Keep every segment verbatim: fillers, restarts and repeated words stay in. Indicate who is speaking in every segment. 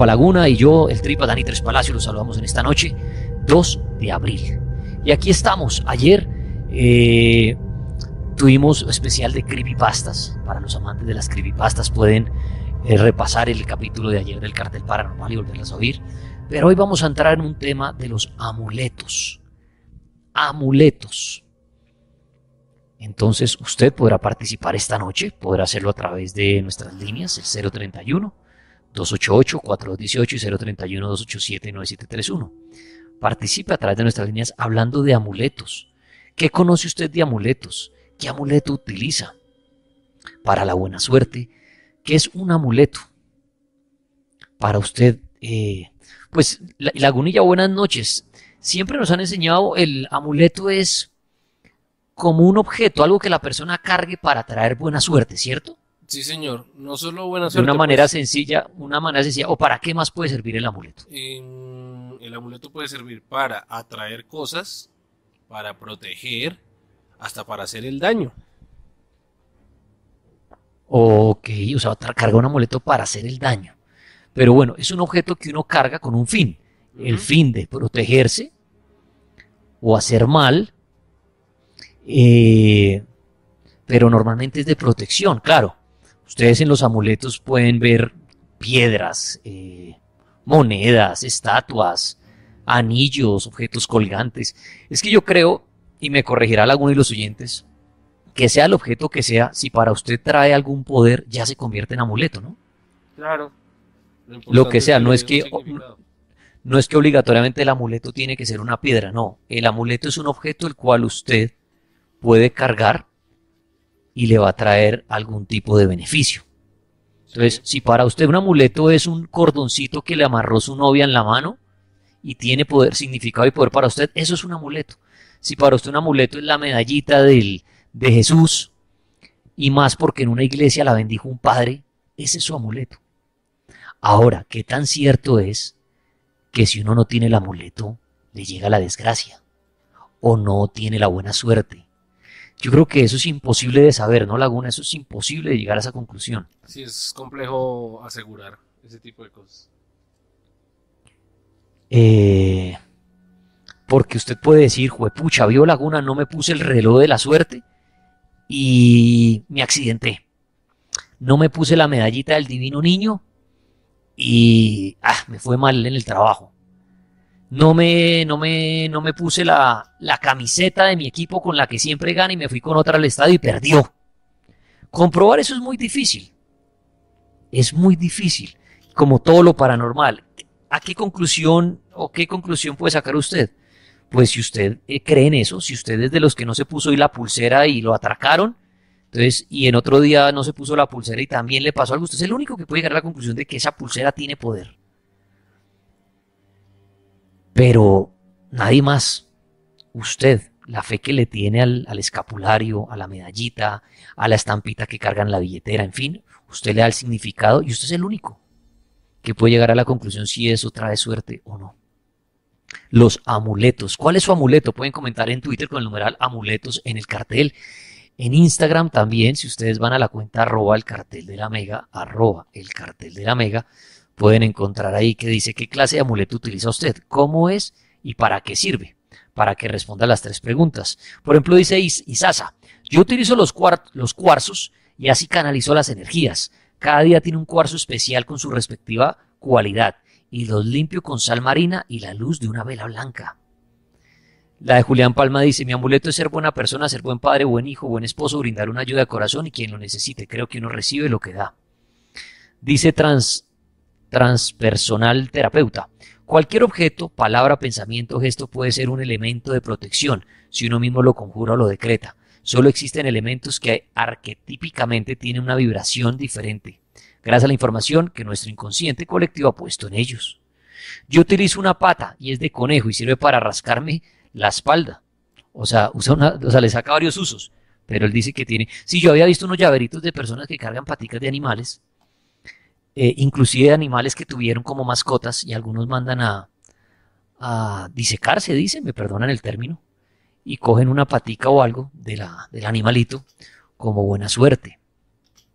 Speaker 1: Tripa Laguna y yo, el Tripa Dani Tres Palacio, los saludamos en esta noche, dos de abril. Y aquí estamos. Ayer eh, tuvimos especial de creepypastas. Para los amantes de las creepypastas pueden eh, repasar el capítulo de ayer del Cartel Paranormal y volverlas a oír. Pero hoy vamos a entrar en un tema de los amuletos. Amuletos. Entonces usted podrá participar esta noche, podrá hacerlo a través de nuestras líneas, el cero treinta y uno, dos ochenta y ocho, cuarenta y dos dieciocho y cero treinta y uno, dos ochenta y siete, nueve siete tres uno. Participe a través de nuestras líneas hablando de amuletos. ¿Qué conoce usted de amuletos? ¿Qué amuleto utiliza para la buena suerte? ¿Qué es un amuleto? Para usted, eh, pues, Lagunilla, buenas noches. Siempre nos han enseñado el amuleto es como un objeto, algo que la persona cargue para traer buena suerte, ¿cierto?
Speaker 2: Sí, señor. No solo buena
Speaker 1: De
Speaker 2: suerte.
Speaker 1: una manera
Speaker 2: pues,
Speaker 1: sencilla, una manera sencilla. ¿O para qué más puede servir el amuleto?
Speaker 2: en- el amuleto puede servir para atraer cosas, para proteger, hasta para hacer el daño.
Speaker 1: Ok, o sea, tra- carga un amuleto para hacer el daño. Pero bueno, es un objeto que uno carga con un fin. El
Speaker 2: Ujú.
Speaker 1: fin de protegerse o hacer mal, eh, pero normalmente es de protección, claro. Ustedes en los amuletos pueden ver piedras, eh, monedas, estatuas, anillos, objetos colgantes. Es que yo creo, y me corregirá alguno de los oyentes, que sea el objeto que sea, si para usted trae algún poder, ya se convierte en amuleto, ¿no?
Speaker 2: Claro.
Speaker 1: Lo
Speaker 2: importante
Speaker 1: que sea,
Speaker 2: le
Speaker 1: no
Speaker 2: dé
Speaker 1: es
Speaker 2: un
Speaker 1: que
Speaker 2: significado.
Speaker 1: no es que obligatoriamente el amuleto tiene que ser una piedra, no. El amuleto es un objeto el cual usted puede cargar y le va a traer algún tipo de beneficio. Entonces, si para usted un amuleto es un cordoncito que le amarró su novia en la mano y tiene poder, significado y poder para usted, eso es un amuleto. Si para usted un amuleto es la medallita del, de Jesús, y más porque en una iglesia la bendijo un padre, ese es su amuleto. Ahora, ¿qué tan cierto es que si uno no tiene el amuleto, le llega la desgracia? O no tiene la buena suerte. Yo creo que eso es imposible de saber, ¿no, Laguna? Eso es imposible de llegar a esa conclusión.
Speaker 2: Sí, es complejo asegurar ese tipo de cosas.
Speaker 1: Eh, porque usted puede decir, juepucha, vio Laguna, no me puse el reloj de la suerte y me accidenté. No me puse la medallita del divino niño y ah, me fue mal en el trabajo. No me, no me, no me puse la, la camiseta de mi equipo con la que siempre gana y me fui con otra al estadio y perdió. Comprobar eso es muy difícil. Es muy difícil. Como todo lo paranormal. ¿A qué conclusión o qué conclusión puede sacar usted? Pues si usted eh, cree en eso, si usted es de los que no se puso hoy la pulsera y lo atracaron, entonces, y en otro día no se puso la pulsera y también le pasó algo, usted es el único que puede llegar a la conclusión de que esa pulsera tiene poder. Pero nadie más. Usted, la fe que le tiene al, al escapulario, a la medallita, a la estampita que carga en la billetera, en fin, usted le da el significado y usted es el único que puede llegar a la conclusión si eso trae suerte o no. Los amuletos. ¿Cuál es su amuleto? Pueden comentar en Twitter con el numeral amuletos en el cartel. En Instagram también, si ustedes van a la cuenta arroba el cartel de la mega, arroba el cartel de la mega, pueden encontrar ahí que dice qué clase de amuleto utiliza usted, cómo es y para qué sirve, para que responda las tres preguntas. Por ejemplo, dice Is Isasa, yo utilizo los, cuar los cuarzos y así canalizo las energías. Cada día tiene un cuarzo especial con su respectiva cualidad y los limpio con sal marina y la luz de una vela blanca. La de Julián Palma dice, mi amuleto es ser buena persona, ser buen padre, buen hijo, buen esposo, brindar una ayuda de corazón y quien lo necesite. Creo que uno recibe lo que da. Dice trans, transpersonal terapeuta, cualquier objeto, palabra, pensamiento, gesto puede ser un elemento de protección si uno mismo lo conjura o lo decreta. Solo existen elementos que arquetípicamente tienen una vibración diferente, gracias a la información que nuestro inconsciente colectivo ha puesto en ellos. Yo utilizo una pata y es de conejo y sirve para rascarme la espalda. O sea, usa una, o sea, le saca varios usos. Pero él dice que tiene... Sí, yo había visto unos llaveritos de personas que cargan paticas de animales. Eh, inclusive de animales que tuvieron como mascotas y algunos mandan a, a disecarse, dicen, me perdonan el término. Y cogen una patica o algo de la, del animalito como buena suerte.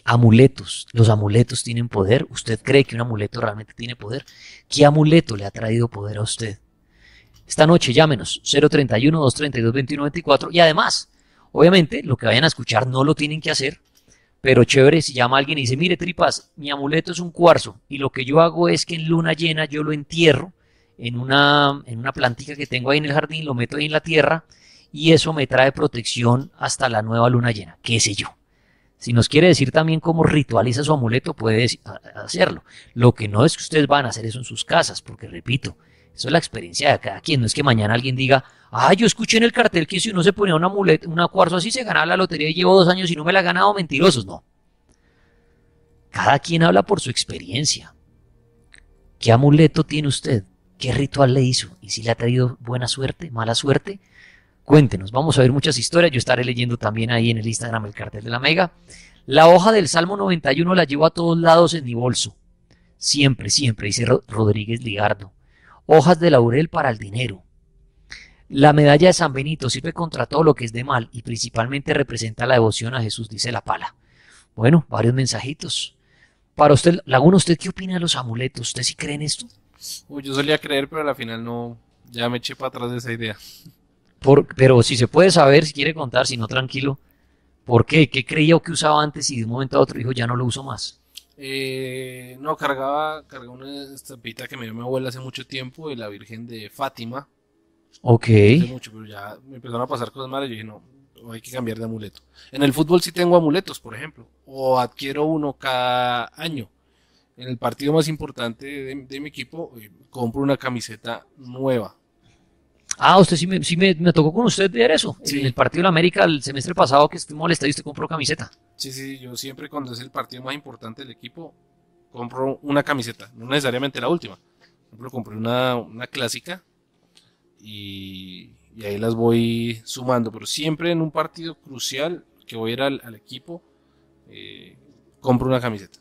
Speaker 1: Amuletos. Los amuletos tienen poder. ¿Usted cree que un amuleto realmente tiene poder? ¿Qué amuleto le ha traído poder a usted? Esta noche llámenos cero treinta y uno, doscientos treinta y dos, veintiuno veinticuatro y además, obviamente, lo que vayan a escuchar no lo tienen que hacer, pero chévere si llama alguien y dice, mire tripas, mi amuleto es un cuarzo y lo que yo hago es que en luna llena yo lo entierro en una, en una plantica que tengo ahí en el jardín, lo meto ahí en la tierra y eso me trae protección hasta la nueva luna llena, qué sé yo. Si nos quiere decir también cómo ritualiza su amuleto, puede hacerlo. Lo que no es que ustedes van a hacer eso en sus casas, porque repito, eso es la experiencia de cada quien. No es que mañana alguien diga, ah, yo escuché en el cartel que si uno se ponía un amuleto, un cuarzo así se ganaba la lotería y llevo dos años y no me la ha ganado, mentirosos. No. Cada quien habla por su experiencia. ¿Qué amuleto tiene usted? ¿Qué ritual le hizo? ¿Y si le ha traído buena suerte, mala suerte? Cuéntenos, vamos a ver muchas historias. Yo estaré leyendo también ahí en el Instagram el cartel de la Mega. La hoja del Salmo noventa y uno la llevo a todos lados en mi bolso. Siempre, siempre, dice Rodríguez Ligardo. Hojas de laurel para el dinero. La medalla de San Benito sirve contra todo lo que es de mal y principalmente representa la devoción a Jesús, dice la pala. Bueno, varios mensajitos. Para usted, Laguna, ¿usted qué opina de los amuletos? ¿Usted sí cree en esto?
Speaker 2: Uy, yo solía creer, pero al final no, ya me eché para atrás de esa idea.
Speaker 1: Por, pero si se puede saber, si quiere contar, si no, tranquilo. ¿Por qué? ¿Qué creía o que usaba antes y de un momento a otro dijo ya no lo uso más?
Speaker 2: Eh, no, cargaba, cargaba una estampita que me dio mi abuela hace mucho tiempo de la Virgen de Fátima.
Speaker 1: Ok.
Speaker 2: Hace mucho, pero ya me empezaron a pasar cosas malas y yo dije, no, hay que cambiar de amuleto. En el fútbol sí tengo amuletos, por ejemplo, o adquiero uno cada año. En el partido más importante de, de mi equipo, eh, compro una camiseta nueva.
Speaker 1: Ah, usted sí me, sí me, me tocó con usted ver eso.
Speaker 2: Sí.
Speaker 1: En el partido de la América el semestre pasado que estuve molestado y usted compró camiseta.
Speaker 2: Sí, sí, yo siempre cuando es el partido más importante del equipo, compro una camiseta, no necesariamente la última. Por ejemplo, compré una, una clásica y, y ahí las voy sumando, pero siempre en un partido crucial que voy a ir al, al equipo, eh, compro una camiseta.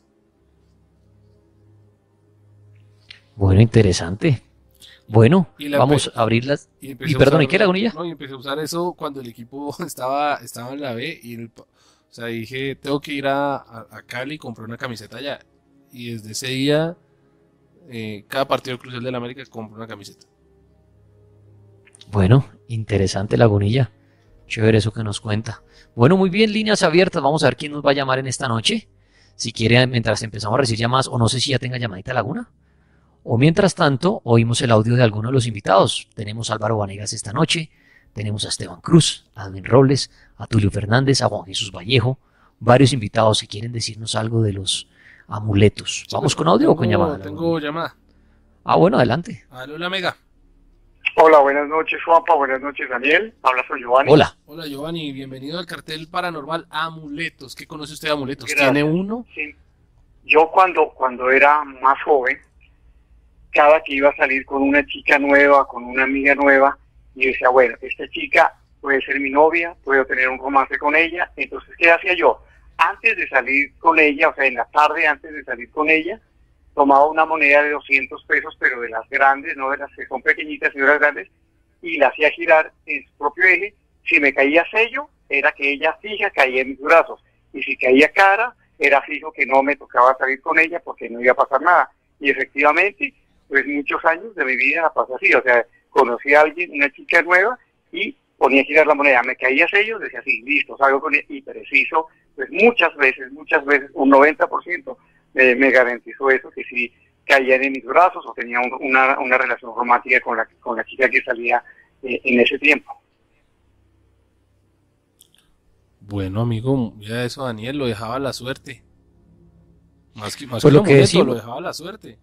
Speaker 1: Bueno, interesante. Bueno,
Speaker 2: Y la
Speaker 1: vamos
Speaker 2: empe-
Speaker 1: a abrirlas.
Speaker 2: Y,
Speaker 1: Y,
Speaker 2: empecé a
Speaker 1: perdón, ¿y
Speaker 2: usar-
Speaker 1: qué, Lagunilla?
Speaker 2: No, y empecé a usar eso cuando el equipo estaba, estaba en la B y el, o sea, dije, tengo que ir a, a, a Cali y comprar una camiseta allá. Y desde ese día, eh, cada partido crucial de la América compro una camiseta.
Speaker 1: Bueno, interesante, Lagunilla. Chévere eso que nos cuenta. Bueno, muy bien, líneas abiertas. Vamos a ver quién nos va a llamar en esta noche. Si quiere, mientras empezamos a recibir llamadas, o no sé si ya tenga llamadita Laguna. O mientras tanto, oímos el audio de alguno de los invitados. Tenemos a Álvaro Vanegas esta noche, tenemos a Esteban Cruz, a Edwin Robles, a Tulio Fernández, a Juan Jesús Vallejo, varios invitados que quieren decirnos algo de los amuletos. ¿Vamos con audio
Speaker 2: tengo,
Speaker 1: o con llamada?
Speaker 2: Tengo llamada.
Speaker 1: Ah, bueno, adelante.
Speaker 2: Aló, la Mega.
Speaker 3: Hola, buenas noches Juanpa, buenas noches Daniel, habla soy Giovanni.
Speaker 1: Hola.
Speaker 2: Hola, Giovanni, bienvenido al cartel paranormal Amuletos. ¿Qué conoce usted de amuletos?
Speaker 3: Gracias.
Speaker 2: ¿Tiene uno?
Speaker 3: Sí. Yo cuando, cuando era más joven, cada que iba a salir con una chica nueva, con una amiga nueva, y decía, bueno, esta chica puede ser mi novia, puedo tener un romance con ella, entonces, ¿qué hacía yo? Antes de salir con ella, o sea, en la tarde antes de salir con ella, tomaba una moneda de doscientos pesos, pero de las grandes, no de las que son pequeñitas, sino de las grandes, y la hacía girar en su propio eje. Si me caía sello, era que ella fija caía en mis brazos, y si caía cara, era fijo que no me tocaba salir con ella porque no iba a pasar nada. Y efectivamente, pues muchos años de mi vida la pasé así, o sea, conocí a alguien, una chica nueva, y ponía a girar la moneda, me caía sello, decía así, listo, salgo con ella, y preciso, pues muchas veces, muchas veces, un noventa por ciento eh, me garantizó eso, que si caían en mis brazos o tenía un, una, una relación romántica con la, con la chica que salía eh, en ese tiempo.
Speaker 2: Bueno, amigo, ya eso, Daniel, lo dejaba la suerte. Más que, más
Speaker 1: Pues
Speaker 2: que
Speaker 1: lo
Speaker 2: un
Speaker 1: que
Speaker 2: amuleto,
Speaker 1: decimos-
Speaker 2: lo dejaba la suerte.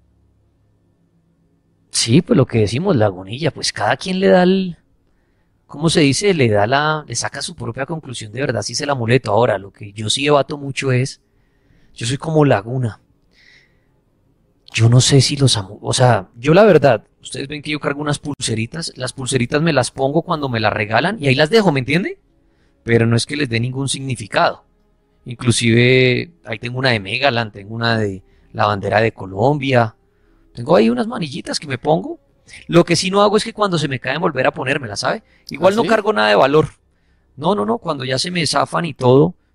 Speaker 1: Sí, pues lo que decimos, Lagunilla, pues cada quien le da el, ¿cómo se dice? Le da la, le saca su propia conclusión de verdad si es el amuleto. Ahora, lo que yo sí debato mucho es, yo soy como Laguna. Yo no sé si los amuletos, o sea, yo la verdad, ustedes ven que yo cargo unas pulseritas, las pulseritas me las pongo cuando me las regalan y ahí las dejo, ¿me entiende? Pero no es que les dé ningún significado. Inclusive, ahí tengo una de Megaland, tengo una de la bandera de Colombia, tengo ahí unas manillitas que me pongo. Lo que sí no hago es que cuando se me caen volver a ponérmelas, ¿sabe? Igual
Speaker 2: ¿Ah,
Speaker 1: no
Speaker 2: sí?
Speaker 1: cargo nada de valor. No, no, no, cuando ya se me zafan y todo,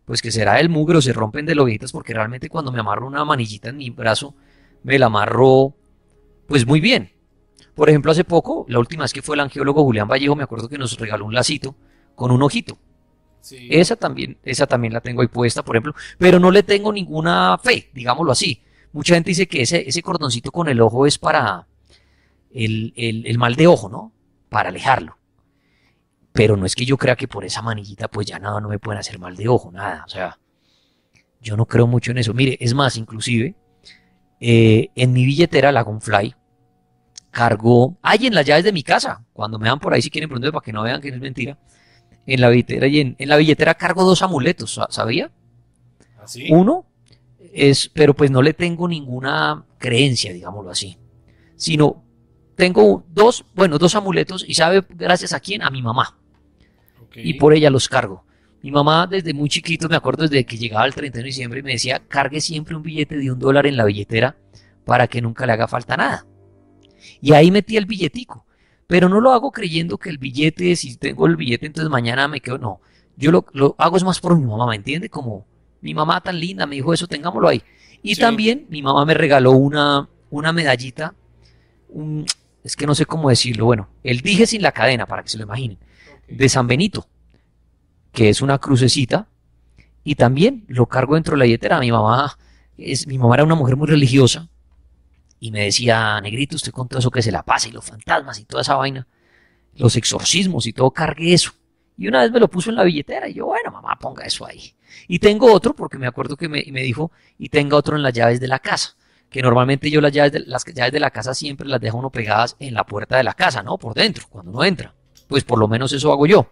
Speaker 1: pues que será del mugre o se rompen de los viejitas, porque realmente cuando me amarro una manillita en mi brazo, me la amarro pues muy bien. Por ejemplo, hace poco, la última vez que fue el angiólogo Julián Vallejo, me acuerdo que nos regaló un lacito con un ojito.
Speaker 2: Sí.
Speaker 1: Esa también, esa también la tengo ahí puesta, por ejemplo, pero no le tengo ninguna fe, digámoslo así. Mucha gente dice que ese, ese cordoncito con el ojo es para el, el, el mal de ojo, ¿no? Para alejarlo. Pero no es que yo crea que por esa manillita pues ya nada, no me pueden hacer mal de ojo, nada. O sea, yo no creo mucho en eso. Mire, es más, inclusive, eh, en mi billetera, la Gonfly, cargo, hay en las llaves de mi casa, cuando me dan por ahí si quieren preguntar para que no vean que no es mentira, en la billetera, y en, en la billetera cargo dos amuletos, ¿sabía?
Speaker 2: ¿Así?
Speaker 1: Uno es, pero pues no le tengo ninguna creencia, digámoslo así, sino tengo dos, bueno, dos amuletos y sabe gracias a quién, a mi mamá.
Speaker 2: Okay.
Speaker 1: Y por ella los cargo. Mi mamá desde muy chiquito, me acuerdo desde que llegaba el treinta y uno de diciembre, me decía, cargue siempre un billete de un dólar en la billetera para que nunca le haga falta nada. Y ahí metí el billetico, pero no lo hago creyendo que el billete, si tengo el billete entonces mañana me quedo, no, yo lo, lo hago es más por mi mamá, ¿me entiende? Como mi mamá tan linda me dijo eso, tengámoslo ahí. Y sí. También mi mamá me regaló una, una medallita, un, es que no sé cómo decirlo, bueno, el dije sin la cadena, para que se lo imaginen, okay. De San Benito, que es una crucecita, y también lo cargo dentro de la billetera. Mi mamá, es, mi mamá era una mujer muy religiosa, y me decía, negrito, usted con todo eso que se la pasa, y los fantasmas, y toda esa vaina, los exorcismos, y todo, cargue eso. Y una vez me lo puso en la billetera, y yo, bueno, mamá, ponga eso ahí. Y tengo otro, porque me acuerdo que me, me dijo, y tenga otro en las llaves de la casa, que normalmente yo las llaves, de, las llaves de la casa siempre las dejo uno pegadas en la puerta de la casa, ¿no? Por dentro, cuando uno entra. Pues por lo menos eso hago yo.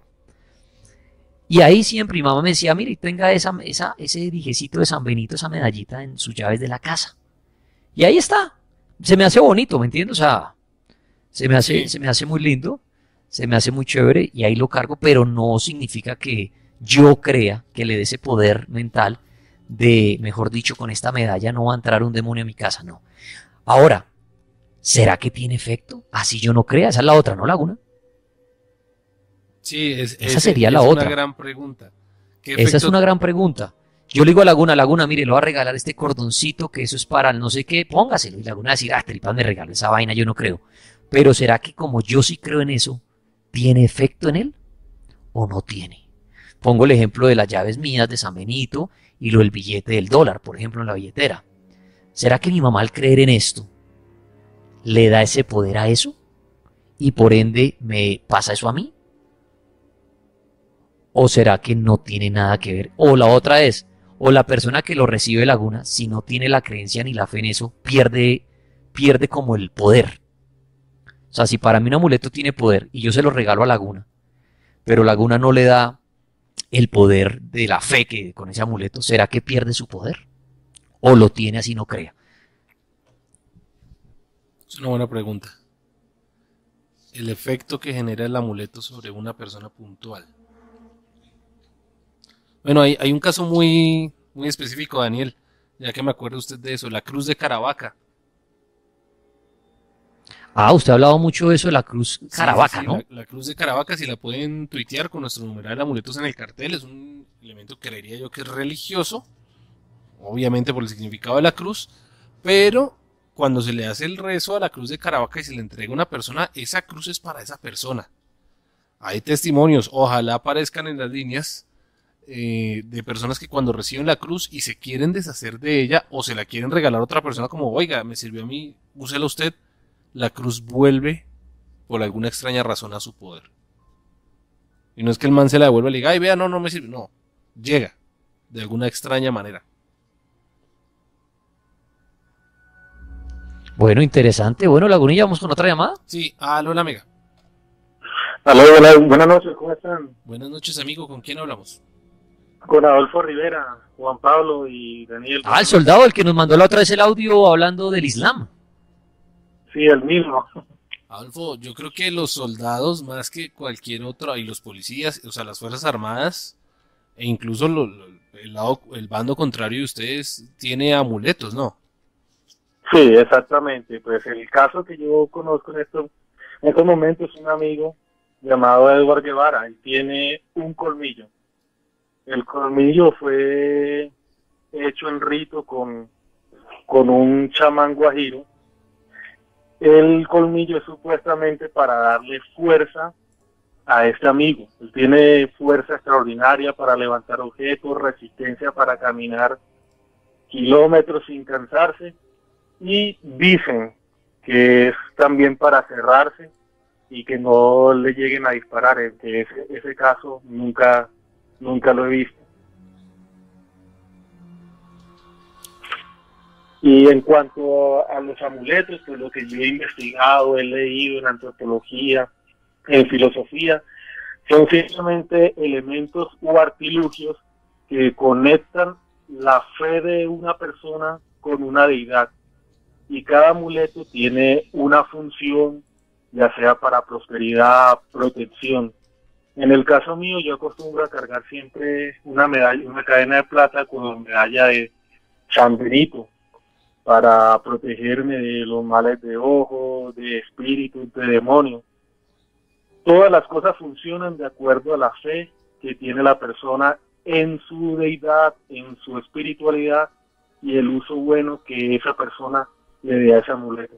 Speaker 1: Y ahí siempre mi mamá me decía, mire, tenga esa, esa, ese dijecito de San Benito, esa medallita en sus llaves de la casa. Y ahí está. Se me hace bonito, ¿me entiendes? O sea, se me hace, sí. se me hace muy lindo, se me hace muy chévere y ahí lo cargo, pero no significa que yo crea que le dé ese poder mental de, mejor dicho, con esta medalla no va a entrar un demonio a mi casa, no. Ahora, ¿será que tiene efecto? Así yo no crea, esa es la otra, ¿no, Laguna?
Speaker 2: Sí, es,
Speaker 1: esa
Speaker 2: ese,
Speaker 1: sería la
Speaker 2: es
Speaker 1: otra.
Speaker 2: una gran pregunta. ¿Qué
Speaker 1: esa
Speaker 2: efecto...
Speaker 1: es una gran pregunta. Yo le digo a Laguna, Laguna, mire, le voy a regalar este cordoncito, que eso es para el no sé qué, póngaselo. Y Laguna va a decir, ah, tripas me regaló esa vaina, yo no creo. Pero ¿será que como yo sí creo en eso, tiene efecto en él? ¿O no tiene? Pongo el ejemplo de las llaves mías de San Benito y lo del billete del dólar, por ejemplo, en la billetera. ¿Será que mi mamá al creer en esto, le da ese poder a eso? Y por ende, ¿me pasa eso a mí? ¿O será que no tiene nada que ver? O la otra es, o la persona que lo recibe, Laguna, si no tiene la creencia ni la fe en eso, pierde, pierde como el poder. O sea, si para mí un amuleto tiene poder y yo se lo regalo a Laguna, pero Laguna no le da el poder de la fe que con ese amuleto, ¿será que pierde su poder? ¿O lo tiene así no crea?
Speaker 2: Es una buena pregunta. El efecto que genera el amuleto sobre una persona puntual. Bueno, hay, hay un caso muy, muy específico, Daniel, ya que me acuerdo usted de eso, la cruz de Caravaca.
Speaker 1: Ah, usted ha hablado mucho de eso de la cruz Caravaca,
Speaker 2: sí, sí,
Speaker 1: ¿no?
Speaker 2: La, la cruz de Caravaca, si la pueden tuitear con nuestro numeral amuletos en el cartel, es un elemento que creería yo que es religioso, obviamente por el significado de la cruz, pero cuando se le hace el rezo a la cruz de Caravaca y se le entrega a una persona, esa cruz es para esa persona. Hay testimonios, ojalá aparezcan en las líneas, Eh, de personas que cuando reciben la cruz y se quieren deshacer de ella o se la quieren regalar a otra persona como, oiga, me sirvió a mí, úsela usted, la cruz vuelve por alguna extraña razón a su poder. Y no es que el man se la devuelva y le diga, ay, vea, no, no me sirve, no, llega de alguna extraña manera.
Speaker 1: Bueno, interesante. Bueno, Lagunilla, vamos con otra llamada.
Speaker 2: Sí, aló, la amiga.
Speaker 4: Aló, buenas, buenas noches, ¿cómo están?
Speaker 2: Buenas noches, amigo, ¿con quién hablamos?
Speaker 4: Con Adolfo Rivera, Juan Pablo y Daniel.
Speaker 1: Ah, el soldado, el que nos mandó la otra vez el audio hablando del Islam.
Speaker 4: Sí, el mismo.
Speaker 2: Adolfo, yo creo que los soldados, más que cualquier otro, y los policías, o sea, las Fuerzas Armadas, e incluso lo, lo, el, lado, el bando contrario de ustedes, tiene amuletos, ¿no?
Speaker 4: Sí, exactamente. Pues el caso que yo conozco en estos, en estos momentos es un amigo llamado Edward Guevara y tiene un colmillo. El colmillo fue hecho en rito con, con un chamán guajiro. El colmillo es supuestamente para darle fuerza a este amigo. Él tiene fuerza extraordinaria para levantar objetos, resistencia para caminar kilómetros sin cansarse, y dicen que es también para cerrarse y que no le lleguen a disparar, en que ese, ese caso nunca, nunca lo he visto. Y en cuanto a los amuletos, pues lo que yo he investigado, he leído en antropología, en filosofía, son simplemente elementos o artilugios que conectan la fe de una persona con una deidad. Y cada amuleto tiene una función, ya sea para prosperidad, protección. En el caso mío, yo acostumbro a cargar siempre una medalla, una cadena de plata con medalla de San Benito, para protegerme de los males de ojo, de espíritus, de demonios. Todas las cosas funcionan de acuerdo a la fe que tiene la persona en su deidad, en su espiritualidad y el uso bueno que esa persona le dé a ese amuleto.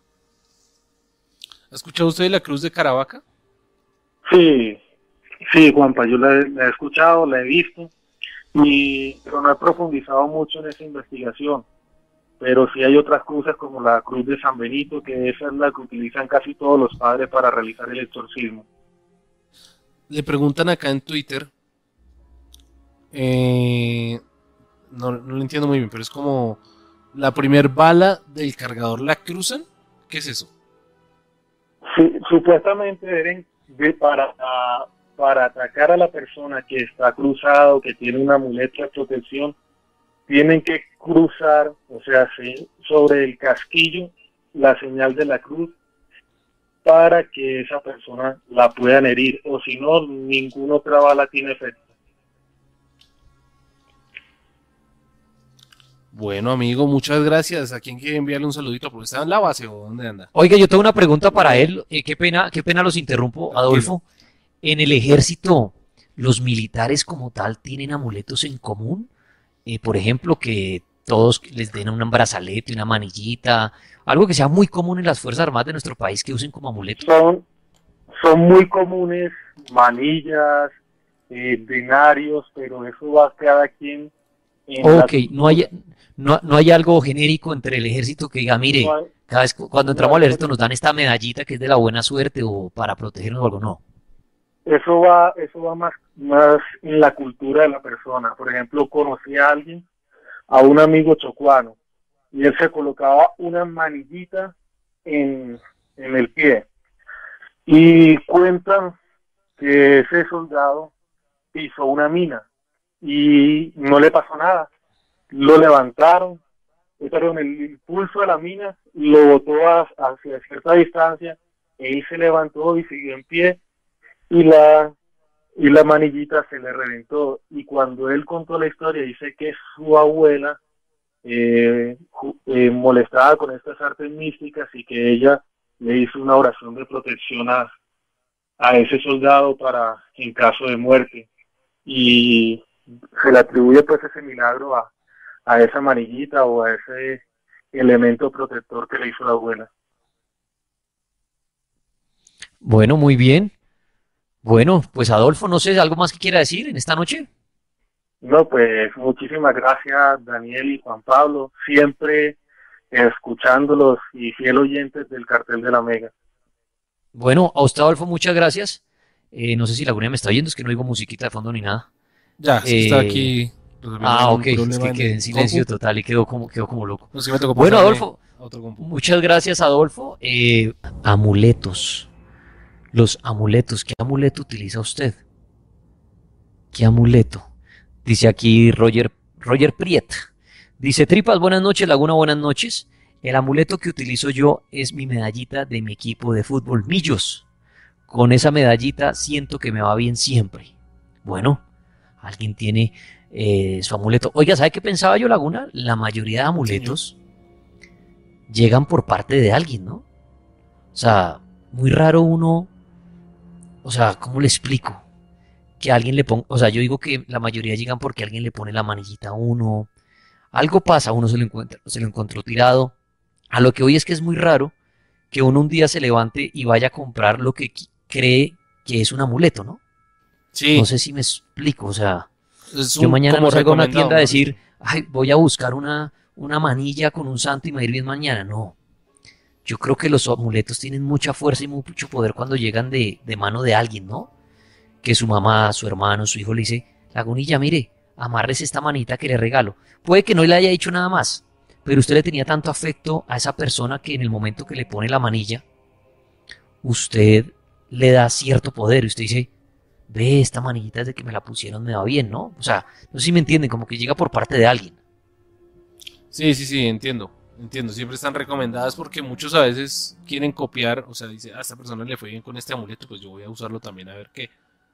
Speaker 2: ¿Ha escuchado usted de la cruz de Caravaca?
Speaker 4: Sí, sí, Juanpa, yo la, he- la he escuchado, la he visto, y, pero no he profundizado mucho en esa investigación. Pero sí hay otras cruces como la cruz de San Benito, que esa es la que utilizan casi todos los padres para realizar el exorcismo.
Speaker 2: Le preguntan acá en Twitter, eh, no, no lo entiendo muy bien, pero es como la primer bala del cargador la cruzan. ¿Qué es eso?
Speaker 4: Sí, supuestamente deben, de- para, para atacar a la persona que está cruzado, que tiene un amuleto de protección, tienen que cruzar, o sea, sí, sobre el casquillo, la señal de la cruz, para que esa persona la puedan herir, o si no, ninguna otra bala tiene efecto.
Speaker 2: Bueno, amigo, muchas gracias. ¿A quién quiere enviarle un saludito? ¿Porque está en la base o dónde anda?
Speaker 1: Oiga, yo tengo una pregunta para él. Eh, qué pena, qué pena los interrumpo,
Speaker 2: Tranquilo.
Speaker 1: Adolfo. En el ejército, ¿los militares como tal tienen amuletos en común? Eh, por ejemplo, que todos les den un brazalete, una manillita, algo que sea muy común en las Fuerzas Armadas de nuestro país que usen como amuleto.
Speaker 4: Son, son muy comunes manillas, eh, denarios, pero eso va cada quien en la
Speaker 1: Ok, no hay, no, no hay algo genérico entre el ejército que diga,
Speaker 4: no
Speaker 1: mire,
Speaker 4: hay-
Speaker 1: cada vez cu- cuando
Speaker 4: no
Speaker 1: entramos
Speaker 4: hay
Speaker 1: al ejército
Speaker 4: por-
Speaker 1: nos dan esta medallita que es de la buena suerte o para protegernos o algo, no.
Speaker 4: Eso va, eso va más, más en la cultura de la persona. Por ejemplo, conocí a alguien, a un amigo chocuano, y él se colocaba una manillita en, en el pie. Y cuentan que ese soldado pisó una mina y no le pasó nada. Lo levantaron, eh, perdón, el impulso de la mina lo botó a- hacia cierta distancia, él se levantó y siguió en pie, y la y la manillita se le reventó. Y cuando él contó la historia, dice que su abuela eh, ju- eh, molestaba con estas artes místicas y que ella le hizo una oración de protección a, a ese soldado para en caso de muerte. Y se le atribuye pues ese milagro a, a esa manillita o a ese elemento protector que le hizo la abuela.
Speaker 1: Bueno, muy bien. Bueno, pues Adolfo, no sé, ¿algo más que quiera decir en esta noche?
Speaker 4: No, pues muchísimas gracias, Daniel y Juan Pablo, siempre escuchándolos y fiel oyentes del Cartel de la Mega.
Speaker 1: Bueno, a usted, Adolfo, muchas gracias. Eh, no sé si Laguna me está oyendo, es que no oigo musiquita de fondo ni nada.
Speaker 2: Ya, sí está
Speaker 1: Eh,
Speaker 2: aquí resolviendo
Speaker 1: ah,
Speaker 2: un
Speaker 1: ok, es
Speaker 2: problema
Speaker 1: que
Speaker 2: en
Speaker 1: quedé
Speaker 2: el
Speaker 1: en silencio
Speaker 2: compu.
Speaker 1: total y quedó como, quedó como loco.
Speaker 2: No sé, me tocó
Speaker 1: Bueno,
Speaker 2: pasarme
Speaker 1: Adolfo,
Speaker 2: a otro compu.
Speaker 1: muchas gracias, Adolfo. Eh, amuletos. Los amuletos. ¿Qué amuleto utiliza usted? ¿Qué amuleto? Dice aquí Roger, Roger Priet. Dice, Tripas, buenas noches, Laguna, buenas noches. El amuleto que utilizo yo es mi medallita de mi equipo de fútbol, Millos. Con esa medallita siento que me va bien siempre. Bueno, alguien tiene eh, su amuleto. Oiga, ¿sabe qué pensaba yo, Laguna? La mayoría de amuletos llegan por parte de alguien, ¿no? O sea, muy raro uno, o sea, ¿cómo le explico? que alguien le ponga, o sea, yo digo que la mayoría llegan porque alguien le pone la manillita a uno, algo pasa, uno se lo encuentra, se lo encontró tirado. A lo que hoy es que es muy raro que uno un día se levante y vaya a comprar lo que qui- cree que es un amuleto, ¿no?
Speaker 2: Sí,
Speaker 1: No sé si me explico, o sea,
Speaker 2: es
Speaker 1: yo
Speaker 2: un
Speaker 1: mañana
Speaker 2: como
Speaker 1: no salgo a una
Speaker 2: recomendado,
Speaker 1: tienda a
Speaker 2: mejor dicho.
Speaker 1: decir, ay, voy a buscar una, una manilla con un santo y me va a ir bien mañana, no. Yo creo que los amuletos tienen mucha fuerza y mucho poder cuando llegan de, de mano de alguien, ¿no? Que su mamá, su hermano, su hijo le dice, Lagunilla, mire, amarres esta manita que le regalo. Puede que no le haya dicho nada más, pero usted le tenía tanto afecto a esa persona que en el momento que le pone la manilla, usted le da cierto poder y usted dice, ve, esta manillita desde que me la pusieron me va bien, ¿no? O sea, no sé si me entienden, como que llega por parte de alguien.
Speaker 2: Sí, sí, sí, entiendo. Entiendo, siempre están recomendadas porque muchos a veces quieren copiar, o sea, dice, a esta persona le fue bien con este amuleto, pues yo voy a usarlo también a ver qué.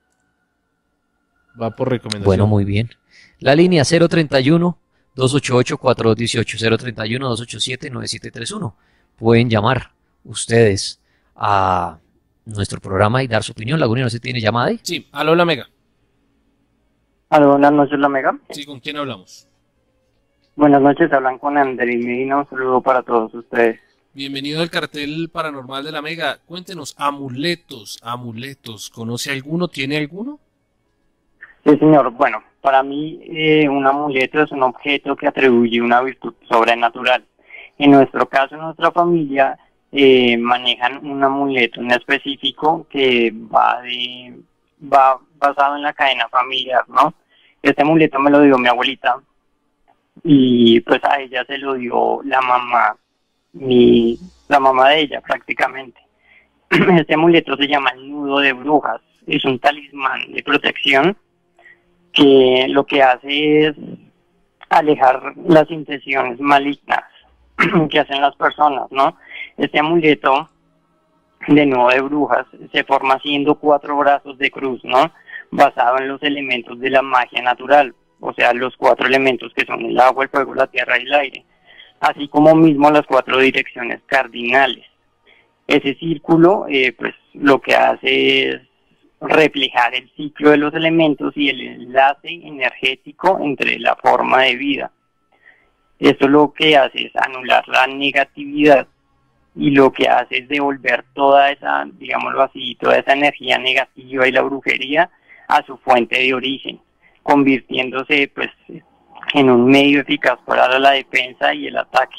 Speaker 2: Va por
Speaker 1: Bueno,
Speaker 2: recomendación.
Speaker 1: muy bien. La línea cero treinta y uno, dos ochenta y ocho, cuarenta y dos dieciocho, cero treinta y uno, dos ochenta y siete, nueve siete tres uno. Pueden llamar ustedes a nuestro programa y dar su opinión. Laguna no se tiene llamada ahí.
Speaker 2: Sí, aló la Mega.
Speaker 5: Aló, buenas noches, la Mega.
Speaker 2: Sí, ¿con quién hablamos?
Speaker 5: Buenas noches, hablan con Andrés Medina. Un saludo para todos ustedes.
Speaker 2: Bienvenido al cartel paranormal de la Mega. Cuéntenos, amuletos, amuletos. ¿Conoce alguno? ¿Tiene alguno?
Speaker 5: Sí, señor. Bueno, para mí eh, un amuleto es un objeto que atribuye una virtud sobrenatural. En nuestro caso, en nuestra familia, eh, manejan un amuleto en específico que va de va basado en la cadena familiar, ¿no? Este amuleto me lo dio mi abuelita y pues a ella se lo dio la mamá, mi la mamá de ella prácticamente. Este amuleto se llama el nudo de brujas. Es un talismán de protección que lo que hace es alejar las intenciones malignas que hacen las personas, ¿no? Este amuleto de nudo de brujas se forma haciendo cuatro brazos de cruz, ¿no? Basado en los elementos de la magia natural, o sea, los cuatro elementos que son el agua, el fuego, la tierra y el aire, así como mismo las cuatro direcciones cardinales. Ese círculo, eh, pues, lo que hace es reflejar el ciclo de los elementos y el enlace energético entre la forma de vida. Esto lo que hace es anular la negatividad y lo que hace es devolver toda esa, digámoslo así, toda esa energía negativa y la brujería a su fuente de origen, convirtiéndose pues en un medio eficaz para la defensa y el ataque.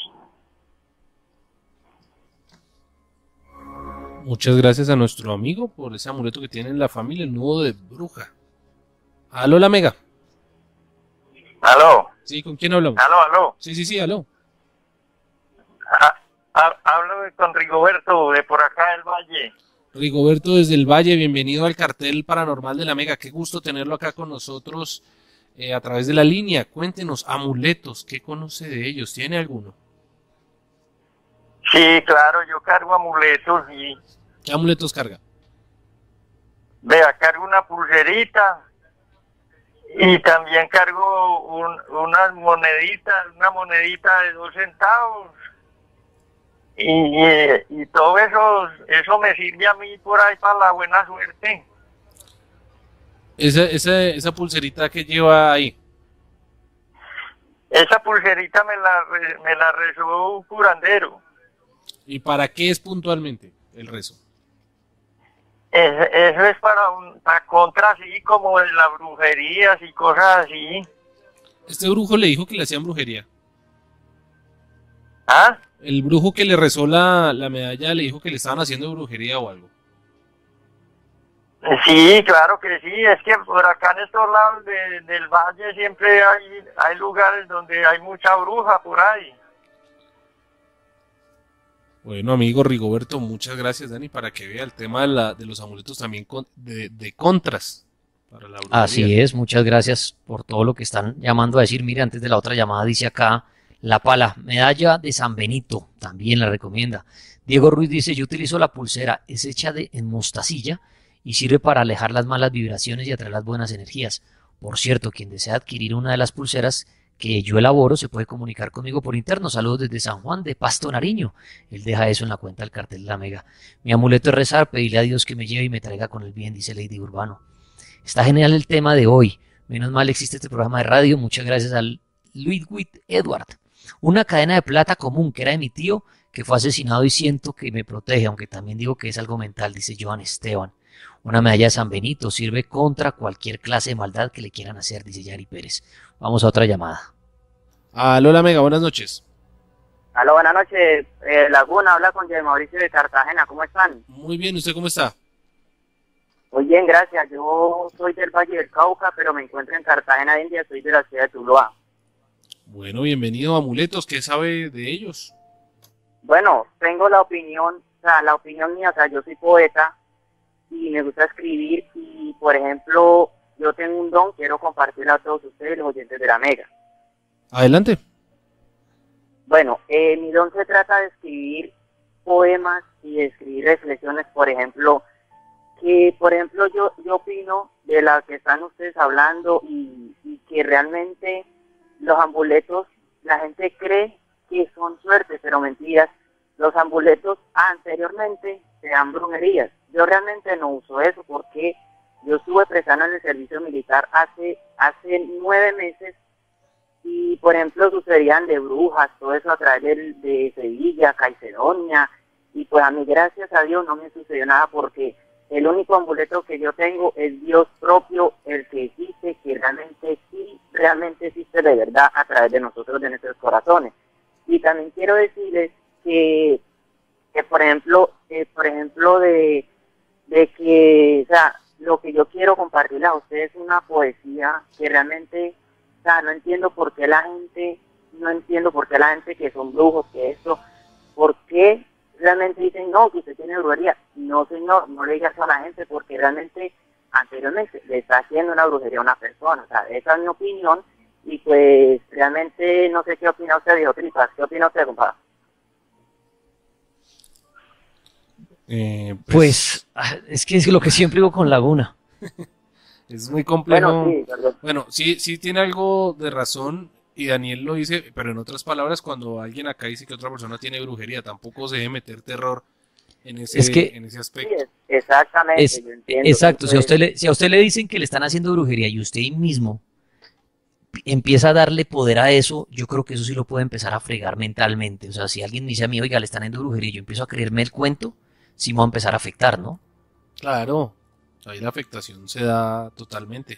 Speaker 2: Muchas gracias a nuestro amigo por ese amuleto que tiene en la familia, el nudo de bruja. Aló la Mega.
Speaker 6: Aló,
Speaker 2: Sí, ¿con quién hablamos?
Speaker 6: aló, aló.
Speaker 2: Sí, sí, sí, aló.
Speaker 6: Ah, ah, hablo con Rigoberto de por acá del Valle.
Speaker 2: Rigoberto desde el Valle, bienvenido al cartel paranormal de la Mega. Qué gusto tenerlo acá con nosotros eh, a través de la línea. Cuéntenos, amuletos, ¿qué conoce de ellos? ¿Tiene alguno?
Speaker 6: Sí, claro, yo cargo amuletos y
Speaker 2: ¿Qué amuletos carga?
Speaker 6: vea, cargo una pulserita y también cargo un, unas moneditas, una monedita de dos centavos y, y, y todo eso, eso me sirve a mí por ahí para la buena suerte.
Speaker 2: Esa, esa, esa pulserita que lleva ahí.
Speaker 6: Esa pulserita me la, re- me la rezó un curandero.
Speaker 2: ¿Y para qué es puntualmente el rezo?
Speaker 6: Es- Eso es para, un, para contra así como de las brujerías y cosas así.
Speaker 2: Este brujo le dijo que le hacían brujería.
Speaker 6: ¿Ah?
Speaker 2: El brujo que le rezó la, la medalla le dijo que le estaban haciendo brujería o algo.
Speaker 6: Sí, claro que sí. Es que por acá en estos lados de- del valle siempre hay, hay lugares donde hay mucha bruja por ahí.
Speaker 2: Bueno, amigo Rigoberto, muchas gracias, Dani, para que vea el tema de, la, de los amuletos también con- de, de contras para la brujería.
Speaker 1: Así es, muchas gracias por todo lo que están llamando a decir. Mire, antes de la otra llamada dice acá la pala, medalla de San Benito, también la recomienda. Diego Ruiz dice, yo utilizo la pulsera, es hecha de en mostacilla y sirve para alejar las malas vibraciones y atraer las buenas energías. Por cierto, quien desea adquirir una de las pulseras que yo elaboro se puede comunicar conmigo por interno. Saludos desde San Juan de Pasto, Nariño. Él deja eso en la cuenta del cartel de la Mega. Mi amuleto es rezar, pedirle a Dios que me lleve y me traiga con el bien, dice Lady Urbano. Está genial el tema de hoy. Menos mal existe este programa de radio. Muchas gracias al Ludwig Edward. Una cadena de plata común que era de mi tío, que fue asesinado y siento que me protege, aunque también digo que es algo mental, dice Joan Esteban. Una medalla de San Benito sirve contra cualquier clase de maldad que le quieran hacer, dice Yari Pérez. Vamos a otra llamada.
Speaker 2: Aló, la Mega, buenas noches.
Speaker 7: Aló, buenas noches. Eh, Laguna, habla con Jay Mauricio de Cartagena. ¿Cómo están?
Speaker 2: Muy bien, ¿usted cómo está?
Speaker 7: Muy bien, gracias. Yo soy del Valle del Cauca, pero me encuentro en Cartagena, India. Soy de la ciudad de Tuluá.
Speaker 2: Bueno, bienvenido a Amuletos. ¿Qué sabe de ellos?
Speaker 7: Bueno, tengo la opinión, o sea, la opinión mía, o sea, yo soy poeta y me gusta escribir y, por ejemplo, yo tengo un don, quiero compartirlo a todos ustedes, los oyentes de la Mega.
Speaker 2: Adelante.
Speaker 7: Bueno, eh, mi don se trata de escribir poemas y de escribir reflexiones, por ejemplo, que, por ejemplo, yo yo opino de la que están ustedes hablando y, y que realmente los amuletos, la gente cree que son suertes, pero mentiras. Los amuletos anteriormente se dan brujerías. Yo realmente no uso eso porque yo estuve prestando en el servicio militar hace hace nueve meses y, por ejemplo, sucedían de brujas, todo eso a través de, de Sevilla, Caicedonia, y pues a mí, gracias a Dios, no me sucedió nada porque el único amuleto que yo tengo es Dios propio, el que existe, que realmente sí, realmente existe de verdad a través de nosotros, de nuestros corazones. Y también quiero decirles que, que por ejemplo, eh, por ejemplo, de, de que, o sea, lo que yo quiero compartirles a ustedes es una poesía que realmente, o sea, no entiendo por qué la gente, no entiendo por qué la gente que son brujos, que esto, por qué realmente dicen, no, que usted tiene brujería. No, señor, no le digas eso a la gente porque realmente anteriormente le está haciendo una brujería a una persona. O sea, esa es mi opinión y pues realmente no sé qué opina usted, viejo Tripas. ¿Qué opina usted, compadre?
Speaker 2: Eh,
Speaker 1: Pues, pues es que es lo que siempre digo con Laguna.
Speaker 2: Es muy complejo.
Speaker 7: Bueno, sí, perdón.
Speaker 2: Bueno, sí, sí tiene algo de razón y Daniel lo dice, pero en otras palabras, cuando alguien acá dice que otra persona tiene brujería, tampoco se debe meter terror en ese,
Speaker 1: Es que-
Speaker 2: en ese
Speaker 7: Sí,
Speaker 2: aspecto.
Speaker 7: es- exactamente,
Speaker 1: Es,
Speaker 7: yo entiendo.
Speaker 1: exacto, si a,
Speaker 7: Entonces,
Speaker 1: usted le, si a usted le dicen que le están haciendo brujería y usted ahí mismo empieza a darle poder a eso, yo creo que eso sí lo puede empezar a fregar mentalmente. O sea, si alguien me dice a mí, oiga, le están haciendo brujería y yo empiezo a creerme el cuento, sí me va a empezar a afectar, ¿no?
Speaker 2: Claro, ahí la afectación se da totalmente.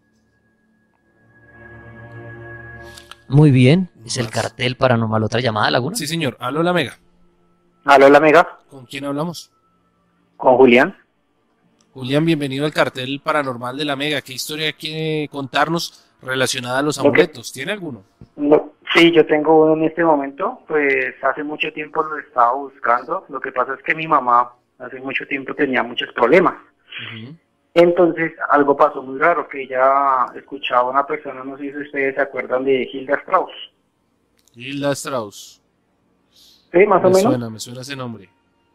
Speaker 1: Muy bien, es el
Speaker 2: Más.
Speaker 1: cartel paranormal. ¿Otra llamada, Laguna?
Speaker 2: Sí, señor. Aló, la Mega.
Speaker 4: Aló, la Mega,
Speaker 2: ¿Con quién hablamos?
Speaker 4: con Julián.
Speaker 2: Julián, bienvenido al cartel paranormal de la Mega. ¿Qué historia quiere contarnos relacionada a los
Speaker 4: Lo que-
Speaker 2: amuletos? ¿Tiene alguno?
Speaker 4: No, sí, yo tengo uno en este momento, pues hace mucho tiempo lo estaba buscando. Lo que pasa es que mi mamá hace mucho tiempo tenía muchos problemas.
Speaker 2: Ujú.
Speaker 4: Entonces, algo pasó muy raro, que ella escuchaba a una persona, no sé si ustedes se acuerdan de Hilda Strauss.
Speaker 2: Hilda Strauss.
Speaker 4: Sí, más o
Speaker 2: Me
Speaker 4: menos.
Speaker 2: suena, me suena ese nombre.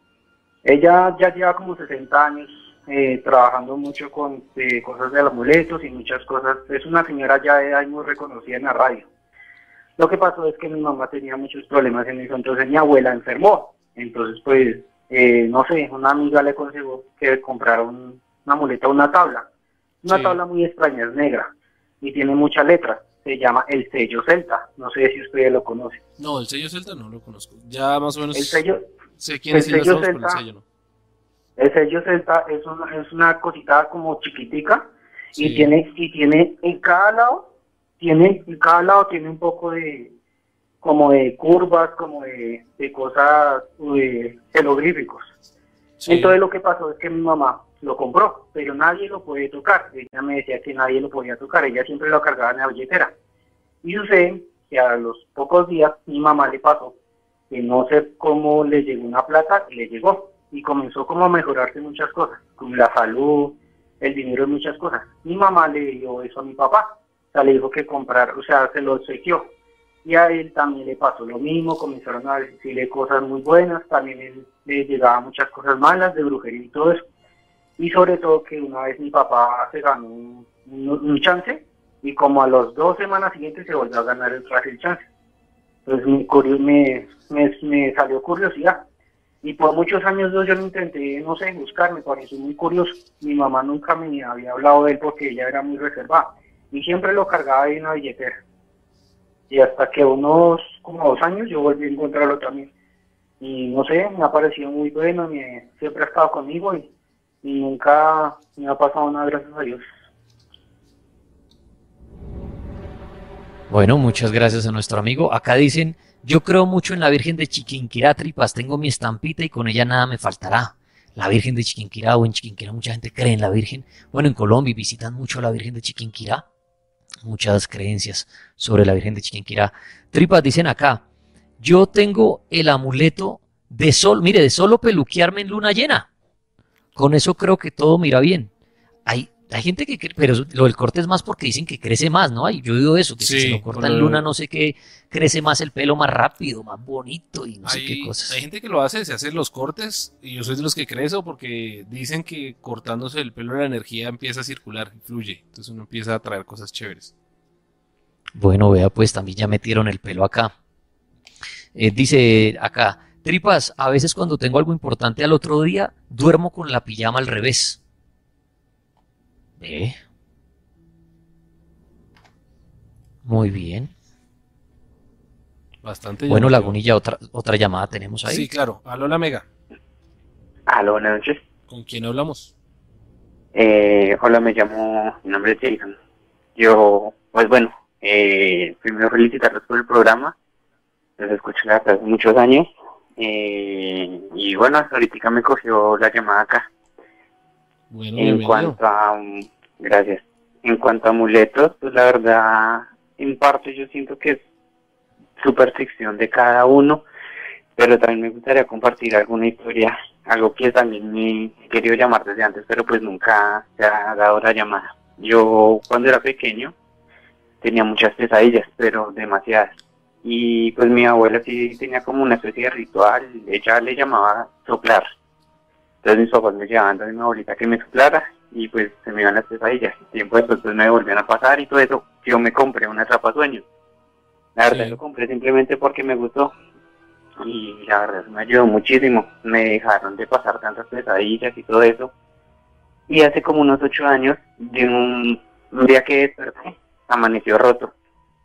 Speaker 4: Ella ya lleva como sesenta años eh, trabajando mucho con eh, cosas de amuletos y muchas cosas. Es una señora ya de edad muy reconocida en la radio. Lo que pasó es que mi mamá tenía muchos problemas en eso, entonces mi abuela enfermó. Entonces, pues, eh, no sé, una amiga le aconsejó que comprara un, una amuleta, una tabla. Una
Speaker 2: Sí.
Speaker 4: tabla muy extraña, es negra y tiene muchas letras. Se llama el sello celta. No sé si ustedes lo conocen.
Speaker 2: No, el sello celta no lo conozco. Ya más o menos
Speaker 4: El sello,
Speaker 2: sé quién
Speaker 4: el
Speaker 2: es Hilda
Speaker 4: sello
Speaker 2: Strauss, pero el
Speaker 4: celta-
Speaker 2: sello no.
Speaker 4: el sello celta es una, es una cosita como chiquitica
Speaker 2: Sí.
Speaker 4: y tiene y tiene en cada lado tiene en cada lado tiene un poco de como de curvas, como de, de cosas de jeroglíficos.
Speaker 2: Sí.
Speaker 4: Entonces lo que pasó es que mi mamá lo compró, pero nadie lo puede tocar. Ella me decía que nadie lo podía tocar, ella siempre lo cargaba en la billetera. Y sucede que a los pocos días mi mamá le pasó que no sé cómo le llegó una plata y le llegó. Y comenzó como a mejorarse muchas cosas, como la salud, el dinero y muchas cosas. Mi mamá le dio eso a mi papá, o sea, le dijo que comprar, o sea, se lo obsequió. Y a él también le pasó lo mismo, comenzaron a decirle cosas muy buenas, también él, le llegaban muchas cosas malas de brujería y todo eso. Y sobre todo que una vez mi papá se ganó un, un, un chance y como a las dos semanas siguientes se volvió a ganar el, tras el chance. Entonces me, curio- me, me, me salió curiosidad.
Speaker 8: Y por muchos años yo, yo lo intenté, no sé, buscar, me pareció muy curioso. Mi mamá nunca me había hablado de él porque ella era muy reservada. Y siempre lo cargaba ahí en la billetera. Y hasta que unos como dos años yo volví a encontrarlo también. Y no sé, me ha parecido muy bueno, me, siempre ha estado conmigo y, y nunca me ha pasado nada, gracias a Dios.
Speaker 1: Bueno, muchas gracias a nuestro amigo. Acá dicen, yo creo mucho en la Virgen de Chiquinquirá, Tripas, tengo mi estampita y con ella nada me faltará. La Virgen de Chiquinquirá, o en Chiquinquirá mucha gente cree en la Virgen. Bueno, en Colombia visitan mucho a la Virgen de Chiquinquirá. Muchas creencias sobre la Virgen de Chiquinquirá. Tripas, dicen acá, yo tengo el amuleto de sol, mire, de solo peluquearme en luna llena. Con eso creo que todo mira bien. Hay, hay gente que cree, pero lo del corte es más porque dicen que crece más, ¿no? Ay, yo he oído eso, que
Speaker 2: Sí,
Speaker 1: si se lo corta
Speaker 2: con
Speaker 1: en
Speaker 2: el-
Speaker 1: luna, no sé qué, crece más el pelo más rápido, más bonito y no sé qué
Speaker 2: Hay,
Speaker 1: cosas.
Speaker 2: hay gente que lo hace, se hace los cortes, y yo soy de los que cree eso porque dicen que cortándose el pelo la energía empieza a circular, fluye, entonces uno empieza a traer cosas chéveres.
Speaker 1: Bueno, vea, pues también ya metieron el pelo acá. Eh, dice acá, Tripas, a veces cuando tengo algo importante al otro día, duermo con la pijama al revés. ¿Ve? Muy bien.
Speaker 2: Bastante
Speaker 1: Bueno,
Speaker 2: llamativo.
Speaker 1: Lagunilla, otra, otra llamada tenemos ahí.
Speaker 2: Sí, claro. Aló, la Mega.
Speaker 9: Aló, buenas noches.
Speaker 2: ¿Con quién hablamos?
Speaker 9: Eh, hola, me llamo, mi nombre es Jason. Yo, pues bueno, eh, primero felicitarlos por el programa. Los escucho desde hace muchos años. Eh, y bueno, hasta ahorita me cogió la llamada acá.
Speaker 2: Bueno,
Speaker 9: En
Speaker 2: bienvenido.
Speaker 9: cuanto a, um, gracias. En cuanto a amuletos, pues la verdad, en parte yo siento que es superstición de cada uno, pero también me gustaría compartir alguna historia, algo que también me he querido llamar desde antes, pero pues nunca se ha dado la llamada. Yo cuando era pequeño tenía muchas pesadillas, pero demasiadas. Y pues mi abuela sí tenía como una especie de ritual, ella le llamaba soplar. Entonces mis papás me llevaban a mi abuelita que me soplara y pues se me iban las pesadillas. Tiempo después pues me volvían a pasar y todo eso. Yo me compré una atrapasueños. La verdad
Speaker 2: Sí.
Speaker 9: lo compré simplemente porque me gustó y la verdad me ayudó muchísimo. Me dejaron de pasar tantas pesadillas y todo eso. Y hace como unos ocho años, de un, un día que desperté, amaneció roto.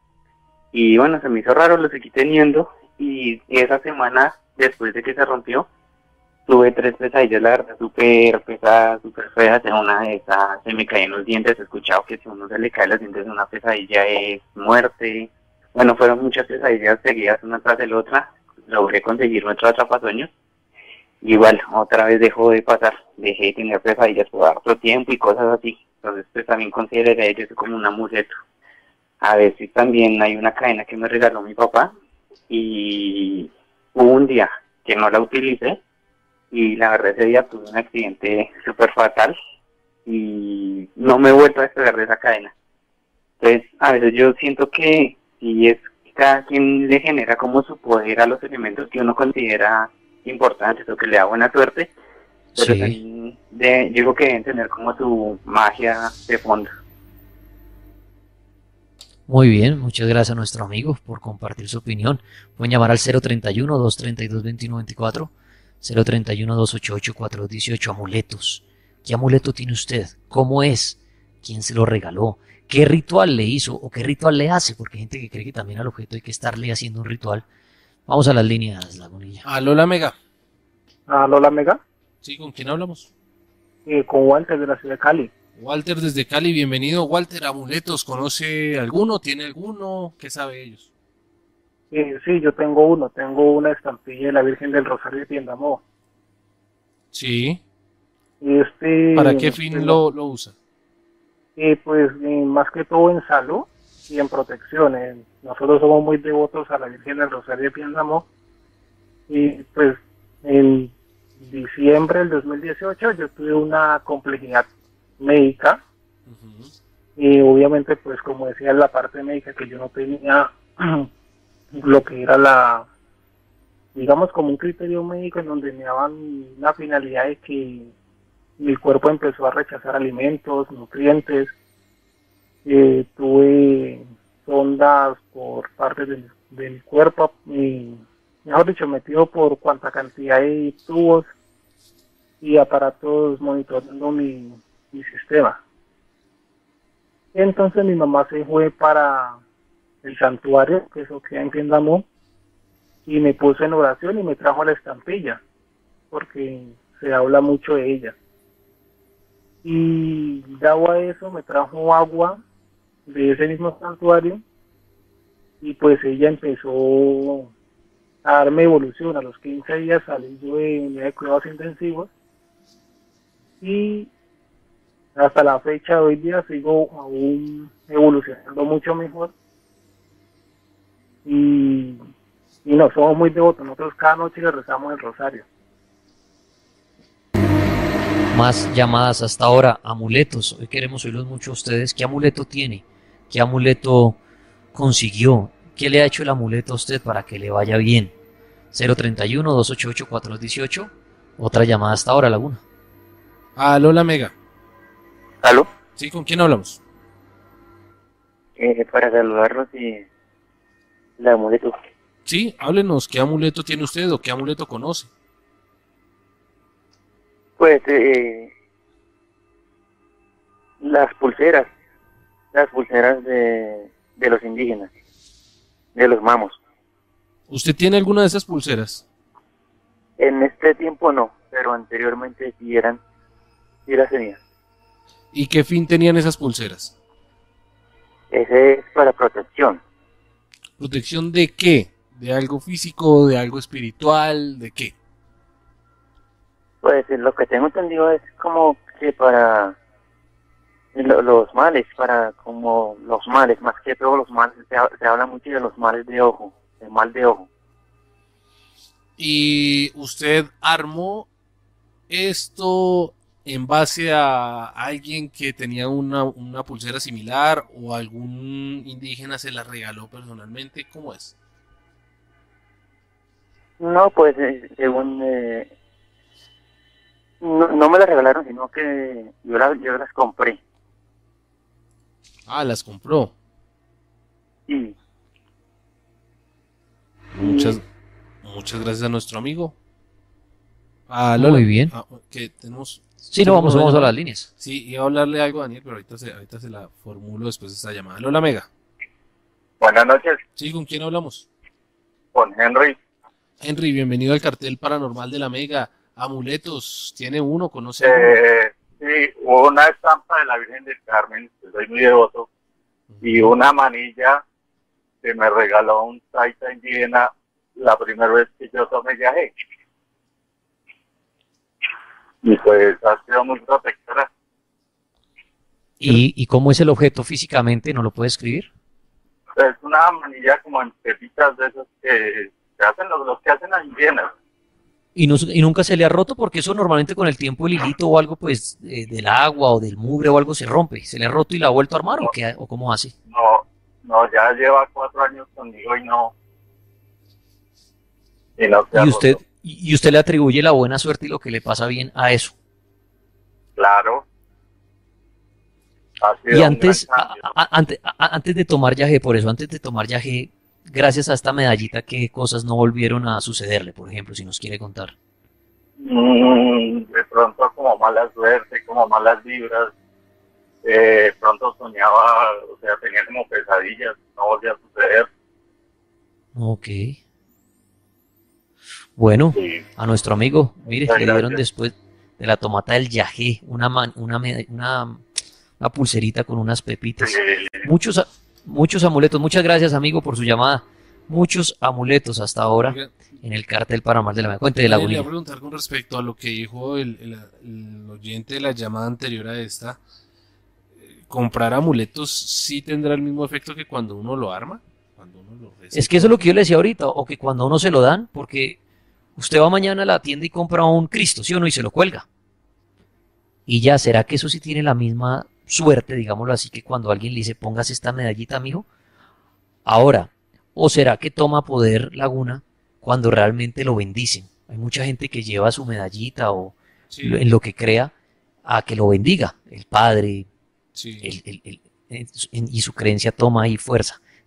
Speaker 9: Y bueno, se me hizo raro, lo seguí teniendo y esa semana, después de que se rompió, tuve tres pesadillas, la verdad, súper pesadas, súper feas. En una de esas se me caían los dientes, he escuchado que si a uno se le caen los dientes en una pesadilla es muerte. Bueno, fueron muchas pesadillas seguidas una tras de la otra. Logré conseguir nuestro atrapasueños. Igual, otra vez dejó de pasar. Dejé de tener pesadillas por harto tiempo y cosas así. Entonces, pues también consideré eso como un amuleto. A veces también hay una cadena que me regaló mi papá. Y hubo un día que no la utilicé. Y la verdad ese día tuve un accidente súper fatal. Y no me he vuelto a despegar de esa cadena. Entonces, a veces yo siento que si es cada quien le genera como su poder a los elementos que uno considera importantes o que le da buena suerte, pero
Speaker 1: Sí.
Speaker 9: también de, yo digo que deben tener como su magia de fondo.
Speaker 1: Muy bien, muchas gracias a nuestro amigo por compartir su opinión. Pueden llamar al cero treinta y uno, doscientos treinta y dos, veintiuno veinticuatro, cero treinta y uno, doscientos ochenta y ocho, cuatrocientos dieciocho. Amuletos. ¿Qué amuleto tiene usted? ¿Cómo es? ¿Quién se lo regaló? ¿Qué ritual le hizo o qué ritual le hace? Porque hay gente que cree que también al objeto hay que estarle haciendo un ritual. Vamos a las líneas, Lagunilla.
Speaker 2: Aló, la Mega.
Speaker 8: Aló, la Mega,
Speaker 2: Sí, ¿con quién hablamos?
Speaker 8: eh, con Walter de la ciudad de Cali.
Speaker 2: Walter desde Cali, bienvenido. Walter, amuletos, ¿conoce alguno? ¿Tiene alguno? ¿Qué sabe ellos?
Speaker 8: Eh, sí, yo tengo uno, tengo una estampilla de la Virgen del Rosario de Piendamó.
Speaker 2: Sí.
Speaker 8: Este,
Speaker 2: ¿Para qué fin lo, lo usa?
Speaker 8: Eh, pues eh, más que todo en salud y en protección. Eh, nosotros somos muy devotos a la Virgen del Rosario de Piendamó. Y pues en diciembre del dos mil dieciocho yo tuve una complejidad médica.
Speaker 2: Ujú.
Speaker 8: Y obviamente, pues como decía, la parte médica que yo no tenía lo que era la, digamos, como un criterio médico en donde me daban la finalidad de que mi cuerpo empezó a rechazar alimentos, nutrientes. Eh, tuve sondas por partes del, del cuerpo, y
Speaker 4: mejor dicho, metido por cuanta cantidad de tubos y aparatos monitoreando mi, mi sistema. Entonces mi mamá se fue para el santuario, que eso queda en Piendamó, y me puso en oración y me trajo la estampilla, porque se habla mucho de ella. Y dado a eso me trajo agua de ese mismo santuario, y pues ella empezó a darme evolución. A los quince días salí yo de unidad de cuidados intensivos, y hasta la fecha de hoy día sigo aún evolucionando mucho mejor. Y, y no, somos muy devotos. Nosotros cada noche le rezamos el rosario.
Speaker 1: Más llamadas hasta ahora, amuletos. Hoy queremos oírlos mucho a ustedes. ¿Qué amuleto tiene? ¿Qué amuleto consiguió? ¿Qué le ha hecho el amuleto a usted para que le vaya bien? cero treinta y uno, dos ochenta y ocho, cuatro dos ocho. Otra llamada hasta ahora, Laguna.
Speaker 2: Aló, la Mega.
Speaker 9: ¿Aló?
Speaker 2: Sí, ¿con quién hablamos?
Speaker 9: Eh, para saludarlos y la amuleto.
Speaker 2: Sí, háblenos, ¿qué amuleto tiene usted o qué amuleto conoce?
Speaker 9: Pues, eh, las pulseras, las pulseras de, de los indígenas, de los mamos.
Speaker 2: ¿Usted tiene alguna de esas pulseras?
Speaker 9: En este tiempo no, pero anteriormente sí eran, sí las tenía.
Speaker 2: ¿Y qué fin tenían esas pulseras?
Speaker 9: Ese es para protección.
Speaker 2: ¿Protección de qué? ¿De algo físico, de algo espiritual, de qué?
Speaker 9: Pues eh, lo que tengo entendido es como que para lo- los males, para como los males, más que todos los males, se, ha- se habla mucho de los males de ojo, el mal de ojo.
Speaker 2: ¿Y usted armó esto en base a alguien que tenía una, una pulsera similar o algún indígena se la regaló personalmente? ¿Cómo es?
Speaker 9: No, pues eh, según eh, no, no me las regalaron, sino que yo, la- yo las compré.
Speaker 2: Ah, las compró.
Speaker 9: Y
Speaker 2: Muchas, muchas gracias a nuestro amigo. Ah,
Speaker 1: Muy
Speaker 2: Lola.
Speaker 1: bien.
Speaker 2: Ah, que tenemos...
Speaker 1: Sí, no, vamos,
Speaker 2: tenemos
Speaker 1: vamos a
Speaker 2: una
Speaker 1: las
Speaker 2: llamada.
Speaker 1: líneas.
Speaker 2: Sí, iba a hablarle algo a Daniel, pero ahorita se, ahorita se la formulo después de esta llamada. Lola Mega.
Speaker 3: Buenas noches,
Speaker 2: Sí, ¿con quién hablamos?
Speaker 3: con Henry.
Speaker 2: Henry, bienvenido al cartel paranormal de la Mega. Amuletos, ¿tiene uno? ¿Conoce alguno?
Speaker 3: Eh, sí, una estampa de la Virgen del Carmen, que soy muy devoto, y una manilla que me regaló un taita indígena la primera vez que yo tomé viaje. Y pues ha sido muy protectora.
Speaker 1: ¿Y, ¿Y cómo es el objeto físicamente? ¿No lo puede escribir?
Speaker 3: Es una manilla como en pepitas de esos que, que hacen los, los que hacen las indígenas.
Speaker 1: ¿Y, no, y nunca se le ha roto? Porque eso normalmente con el tiempo el hilito o algo pues eh, del agua o del mugre o algo se rompe. ¿Se le ha roto y la ha vuelto a armar o, qué, o cómo hace?
Speaker 3: No, no, ya lleva cuatro años conmigo y no. Y no se ha
Speaker 1: ¿Y usted,
Speaker 3: roto.
Speaker 1: y y usted le atribuye la buena suerte y lo que le pasa bien a eso?
Speaker 3: Claro. Ha sido
Speaker 1: Y
Speaker 3: un
Speaker 1: antes,
Speaker 3: gran
Speaker 1: a-
Speaker 3: cambio.
Speaker 1: a- antes, a- antes de tomar yaje, por eso, antes de tomar yaje, gracias a esta medallita, ¿qué cosas no volvieron a sucederle, por ejemplo, si nos quiere contar?
Speaker 3: Mm, de pronto como mala suerte, como malas vibras. Eh, pronto soñaba, o sea, tenía como pesadillas, no volvía a suceder.
Speaker 1: Ok. Bueno,
Speaker 3: Sí.
Speaker 1: a nuestro amigo, mire,
Speaker 3: Muchas
Speaker 1: le dieron
Speaker 3: gracias.
Speaker 1: después de la tomata del yaje una, man- una, me- una, una pulserita con unas pepitas.
Speaker 3: Sí.
Speaker 1: Muchos, a- muchos amuletos. Muchas gracias, amigo, por su llamada. Muchos amuletos hasta ahora
Speaker 2: Oiga,
Speaker 1: en el cartel paranormal de la Mega. Cuente de la
Speaker 2: le voy a
Speaker 1: bolilla.
Speaker 2: preguntar con respecto a lo que dijo el, el- el oyente de la llamada anterior a esta. eh, ¿Comprar amuletos sí tendrá el mismo efecto que cuando uno lo arma? Cuando uno lo reza.
Speaker 1: Es que eso es lo que yo le decía ahorita, o que cuando a uno se lo dan, porque usted va mañana a la tienda y compra un Cristo, ¿sí o no? Y se lo cuelga. Y ya, ¿será que eso sí tiene la misma suerte, digámoslo así, que cuando alguien le dice, póngase esta medallita, mijo? Ahora, ¿o será que toma poder Laguna cuando realmente lo bendicen? Hay mucha gente que lleva su medallita o
Speaker 2: Sí,
Speaker 1: lo- en lo que crea a que lo bendiga el Padre,
Speaker 2: sí.
Speaker 1: el- el- el- en- en- y su creencia toma ahí fuerza.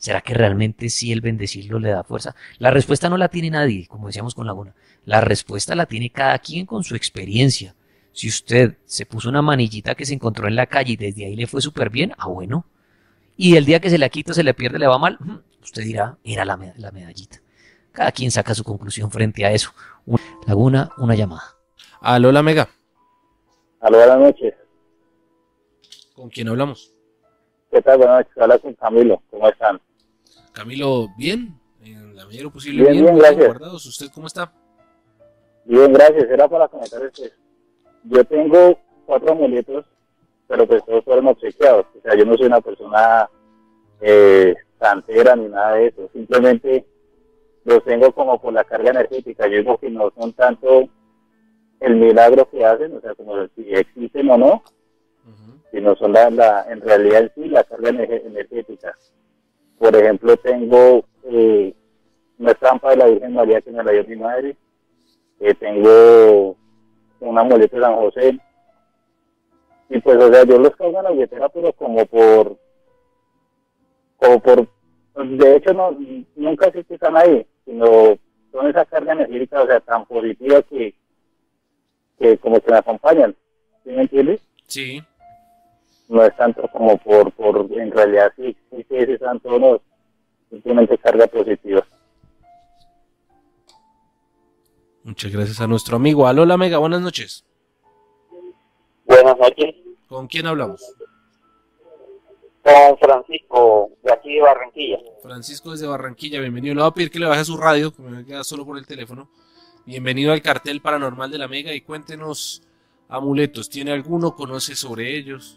Speaker 1: ¿Será que realmente sí el bendecirlo le da fuerza? La respuesta no la tiene nadie, como decíamos con Laguna. La respuesta la tiene cada quien con su experiencia. Si usted se puso una manillita que se encontró en la calle y desde ahí le fue súper bien, ah bueno. Y el día que se la quita, se le pierde, le va mal, usted dirá, era la, med la medallita. Cada quien saca su conclusión frente a eso. Una Laguna, una llamada.
Speaker 2: Aló, la Mega.
Speaker 10: Aló, buenas noches.
Speaker 2: ¿Con quién hablamos?
Speaker 10: ¿Qué tal? Buenas noches. Habla con Camilo. ¿Cómo están?
Speaker 2: Camilo, ¿bien? En la medida de lo posible,
Speaker 10: bien,
Speaker 2: bien,
Speaker 10: bien, gracias.
Speaker 2: guardados. ¿Usted cómo está?
Speaker 10: Bien, gracias. Era para comentar este. Yo tengo cuatro amuletos, pero pues todos fueron obsequiados. O sea, yo no soy una persona eh, santera ni nada de eso. Simplemente los tengo como por la carga energética. Yo digo que no son tanto el milagro que hacen, o sea, como si existen o no, uh-huh. sino son la, la, en realidad en sí la carga energética. Por ejemplo, tengo eh, una estampa de la Virgen María que me la dio mi madre, eh, tengo un amuleto de San José, y pues, o sea, yo los cargo en la billetera, pero como por, como por, de hecho, no, nunca sé que están ahí, sino son esa carga energética, o sea, tan positiva que, que como que me acompañan, ¿sí me entiendes?
Speaker 2: Sí.
Speaker 10: No es tanto como por, por en realidad sí existe ese santo o no, simplemente carga positiva.
Speaker 2: Muchas gracias a nuestro amigo. Aló, la Mega, buenas noches.
Speaker 11: Buenas noches.
Speaker 2: ¿Con quién hablamos?
Speaker 11: Con Francisco, de aquí de Barranquilla.
Speaker 2: Francisco desde Barranquilla, bienvenido. Le voy a pedir que le baje su radio, que me queda solo por el teléfono. Bienvenido al cartel paranormal de la Mega y cuéntenos amuletos. ¿Tiene alguno? ¿Conoce sobre ellos?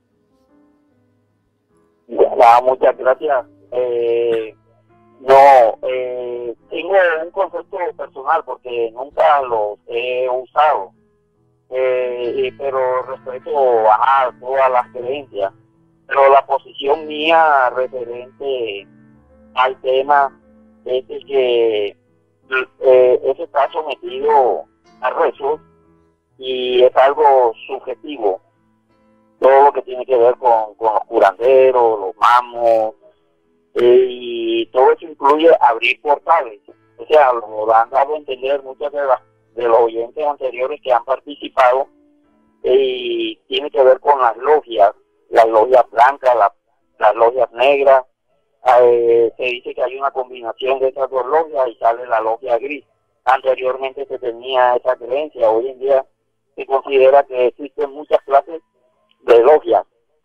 Speaker 11: Ah, muchas gracias. Eh, no, eh, tengo un concepto personal porque nunca los he usado, eh, pero respeto a todas las creencias. Pero la posición mía referente al tema es de que eh, eso está sometido a rezos y es algo subjetivo. Todo lo que tiene que ver con, con los curanderos, los mamos, eh, y todo eso incluye abrir portales. O sea, lo han dado a entender muchas de, las, de los oyentes anteriores que han participado, eh, y tiene que ver con las logias, las logias blancas, la, las logias negras. Eh, se dice que hay una combinación de esas dos logias y sale la logia gris. Anteriormente se tenía esa creencia, hoy en día se considera que existen muchas clases de logias,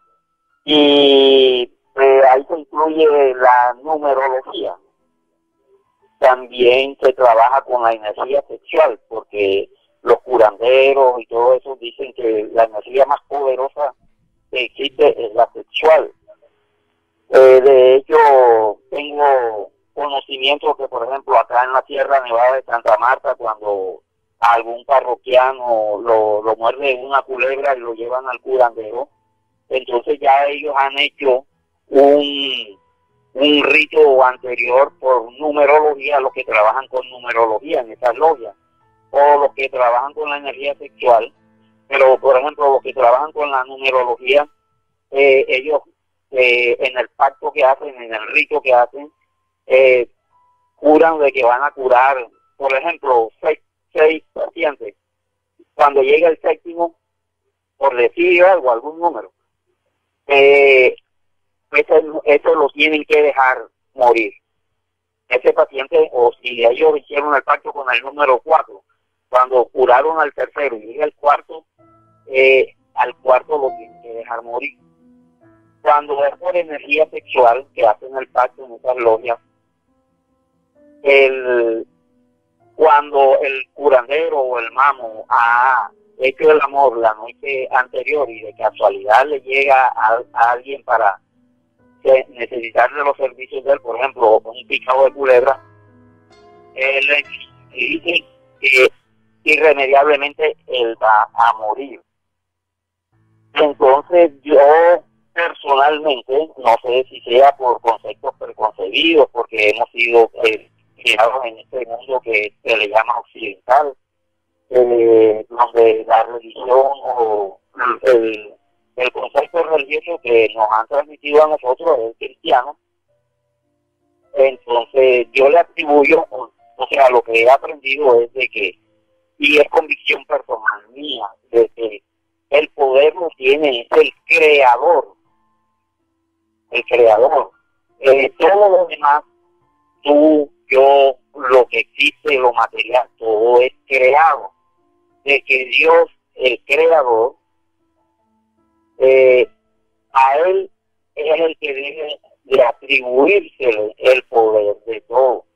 Speaker 11: y eh, ahí se incluye la numerología. También se trabaja con la energía sexual, porque los curanderos y todo eso dicen que la energía más poderosa que existe es la sexual. Eh, de hecho, tengo conocimiento que, por ejemplo, acá en la Sierra Nevada de Santa Marta, cuando a algún parroquiano lo, lo muerde una culebra y lo llevan al curandero, entonces ya ellos han hecho un, un rito anterior por numerología, los que trabajan con numerología en esas logias, o los que trabajan con la energía sexual. Pero, por ejemplo, los que trabajan con la numerología, eh, ellos eh, en el pacto que hacen, en el rito que hacen, eh, juran de que van a curar, por ejemplo, seis seis pacientes. Cuando llega el séptimo, por decir algo, algún número, eh, ese, eso lo tienen que dejar morir. Ese paciente, o si ellos hicieron el pacto con el número cuatro, cuando curaron al tercero y llega el cuarto, eh, al cuarto lo tienen que dejar morir. Cuando es por energía sexual que hacen el pacto en esas logias, el cuando el curandero o el mamo ha hecho el amor la noche anterior y de casualidad le llega a, a alguien para que necesitar de los servicios de él, por ejemplo, un picado de culebra, él le dice que irremediablemente él va a morir. Entonces yo personalmente, no sé si sea por conceptos preconcebidos, porque hemos sido eh, en este mundo que se le llama occidental, eh, donde la religión o el, el concepto religioso que nos han transmitido a nosotros es cristiano, Entonces yo le atribuyo, o, o sea, lo que he aprendido es de que, y es convicción personal mía, de que el poder lo tiene, es el creador, el creador. Eh, todo lo demás, tú, yo, lo que existe, lo material, todo es creado. De que Dios, el creador, eh, a él es el que debe de atribuirse el poder de todo.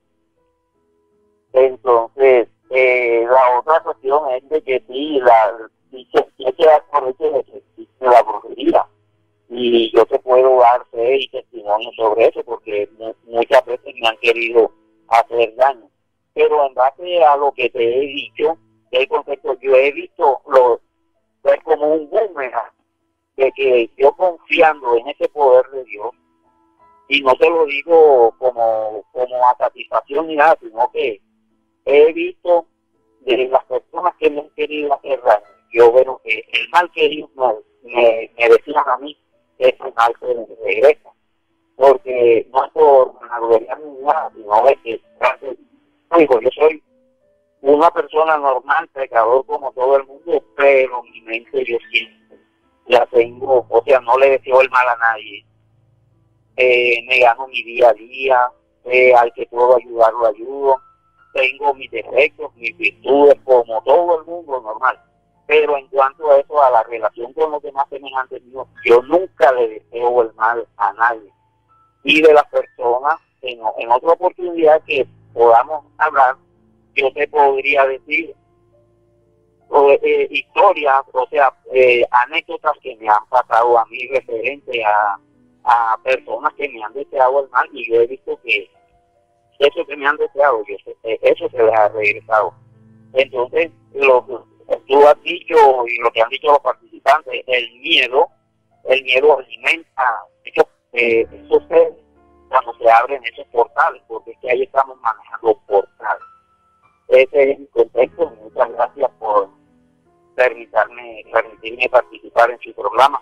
Speaker 11: Entonces, eh, la otra cuestión es de que sí, la, sí que sí que da correcto de que existe la brujería. Y yo te puedo dar fe y testimonio sobre eso, porque mu muchas veces me han querido hacer daño. Pero en base a lo que te he dicho, el concepto, yo he visto lo, es como un boomerang, de que yo confiando en ese poder de Dios, y no te lo digo como, como a satisfacción ni nada, sino que he visto de las personas que me han querido hacer daño, yo veo que el mal que ellos me, me, me decían a mí, es el mal que me regresa, porque no es por vanagloriar ni nada, sino es que, digo, yo soy una persona normal, pecador como todo el mundo, pero mi mente yo siempre la tengo, o sea, no le deseo el mal a nadie. Eh, me gano mi día a día, eh, al que puedo ayudar lo ayudo, tengo mis defectos, mis virtudes, como todo el mundo normal. Pero en cuanto a eso, a la relación con los demás semejantes míos, yo nunca le deseo el mal a nadie. Y de las personas, en, en otra oportunidad que podamos hablar, yo te podría decir o, eh, historias, o sea, eh, anécdotas que me han pasado a mí referente a, a personas que me han deseado el mal, y yo he visto que eso que me han deseado, yo, eh, eso se les ha regresado. Entonces, lo que tú has dicho y lo que han dicho los participantes, el miedo, el miedo alimenta esos, eh, esos seres cuando se abren esos portales, porque es que ahí estamos manejando portales. Ese es mi contexto. Muchas gracias por permitirme, permitirme participar en su programa.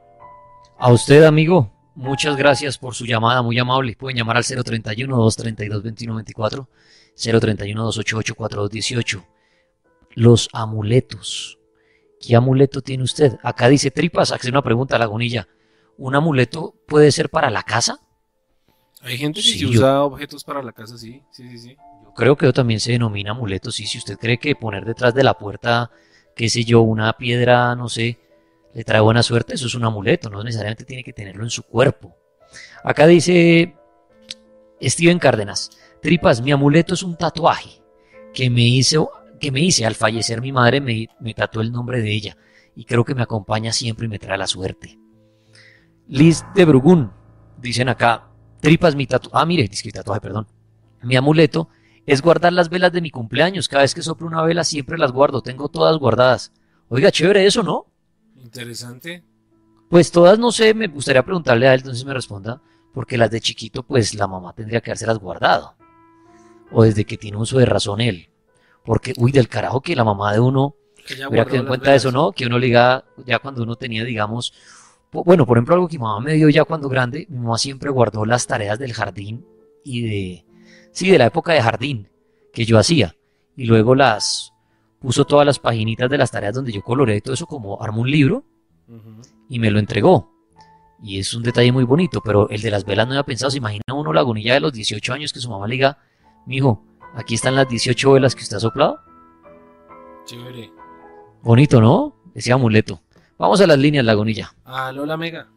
Speaker 1: A usted, amigo, muchas gracias por su llamada, muy amable. Pueden llamar al cero treinta y uno, dos treinta y dos, veintiuno veinticuatro, cero treinta y uno, dos ochenta y ocho, cuarenta y dos dieciocho. Los amuletos. ¿Qué amuleto tiene usted? Acá dice Tripas, hace una pregunta a Lagunilla. ¿Un amuleto puede ser para la casa?
Speaker 2: Hay gente que
Speaker 1: Sí,
Speaker 2: sí
Speaker 1: yo-
Speaker 2: usa objetos para la casa, sí, sí, sí, sí.
Speaker 1: Creo que eso también se denomina amuleto, sí. Si usted cree que poner detrás de la puerta, qué sé yo, una piedra, no sé, le trae buena suerte, eso es un amuleto, no necesariamente tiene que tenerlo en su cuerpo. Acá dice Steven Cárdenas, Tripas, mi amuleto es un tatuaje que me hizo, que me hice al fallecer mi madre, me, me tatuó el nombre de ella y creo que me acompaña siempre y me trae la suerte. Liz de Brugún, dicen acá, Tripas, mi tatuaje, ah, mire, dice que tatuaje, perdón. Mi amuleto es guardar las velas de mi cumpleaños. Cada vez que soplo una vela siempre las guardo. Tengo todas guardadas. Oiga, chévere eso, ¿no?
Speaker 2: Interesante.
Speaker 1: Pues todas no sé, me gustaría preguntarle a él, entonces me responda. Porque las de chiquito, pues la mamá tendría que habérselas guardado. O desde que tiene uso de razón él. Porque, uy, del carajo que la mamá de uno
Speaker 2: Ella
Speaker 1: hubiera
Speaker 2: guardó
Speaker 1: quedado en
Speaker 2: las
Speaker 1: cuenta de eso,
Speaker 2: velas.
Speaker 1: ¿no? Que uno liga ya cuando uno tenía, digamos, po- bueno, por ejemplo, algo que mi mamá me dio ya cuando grande, mi mamá siempre guardó las tareas del jardín y de, sí, de la época de jardín que yo hacía. Y luego las puso todas las paginitas de las tareas donde yo coloreé todo eso como armó un libro
Speaker 2: Ujú.
Speaker 1: y me lo entregó. Y es un detalle muy bonito, pero el de las velas no había pensado. ¿Se imagina uno la agonía de los dieciocho años que su mamá le diga, mijo, aquí están las dieciocho velas que usted ha soplado?
Speaker 2: Chévere.
Speaker 1: Bonito, ¿no? Ese amuleto. Vamos a las líneas, Lagunilla.
Speaker 2: Aló, la Mega.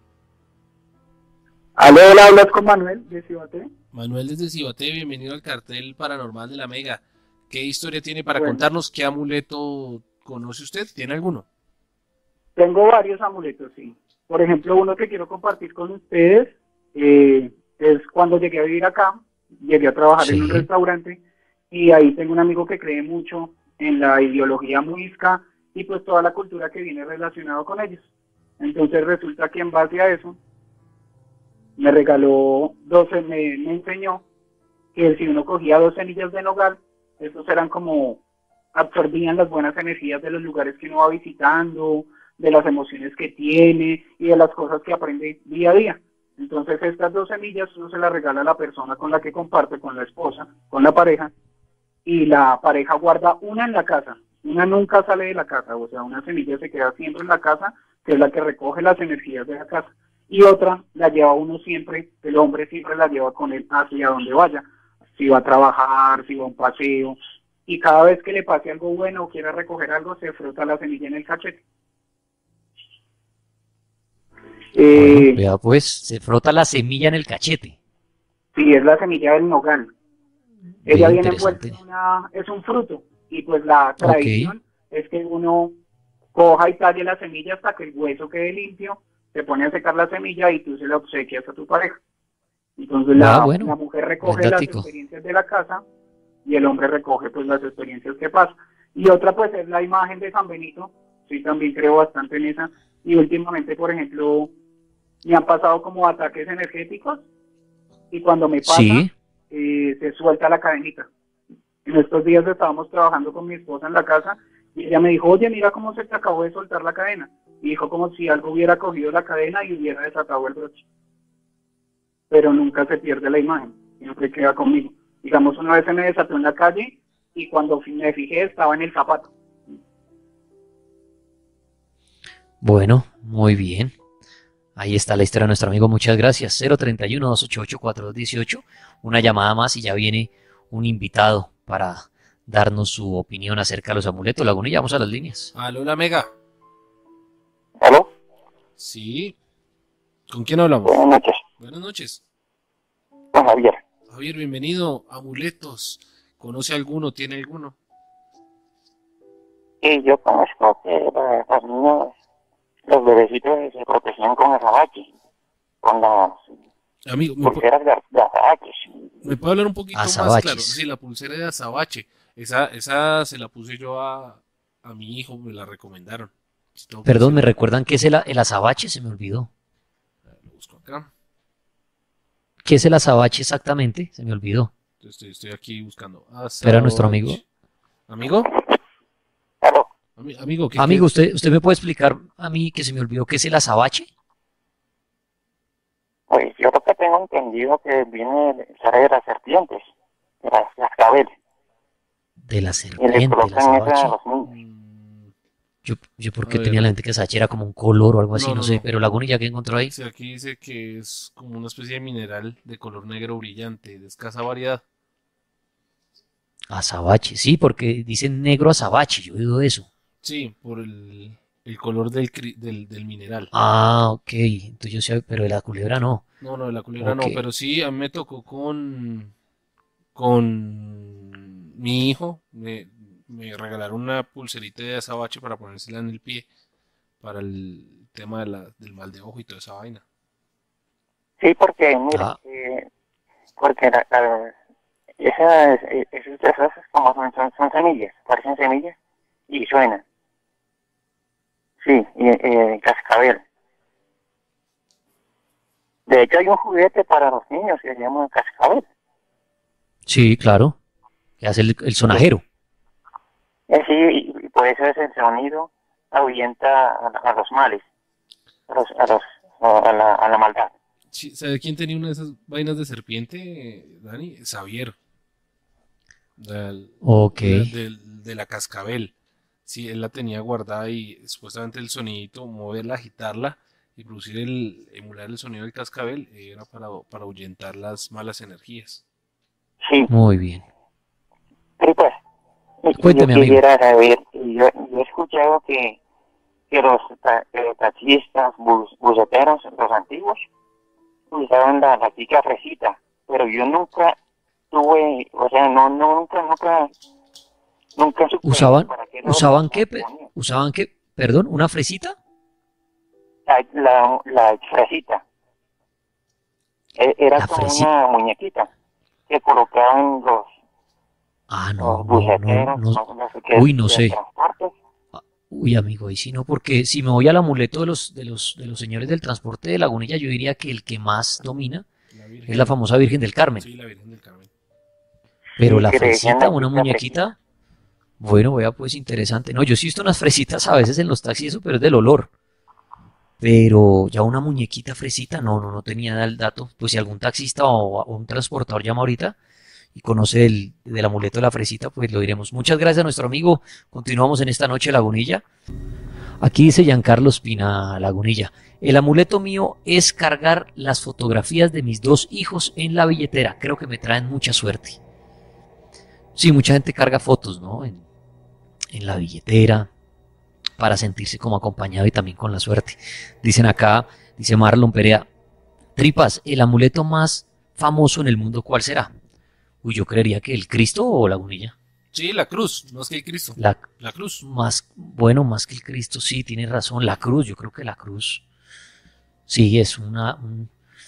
Speaker 8: Aló, hola, hablas con Manuel de Cibaté.
Speaker 2: Manuel desde Cibaté, bienvenido al cartel paranormal de la Mega. ¿Qué historia tiene para
Speaker 8: Bueno.
Speaker 2: contarnos? ¿Qué amuleto conoce usted? ¿Tiene alguno?
Speaker 8: Tengo varios amuletos, sí. Por ejemplo, uno que quiero compartir con ustedes eh, es cuando llegué a vivir acá, llegué a trabajar en un
Speaker 1: Sí.
Speaker 8: restaurante y ahí tengo un amigo que cree mucho en la ideología muisca y pues toda la cultura que viene relacionada con ellos. Entonces resulta que en base a eso me regaló doce, me, me enseñó que si uno cogía dos semillas de nogal, esos eran como absorbían las buenas energías de los lugares que uno va visitando, de las emociones que tiene y de las cosas que aprende día a día. Entonces estas dos semillas uno se las regala a la persona con la que comparte, con la esposa, con la pareja, y la pareja guarda una en la casa, una nunca sale de la casa, o sea, una semilla se queda siempre en la casa, que es la que recoge las energías de la casa, y otra la lleva uno siempre, el hombre siempre la lleva con él hacia donde vaya, si va a trabajar, si va a un paseo, y cada vez que le pase algo bueno o quiera recoger algo, se frota la semilla en el cachete. Eh,
Speaker 1: Bueno, vea pues, se frota la semilla en el cachete.
Speaker 8: Sí, es la semilla del nogal.
Speaker 1: Ve,
Speaker 8: Ella viene envuelta
Speaker 1: interesante.
Speaker 8: en una, es un fruto, y pues la
Speaker 1: Ok.
Speaker 8: tradición es que uno coja y talle la semilla hasta que el hueso quede limpio, se pone a secar la semilla y tú se la obsequias a tu pareja. Entonces
Speaker 1: Ah,
Speaker 8: la,
Speaker 1: bueno,
Speaker 8: la mujer
Speaker 1: buen
Speaker 8: recoge las
Speaker 1: datico.
Speaker 8: experiencias de la casa y el hombre recoge pues las experiencias que pasan. Y otra pues es la imagen de San Benito, sí, también creo bastante en esa, y últimamente, por ejemplo, me han pasado como ataques energéticos, y cuando me pasa,
Speaker 1: Sí,
Speaker 8: eh, se suelta la cadenita. En estos días estábamos trabajando con mi esposa en la casa, y ella me dijo, oye, mira cómo se te acabó de soltar la cadena. Y dijo como si algo hubiera cogido la cadena y hubiera desatado el broche. Pero nunca se pierde la imagen, siempre queda conmigo. Digamos, una vez se me desató en la calle, y cuando me fijé estaba en el zapato.
Speaker 1: bueno, muy bien. Ahí está la historia de nuestro amigo, muchas gracias. cero treinta y uno, dos ochenta y ocho, cuarenta y dos dieciocho. Una llamada más y ya viene un invitado para darnos su opinión acerca de los amuletos. Lagunilla, vamos a las líneas.
Speaker 2: Aló, la Mega.
Speaker 11: ¿Aló?
Speaker 2: Sí. ¿Con quién hablamos?
Speaker 11: Buenas noches.
Speaker 2: Buenas noches.
Speaker 11: Con Javier.
Speaker 2: Javier, bienvenido. Amuletos. ¿Conoce alguno? ¿Tiene alguno?
Speaker 11: Y yo conozco que los, los niños, los bebecitos se protegían con azabache, con las
Speaker 2: Amigo, ¿me, pu-
Speaker 11: pulseras de, de azabaches.
Speaker 2: me puede hablar un poquito más
Speaker 1: Azabaches.
Speaker 2: claro? Sí, la pulsera de azabache. Esa, esa se la puse yo a, a mi hijo, me la recomendaron. Si tengo que
Speaker 1: Perdón, ¿me
Speaker 2: decirlo,
Speaker 1: recuerdan qué es el, a- el azabache? Se me olvidó.
Speaker 2: lo busco acá.
Speaker 1: ¿Qué es el azabache exactamente? Se me olvidó.
Speaker 2: Estoy, estoy aquí buscando.
Speaker 1: Espera, nuestro amigo.
Speaker 2: Azabache. ¿Amigo?
Speaker 11: Claro,
Speaker 2: Ami- amigo, ¿qué
Speaker 1: Amigo,
Speaker 2: qué-
Speaker 1: ¿usted, usted me puede explicar a mí que se me olvidó qué es el azabache?
Speaker 11: pues yo lo que tengo entendido que viene de, sale de las serpientes, de las cascabeles,
Speaker 1: De la
Speaker 11: y le
Speaker 1: serpiente, el
Speaker 11: colocan eso a
Speaker 1: azabache.
Speaker 11: los niños.
Speaker 2: Mm,
Speaker 1: Yo, yo
Speaker 2: A
Speaker 1: porque
Speaker 2: ver.
Speaker 1: tenía la mente que azabache era como un color o algo así,
Speaker 2: No,
Speaker 1: no,
Speaker 2: no,
Speaker 1: sé.
Speaker 2: no.
Speaker 1: Pero Lagunilla, ¿qué encontró ahí?
Speaker 2: sí, aquí dice que es como una especie de mineral de color negro brillante, de escasa variedad.
Speaker 1: Azabache, sí, porque dicen negro azabache, yo he oído eso.
Speaker 2: Sí, por el, el color del, cri- del, del mineral.
Speaker 1: Ah, ok, entonces yo sé, pero de la culebra no.
Speaker 2: No, no, de la culebra no,
Speaker 1: Ok.
Speaker 2: pero sí, a mí me tocó con, con mi hijo, me, me regalaron una pulserita de azabache para ponérsela en el pie, para el tema de la, del mal de ojo y toda esa vaina.
Speaker 11: Sí, porque, mira,
Speaker 1: Ah.
Speaker 11: eh, porque la, la- esas, eh, esas, esas como son, son, son semillas, parecen semillas y suenan. Sí, y, eh, cascabel. De hecho hay un juguete para los niños que se llama cascabel.
Speaker 1: Sí, claro, que hace el, el sonajero.
Speaker 11: Eh, sí, y, y por eso es el sonido ahuyenta a, a los males, a, los, a, los, a, la, a la maldad.
Speaker 2: Sí, ¿sabe quién tenía una de esas vainas de serpiente, eh, Dani? Xavier. Del-
Speaker 1: Ok,
Speaker 2: de, de- de la cascabel. Sí, él la tenía guardada y supuestamente el sonidito, moverla, agitarla y producir el, emular el sonido del cascabel era para, para ahuyentar las malas energías.
Speaker 11: Sí,
Speaker 1: muy bien.
Speaker 11: sí, pues. Y- y
Speaker 1: Cuénteme,
Speaker 11: yo
Speaker 1: amigo.
Speaker 11: quisiera saber, y yo, yo he escuchado que, que los ta- eh, taxistas, bus, buseteros, los antiguos, usaban la, la chica fresita, pero yo nunca tuve, o sea, no, no nunca, nunca, nunca supe
Speaker 1: ¿Usaban,
Speaker 11: para qué lo-
Speaker 1: usaban
Speaker 11: lo
Speaker 1: qué? pe-
Speaker 11: ponían.
Speaker 1: ¿Usaban qué? Perdón, ¿una fresita?
Speaker 11: La, la, la fresita. E- Era
Speaker 1: La
Speaker 11: como
Speaker 1: fresita.
Speaker 11: una muñequita que colocaban los,
Speaker 1: Ah,
Speaker 11: los
Speaker 1: no, no, no,
Speaker 11: buceteros,
Speaker 1: no.
Speaker 11: los, los que
Speaker 1: Uy, no
Speaker 11: de
Speaker 1: sé.
Speaker 11: transporte.
Speaker 1: Uy, amigo, y si no, porque si me voy al amuleto de los, de los, de los señores del transporte de Lagunilla, yo diría que el que más domina
Speaker 2: La
Speaker 1: es
Speaker 2: Virgen,
Speaker 1: la famosa Virgen del Carmen.
Speaker 2: sí, la Virgen del Carmen.
Speaker 1: Pero
Speaker 11: Sí,
Speaker 1: la
Speaker 11: que le decían
Speaker 1: fresita,
Speaker 11: la
Speaker 1: una
Speaker 11: chica
Speaker 1: muñequita, bueno, vea, pues interesante. No, yo sí he visto unas fresitas a veces en los taxis, y eso, pero es del olor. Pero ya una muñequita fresita, no, no, no tenía el dato. Pues si algún taxista o, o un transportador llama ahorita y conoce el, del amuleto de la fresita, pues lo diremos. Muchas gracias a nuestro amigo. Continuamos en esta noche Lagunilla. Aquí dice Giancarlo Espina Lagunilla. El amuleto mío es cargar las fotografías de mis dos hijos en la billetera. Creo que me traen mucha suerte. Sí, mucha gente carga fotos, ¿no? En, en la billetera, para sentirse como acompañado y también con la suerte. Dicen acá, dice Marlon Perea, Tripas, el amuleto más famoso en el mundo, ¿cuál será? Uy, yo creería que el Cristo o Lagunilla.
Speaker 2: Sí, la cruz, más que el Cristo.
Speaker 1: La,
Speaker 2: la cruz.
Speaker 1: Más, bueno, más que el Cristo, sí, tiene razón. La cruz, yo creo que la cruz. Sí, es una, un,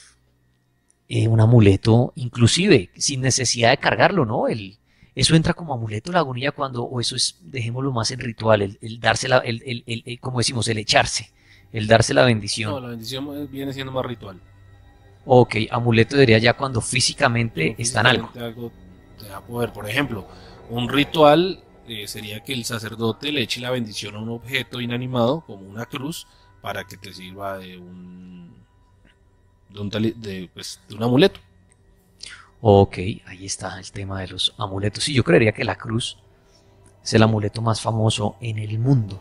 Speaker 1: eh, un amuleto, inclusive, sin necesidad de cargarlo, ¿no? El, eso entra como amuleto Lagunilla cuando, o eso es, dejémoslo más en ritual, el, el darse la, el, el, el, el, como decimos, el echarse, el darse la bendición.
Speaker 2: No, la bendición viene siendo más ritual.
Speaker 1: Ok, amuleto diría ya cuando físicamente está en algo.
Speaker 2: algo te da poder. Por ejemplo, un ritual eh, sería que el sacerdote le eche la bendición a un objeto inanimado, como una cruz, para que te sirva de un, de un, tali, de, pues, de un amuleto.
Speaker 1: Ok, ahí está el tema de los amuletos. Sí, yo creería que la cruz es el amuleto más famoso en el mundo.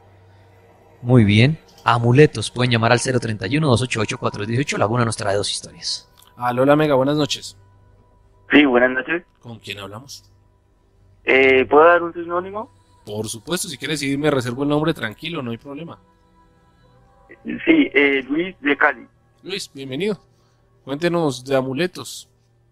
Speaker 1: Muy bien. Amuletos, pueden llamar al cero treinta y uno, dos ochenta y ocho, cuatrocientos dieciocho. Laguna nos trae dos historias.
Speaker 2: Aló, la Mega, buenas noches.
Speaker 12: Sí, buenas noches.
Speaker 2: ¿Con quién hablamos?
Speaker 12: Eh, ¿Puedo dar un sinónimo?
Speaker 2: Por supuesto, si quieres ir me reservo el nombre, tranquilo, no hay problema.
Speaker 12: Sí, eh, Luis de Cali.
Speaker 2: Luis, bienvenido. Cuéntenos de amuletos.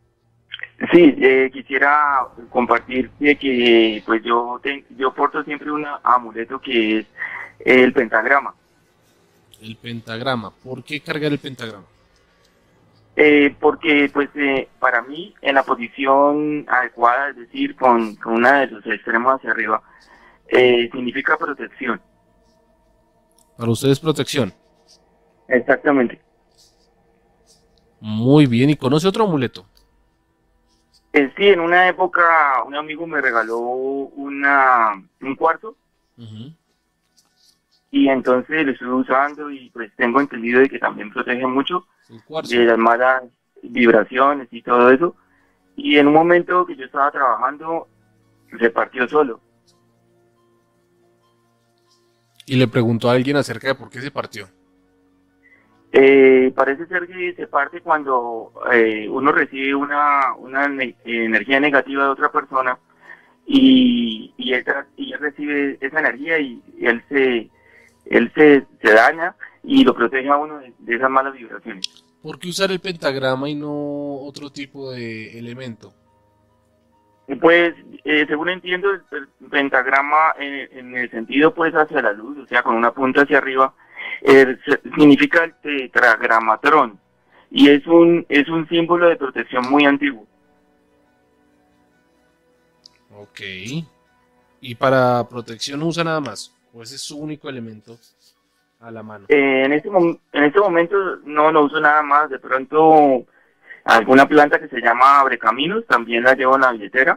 Speaker 12: Sí, eh, quisiera compartir que, que pues yo te, yo porto siempre un amuleto que es el pentagrama.
Speaker 2: El pentagrama. ¿Por qué cargar el pentagrama?
Speaker 12: Eh, porque pues eh, para mí en la posición adecuada, es decir, con, con una de los extremos hacia arriba, eh, significa protección.
Speaker 2: Para ustedes protección.
Speaker 12: Exactamente.
Speaker 2: Muy bien, ¿y conoce otro amuleto?
Speaker 12: Eh, sí, en una época un amigo me regaló una un cuarzo. Uh-huh. Y entonces lo estuve usando y pues tengo entendido de que también protege mucho de las malas vibraciones y todo eso. Y en un momento que yo estaba trabajando, se partió solo.
Speaker 2: ¿Y le preguntó a alguien acerca de por qué se partió?
Speaker 12: Eh, parece ser que se parte cuando eh, uno recibe una, una ne- energía negativa de otra persona y, y, él, y él recibe esa energía y, y él se él se, se daña y lo protege a uno de, de esas malas vibraciones.
Speaker 2: ¿Por qué usar el pentagrama y no otro tipo de elemento?
Speaker 12: Pues, eh, según entiendo, el pentagrama en, en el sentido pues hacia la luz, o sea, con una punta hacia arriba, eh, significa el tetragramatrón y es un es un símbolo de protección muy antiguo.
Speaker 2: Ok. ¿Y para protección no usa nada más? ¿O ese es su único elemento a la mano?
Speaker 12: Eh, en este mom- en este momento no no uso nada más. De pronto alguna planta que se llama abrecaminos también la llevo en la billetera.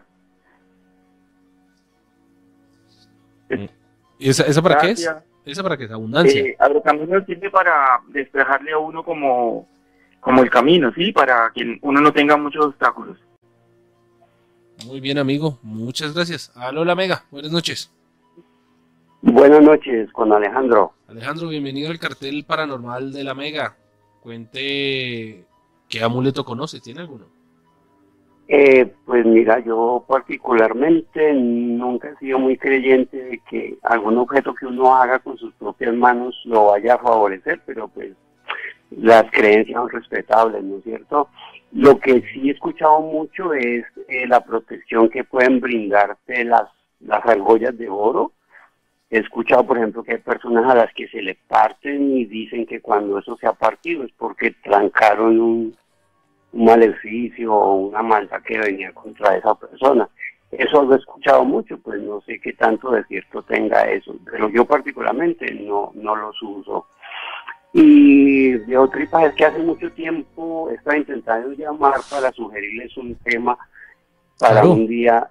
Speaker 2: ¿Y esa, esa para Gracias. qué es? ¿Esa para qué es? Abundancia.
Speaker 12: Eh, abrecaminos sirve para despejarle a uno como, como el camino, ¿sí? Para que uno no tenga muchos obstáculos.
Speaker 2: Muy bien, amigo. Muchas gracias. Aló, la Mega. Buenas noches.
Speaker 13: Buenas noches, con Alejandro.
Speaker 2: Alejandro, bienvenido al cartel paranormal de la Mega. Cuente qué amuleto conoce. ¿Tiene alguno?
Speaker 13: Eh, pues mira, yo particularmente nunca he sido muy creyente de que algún objeto que uno haga con sus propias manos lo vaya a favorecer, pero pues las creencias son respetables, ¿no es cierto? Lo que sí he escuchado mucho es eh, la protección que pueden brindarte las, las argollas de oro. He escuchado, por ejemplo, que hay personas a las que se le parten y dicen que cuando eso se ha partido es porque trancaron un un maleficio o una maldad que venía contra esa persona. Eso lo he escuchado mucho, pues no sé qué tanto de cierto tenga eso, pero yo particularmente no, no los uso. Y de otra es que hace mucho tiempo he estado intentando llamar para sugerirles un tema para claro. un día.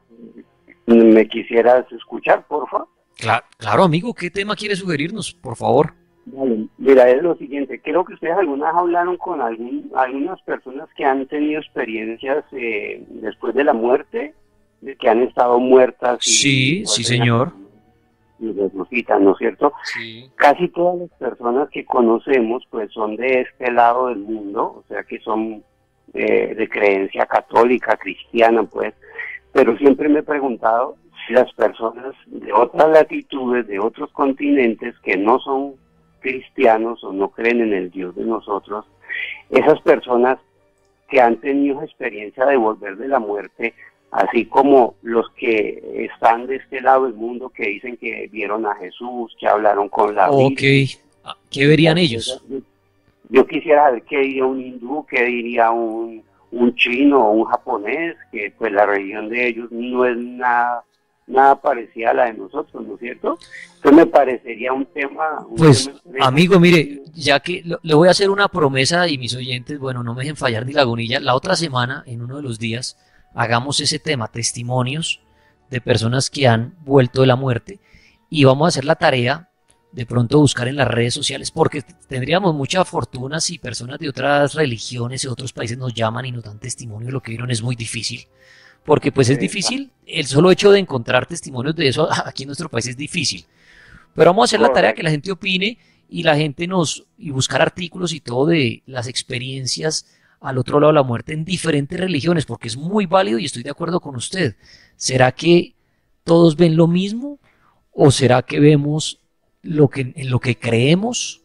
Speaker 13: ¿Me quisieras escuchar, porfa?
Speaker 1: Claro, claro, amigo, ¿qué tema quiere sugerirnos, por favor?
Speaker 13: Vale. Mira, es lo siguiente, creo que ustedes alguna vez hablaron con algún, algunas personas que han tenido experiencias eh, después de la muerte, de que han estado muertas. Y,
Speaker 1: sí,
Speaker 13: y
Speaker 1: sí, señor.
Speaker 13: Y resucitan, ¿no es cierto?
Speaker 2: Sí.
Speaker 13: Casi todas las personas que conocemos pues son de este lado del mundo, o sea que son eh, de creencia católica, cristiana, pues, pero siempre me he preguntado si las personas de otras latitudes, de otros continentes que no son cristianos o no creen en el Dios de nosotros, esas personas que han tenido experiencia de volver de la muerte, así como los que están de este lado del mundo que dicen que vieron a Jesús, que hablaron con la
Speaker 1: Ok,
Speaker 13: Virgen.
Speaker 1: ¿qué verían ellos?
Speaker 13: Yo, yo quisiera ver qué diría un hindú, qué diría un, un chino o un japonés, que pues la religión de ellos no es nada nada parecida a la de nosotros, ¿no es cierto? Entonces me parecería un tema... Un
Speaker 1: Pues,
Speaker 13: tema
Speaker 1: amigo, mire, ya que lo, le voy a hacer una promesa y mis oyentes, bueno, no me dejen fallar ni Lagunilla, la otra semana, en uno de los días, hagamos ese tema, testimonios de personas que han vuelto de la muerte, y vamos a hacer la tarea de pronto buscar en las redes sociales, porque tendríamos mucha fortuna si personas de otras religiones de otros países nos llaman y nos dan testimonio de lo que vieron. Es muy difícil. Porque pues es difícil, el solo hecho de encontrar testimonios de eso aquí en nuestro país es difícil. Pero vamos a hacer la tarea que la gente opine y la gente nos, y buscar artículos y todo de las experiencias al otro lado de la muerte en diferentes religiones, porque es muy válido y estoy de acuerdo con usted. ¿Será que todos ven lo mismo? ¿O será que vemos lo que, en lo que creemos?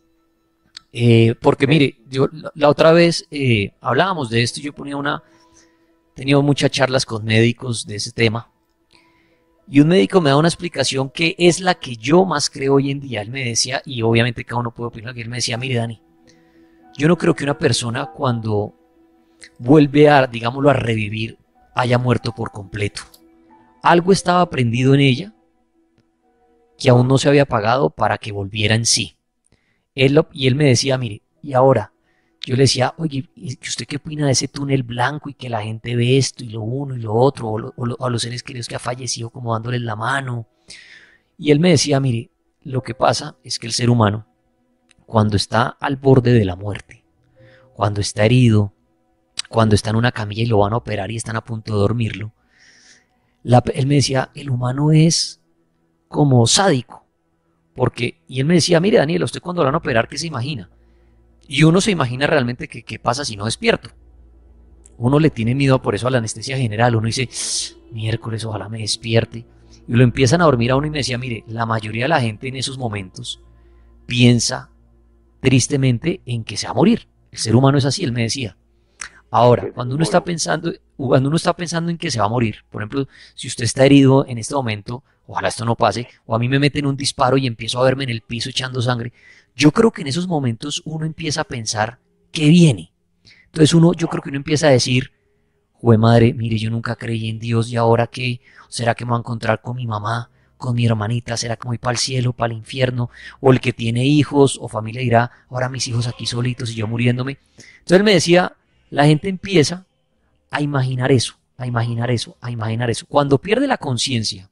Speaker 1: Eh, porque mire, yo la, la otra vez eh, hablábamos de esto y yo ponía una... He tenido muchas charlas con médicos de ese tema y un médico me da una explicación que es la que yo más creo hoy en día. Él me decía, y obviamente cada uno puede opinar, que él me decía, mire Dani, yo no creo que una persona cuando vuelve a, digámoslo, a revivir, haya muerto por completo. Algo estaba prendido en ella que aún no se había apagado para que volviera en sí. Él lo, y él me decía, mire, y ahora... Yo le decía, oye, ¿usted qué opina de ese túnel blanco y que la gente ve esto y lo uno y lo otro, o, lo, o, lo, o a los seres queridos que ha fallecido como dándoles la mano? Y él me decía, mire, lo que pasa es que el ser humano, cuando está al borde de la muerte, cuando está herido, cuando está en una camilla y lo van a operar y están a punto de dormirlo, la, él me decía, el humano es como sádico, porque, y él me decía, mire Daniel, ¿usted cuando lo van a operar qué se imagina? Y uno se imagina realmente que qué pasa si no despierto. Uno le tiene miedo por eso a la anestesia general. Uno dice, miércoles, ojalá me despierte. Y lo empiezan a dormir a uno y me decía, mire, la mayoría de la gente en esos momentos piensa tristemente en que se va a morir. El ser humano es así, él me decía. Ahora, cuando uno está pensando, cuando uno está pensando en que se va a morir, por ejemplo, si usted está herido en este momento, ojalá esto no pase, o a mí me meten un disparo y empiezo a verme en el piso echando sangre, yo creo que en esos momentos uno empieza a pensar qué viene. Entonces uno, yo creo que uno empieza a decir, jue madre, mire, yo nunca creí en Dios y ahora qué, ¿será que me voy a encontrar con mi mamá, con mi hermanita? ¿Será que me voy para el cielo, para el infierno? O el que tiene hijos o familia dirá, ahora mis hijos aquí solitos y yo muriéndome. Entonces él me decía, la gente empieza a imaginar eso, a imaginar eso, a imaginar eso. Cuando pierde la conciencia,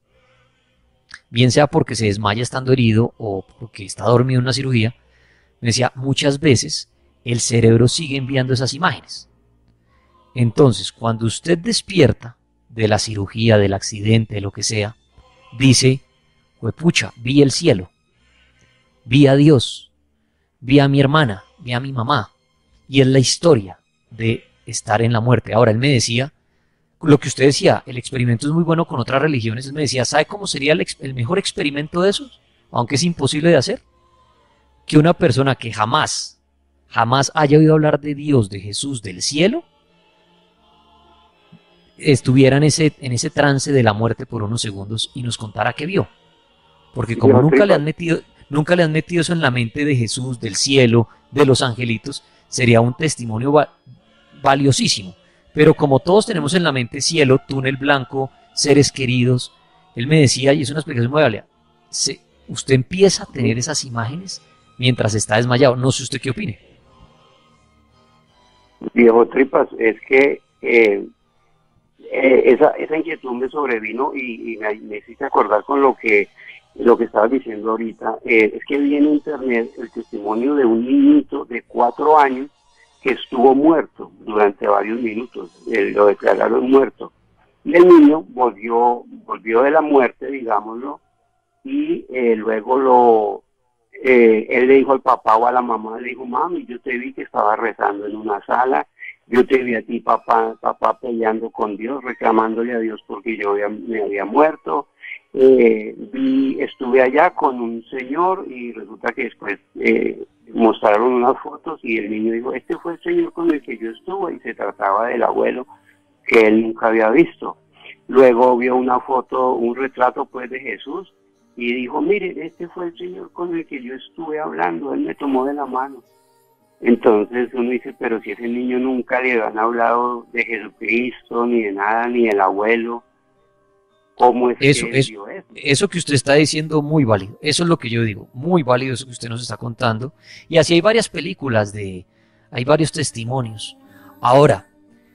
Speaker 1: bien sea porque se desmaya estando herido o porque está dormido en una cirugía, me decía, muchas veces el cerebro sigue enviando esas imágenes. Entonces, cuando usted despierta de la cirugía, del accidente, de lo que sea, dice, pucha, vi el cielo, vi a Dios, vi a mi hermana, vi a mi mamá, y es la historia de estar en la muerte. Ahora, él me decía, lo que usted decía, el experimento es muy bueno con otras religiones. Él me decía, ¿sabe cómo sería el, el mejor experimento de esos? Aunque es imposible de hacer. Que una persona que jamás, jamás haya oído hablar de Dios, de Jesús, del cielo, estuviera en ese, en ese trance de la muerte por unos segundos y nos contara qué vio. Porque como nunca le han metido, nunca le han metido eso en la mente de Jesús, del cielo, de los angelitos, sería un testimonio va valiosísimo. Pero como todos tenemos en la mente cielo, túnel blanco, seres queridos, él me decía, y es una explicación muy válida, se, usted empieza a tener esas imágenes mientras está desmayado. No sé usted qué opine.
Speaker 13: Viejo Tripas, es que eh, eh, esa, esa inquietud me sobrevino y, y me, me hiciste acordar con lo que lo que estabas diciendo ahorita, eh, es que vi en internet el testimonio de un niñito de cuatro años que estuvo muerto durante varios minutos, eh, lo declararon muerto. Y el niño volvió, volvió de la muerte, digámoslo, y eh, luego lo, eh, él le dijo al papá o a la mamá, le dijo, mami, yo te vi que estaba rezando en una sala, yo te vi a ti, papá, papá peleando con Dios, reclamándole a Dios porque yo había, me había muerto. Eh, vi, estuve allá con un señor y resulta que después eh, mostraron unas fotos y el niño dijo, este fue el señor con el que yo estuve, y se trataba del abuelo que él nunca había visto. Luego vio una foto, un retrato pues de Jesús y dijo, mire, este fue el señor con el que yo estuve hablando, él me tomó de la mano. Entonces uno dice, pero si ese niño nunca le han hablado de Jesucristo, ni de nada, ni del abuelo, ¿cómo es
Speaker 1: Eso,
Speaker 13: que él
Speaker 1: eso,
Speaker 13: vio eso?
Speaker 1: eso que usted está diciendo, muy válido. Eso es lo que yo digo, muy válido eso que usted nos está contando. Y así hay varias películas, de, hay varios testimonios. Ahora,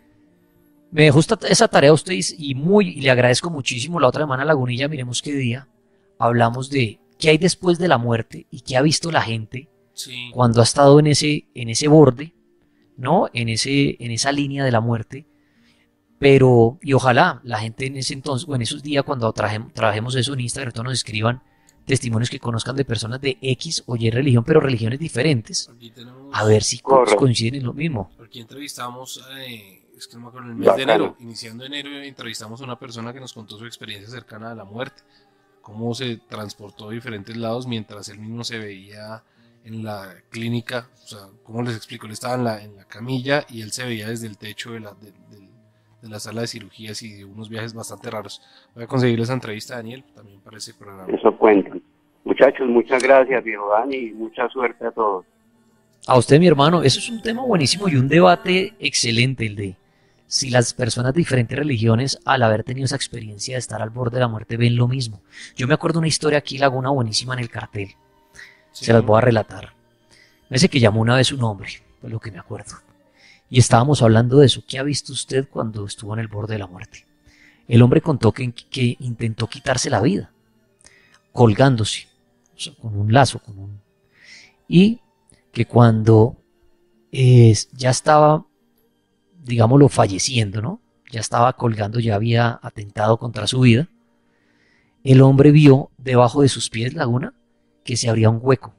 Speaker 1: me dejó esta- esa tarea a usted y y muy, y le agradezco muchísimo. La otra semana, Lagunilla, miremos qué día, hablamos de qué hay después de la muerte y qué ha visto la gente
Speaker 2: Sí.
Speaker 1: cuando ha estado en ese, en ese borde, ¿no? En ese, en esa línea de la muerte. Pero, y ojalá la gente en ese entonces, o en esos días, cuando trajem- trabajemos eso en Instagram, todos nos escriban testimonios que conozcan de personas de X o Y religión, pero religiones diferentes,
Speaker 2: Aquí tenemos,
Speaker 1: a ver si co-
Speaker 13: Correcto.
Speaker 1: coinciden en lo mismo.
Speaker 2: aquí entrevistamos, eh, es que no me acuerdo, en el mes de
Speaker 13: Bacano.
Speaker 2: enero, iniciando enero, entrevistamos a una persona que nos contó su experiencia cercana a la muerte, cómo se transportó a diferentes lados mientras él mismo se veía en la clínica, o sea, ¿cómo les explico? Él estaba en la, en la camilla y él se veía desde el techo de la, de, de- de la sala de cirugías y de unos viajes bastante raros. Voy a conseguirle esa entrevista a Daniel también para ese programa.
Speaker 13: Eso cuentan. Muchachos, muchas gracias, viejo Dani, y mucha suerte a todos.
Speaker 1: A usted, mi hermano, eso es un tema buenísimo y un debate excelente, el de si las personas de diferentes religiones, al haber tenido esa experiencia de estar al borde de la muerte, ven lo mismo. Yo me acuerdo una historia aquí, Laguna, buenísima en el cartel.
Speaker 2: Sí.
Speaker 1: Se las voy a relatar. Ese que llamó una vez un hombre, fue lo que me acuerdo. Y estábamos hablando de eso. ¿Qué ha visto usted cuando estuvo en el borde de la muerte? El hombre contó que, que intentó quitarse la vida, colgándose, o sea, con un lazo, con un... y que cuando eh, ya estaba, digámoslo, falleciendo, ¿no? Ya estaba colgando, ya había atentado contra su vida. El hombre vio debajo de sus pies, Laguna, que se abría un hueco,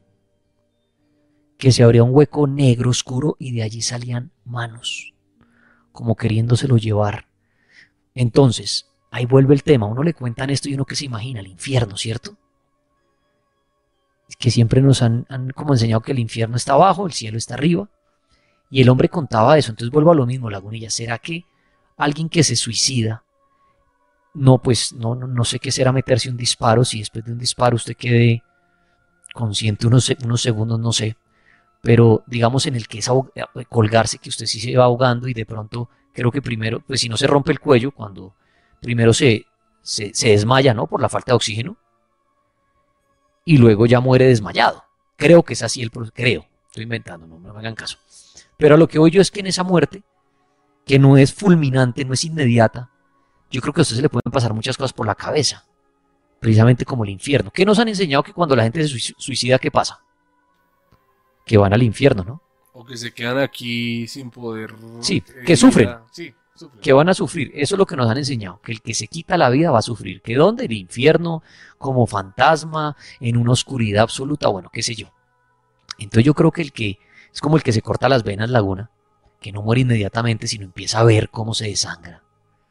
Speaker 1: que se abría un hueco negro oscuro y de allí salían manos, como queriéndoselo llevar. Entonces, ahí vuelve el tema, uno le cuentan esto y uno que se imagina, el infierno, ¿cierto? Que siempre nos han, han como enseñado que el infierno está abajo, el cielo está arriba, y el hombre contaba eso. Entonces vuelvo a lo mismo, Lagunilla, ¿será que alguien que se suicida, no, pues no, no, no sé qué será meterse un disparo, si después de un disparo usted quede consciente unos, se- unos segundos, no sé, pero digamos en el que es ahog- eh, colgarse, que usted sí se va ahogando y de pronto creo que primero, pues si no se rompe el cuello, cuando primero se, se, se desmaya, ¿no? Por la falta de oxígeno y luego ya muere desmayado. Creo que es así el proceso, creo, estoy inventando, no me hagan caso. Pero a lo que voy yo es que en esa muerte, que no es fulminante, no es inmediata, yo creo que a usted se le pueden pasar muchas cosas por la cabeza, precisamente como el infierno. ¿Qué nos han enseñado que cuando la gente se suic- suicida, qué pasa? Que van al infierno, ¿no?
Speaker 2: O que se quedan aquí sin poder...
Speaker 1: Sí,
Speaker 2: eh,
Speaker 1: que sufren.
Speaker 2: ir a- Sí, sufren.
Speaker 1: Que van a sufrir. Eso es lo que nos han enseñado, que el que se quita la vida va a sufrir. ¿Que dónde? El infierno, como fantasma, en una oscuridad absoluta, bueno, qué sé yo. Entonces yo creo que el que es como el que se corta las venas, Laguna, que no muere inmediatamente, sino empieza a ver cómo se desangra.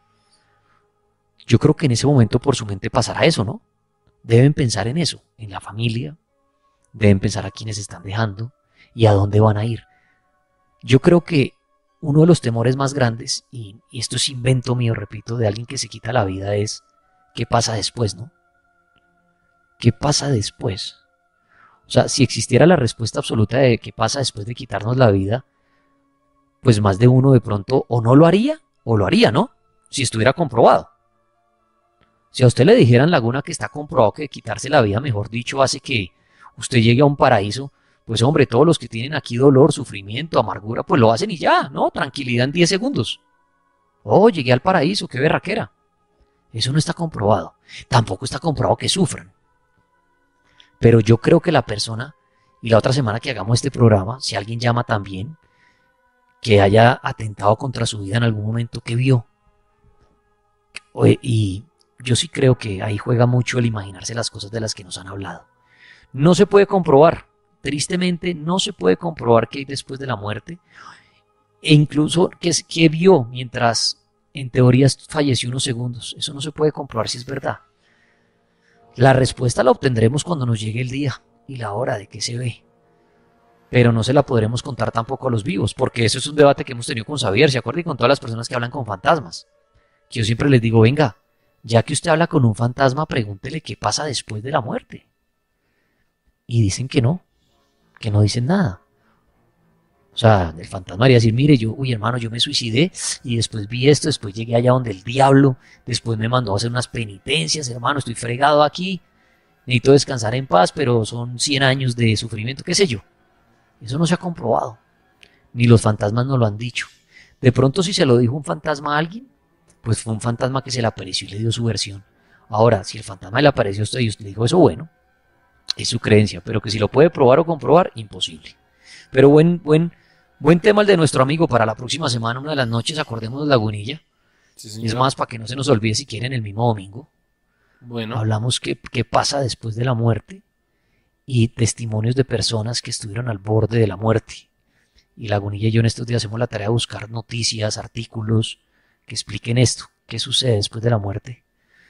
Speaker 1: Yo creo que en ese momento por su mente pasará eso, ¿no? Deben pensar en eso, en la familia, deben pensar a quiénes están dejando y a dónde van a ir. Yo creo que uno de los temores más grandes, y, y esto es invento mío, repito, de alguien que se quita la vida, es qué pasa después, ¿no? ¿Qué pasa después? O sea, si existiera la respuesta absoluta de qué pasa después de quitarnos la vida, pues más de uno de pronto o no lo haría o lo haría, ¿no? Si estuviera comprobado. Si a usted le dijeran, Laguna, que está comprobado que quitarse la vida, mejor dicho, hace que usted llegue a un paraíso, pues hombre, todos los que tienen aquí dolor, sufrimiento, amargura, pues lo hacen y ya, ¿no? Tranquilidad en diez segundos. Oh, llegué al paraíso, qué berraquera. Eso no está comprobado. Tampoco está comprobado que sufran. Pero yo creo que la persona, y la otra semana que hagamos este programa, si alguien llama también, que haya atentado contra su vida en algún momento, que vio. Y yo sí creo que ahí juega mucho el imaginarse las cosas de las que nos han hablado. No se puede comprobar, tristemente no se puede comprobar qué hay después de la muerte, e incluso qué, qué vio mientras en teoría falleció unos segundos. Eso no se puede comprobar si es verdad. La respuesta la obtendremos cuando nos llegue el día y la hora de qué se ve. Pero no se la podremos contar tampoco a los vivos, porque eso es un debate que hemos tenido con Xavier, ¿se acuerda? Y con todas las personas que hablan con fantasmas. Que yo siempre les digo, venga, ya que usted habla con un fantasma, pregúntele qué pasa después de la muerte. Y dicen que no, que no dicen nada. O sea, el fantasma haría decir, mire, yo, uy hermano, yo me suicidé y después vi esto, después llegué allá donde el diablo, después me mandó a hacer unas penitencias, hermano, estoy fregado aquí, necesito descansar en paz, pero son cien años de sufrimiento, qué sé yo. Eso no se ha comprobado, ni los fantasmas nos lo han dicho. De pronto si se lo dijo un fantasma a alguien, pues fue un fantasma que se le apareció y le dio su versión. Ahora, si el fantasma le apareció a usted y usted le dijo eso, bueno, es su creencia, pero que si lo puede probar o comprobar, imposible. Pero buen, buen, buen tema el de nuestro amigo para la próxima semana, una de las noches, acordémonos Lagunilla. Sí, es más, para que no se nos olvide si quieren el mismo domingo.
Speaker 2: Bueno.
Speaker 1: Hablamos qué, qué pasa después de la muerte y testimonios de personas que estuvieron al borde de la muerte. Y Lagunilla y yo en estos días hacemos la tarea de buscar noticias, artículos que expliquen esto, qué sucede después de la muerte.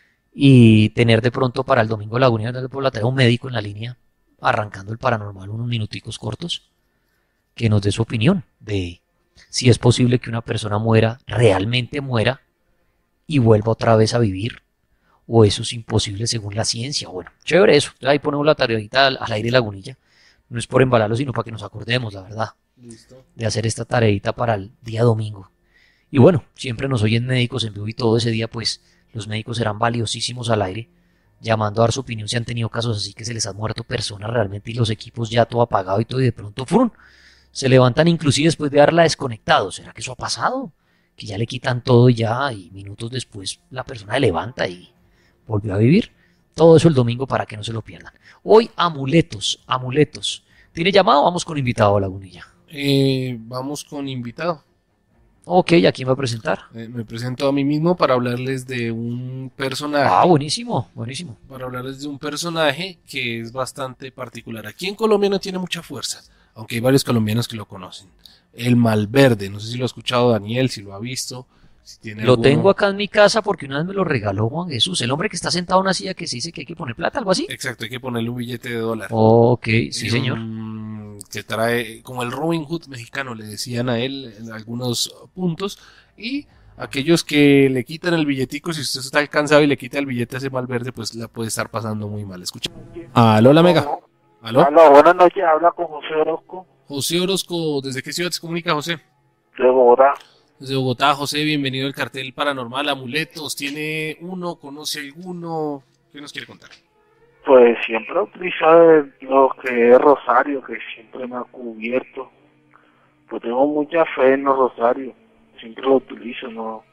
Speaker 1: Y tener de pronto para el domingo Lagunilla por la tarea un médico en la línea, arrancando el paranormal unos minuticos cortos, que nos dé su opinión de si es posible que una persona muera, realmente muera, y vuelva otra vez a vivir, o eso es imposible según la ciencia. Bueno, chévere eso. Ahí ponemos la tareita al, al aire Lagunilla. No es por embalarlo, sino para que nos acordemos, la verdad.
Speaker 2: Listo.
Speaker 1: De hacer esta tareita para el día domingo. Y bueno, siempre nos oyen médicos en vivo y todo ese día, pues los médicos serán valiosísimos al aire, llamando a dar su opinión si han tenido casos así que se les han muerto personas realmente y los equipos ya todo apagado y todo, y de pronto ¡frum! Se levantan inclusive después de haberla desconectado. ¿Será que eso ha pasado? Que ya le quitan todo y ya, y minutos después la persona se levanta y volvió a vivir. Todo eso el domingo para que no se lo pierdan. Hoy amuletos, amuletos. ¿Tiene llamado? Vamos con invitado, Lagunilla.
Speaker 2: Eh, vamos con invitado.
Speaker 1: Ok, ¿a quién va a presentar?
Speaker 2: Eh, me presento a mí mismo para hablarles de un personaje.
Speaker 1: Ah, buenísimo, buenísimo.
Speaker 2: Para hablarles de un personaje que es bastante particular. Aquí en Colombia no tiene mucha fuerza, aunque hay varios colombianos que lo conocen. El Malverde, no sé si lo ha escuchado Daniel, si lo ha visto. Si tiene
Speaker 1: lo
Speaker 2: alguno...
Speaker 1: tengo acá en mi casa porque una vez me lo regaló Juan Jesús, el hombre que está sentado en una silla que se dice que hay que poner plata, algo así.
Speaker 2: Exacto, hay que ponerle un billete de dólar.
Speaker 1: Ok, sí,
Speaker 2: y
Speaker 1: señor.
Speaker 2: Un, que trae, como el Robin Hood mexicano, le decían a él en algunos puntos. Y aquellos que le quitan el billetico, si usted está alcanzado y le quita el billete a ese Malverde, pues la puede estar pasando muy mal. Escucha. Aló, la Mega. Aló.
Speaker 14: Aló, buenas noches, habla con José Orozco.
Speaker 2: José Orozco, ¿desde qué ciudad se comunica, José?
Speaker 14: De Bogotá.
Speaker 2: Desde Bogotá, José, bienvenido al Cartel Paranormal. Amuletos, ¿tiene uno? ¿Conoce alguno? ¿Qué nos quiere contar?
Speaker 14: Pues siempre he utilizado lo que es rosario, que siempre me ha cubierto. Pues tengo mucha fe en los rosarios. Siempre lo utilizo, no,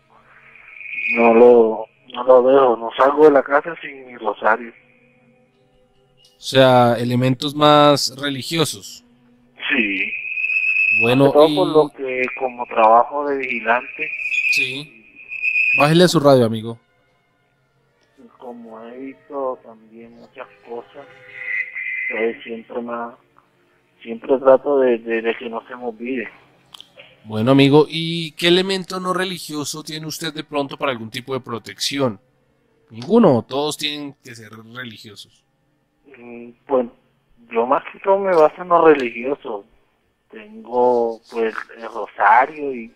Speaker 14: no lo, no lo dejo. No salgo de la casa sin mi rosario.
Speaker 2: O sea, elementos más religiosos.
Speaker 14: Sí.
Speaker 2: Bueno,
Speaker 14: todo
Speaker 2: y...
Speaker 14: por lo que como trabajo de vigilante.
Speaker 2: Sí. Bájele a su radio, amigo.
Speaker 14: Como he visto también muchas cosas, pues siempre me, siempre trato de, de, de que no se me olvide.
Speaker 2: Bueno, amigo, ¿y qué elemento no religioso tiene usted de pronto para algún tipo de protección? Ninguno, todos tienen que ser religiosos.
Speaker 14: Mm, pues yo más que todo me baso en lo religioso. Tengo pues el rosario y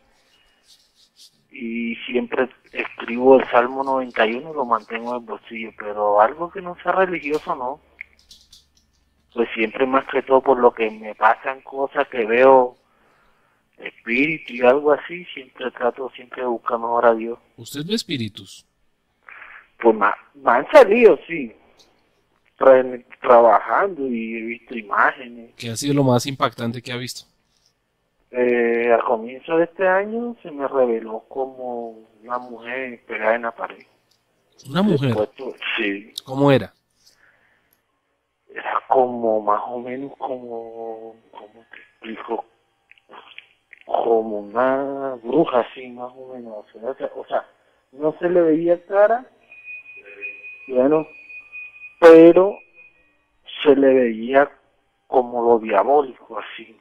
Speaker 14: y siempre escribo el Salmo noventa y uno y lo mantengo en el bolsillo, pero algo que no sea religioso no. Pues siempre más que todo por lo que me pasan cosas que veo espíritu y algo así, siempre trato siempre de buscar mejor a Dios.
Speaker 2: ¿Usted ve espíritus?
Speaker 14: Pues me, me han salido, sí, tra trabajando y he visto imágenes.
Speaker 2: ¿Qué ha sido lo más impactante que ha visto?
Speaker 14: Eh, al comienzo de este año se me reveló como una mujer pegada en la pared.
Speaker 2: ¿Una mujer?
Speaker 14: Después, sí.
Speaker 2: ¿Cómo era?
Speaker 14: era como más o menos como, ¿cómo te explico? Como una bruja así, más o menos. O sea, o sea, no se le veía cara, bueno, pero se le veía como lo diabólico así.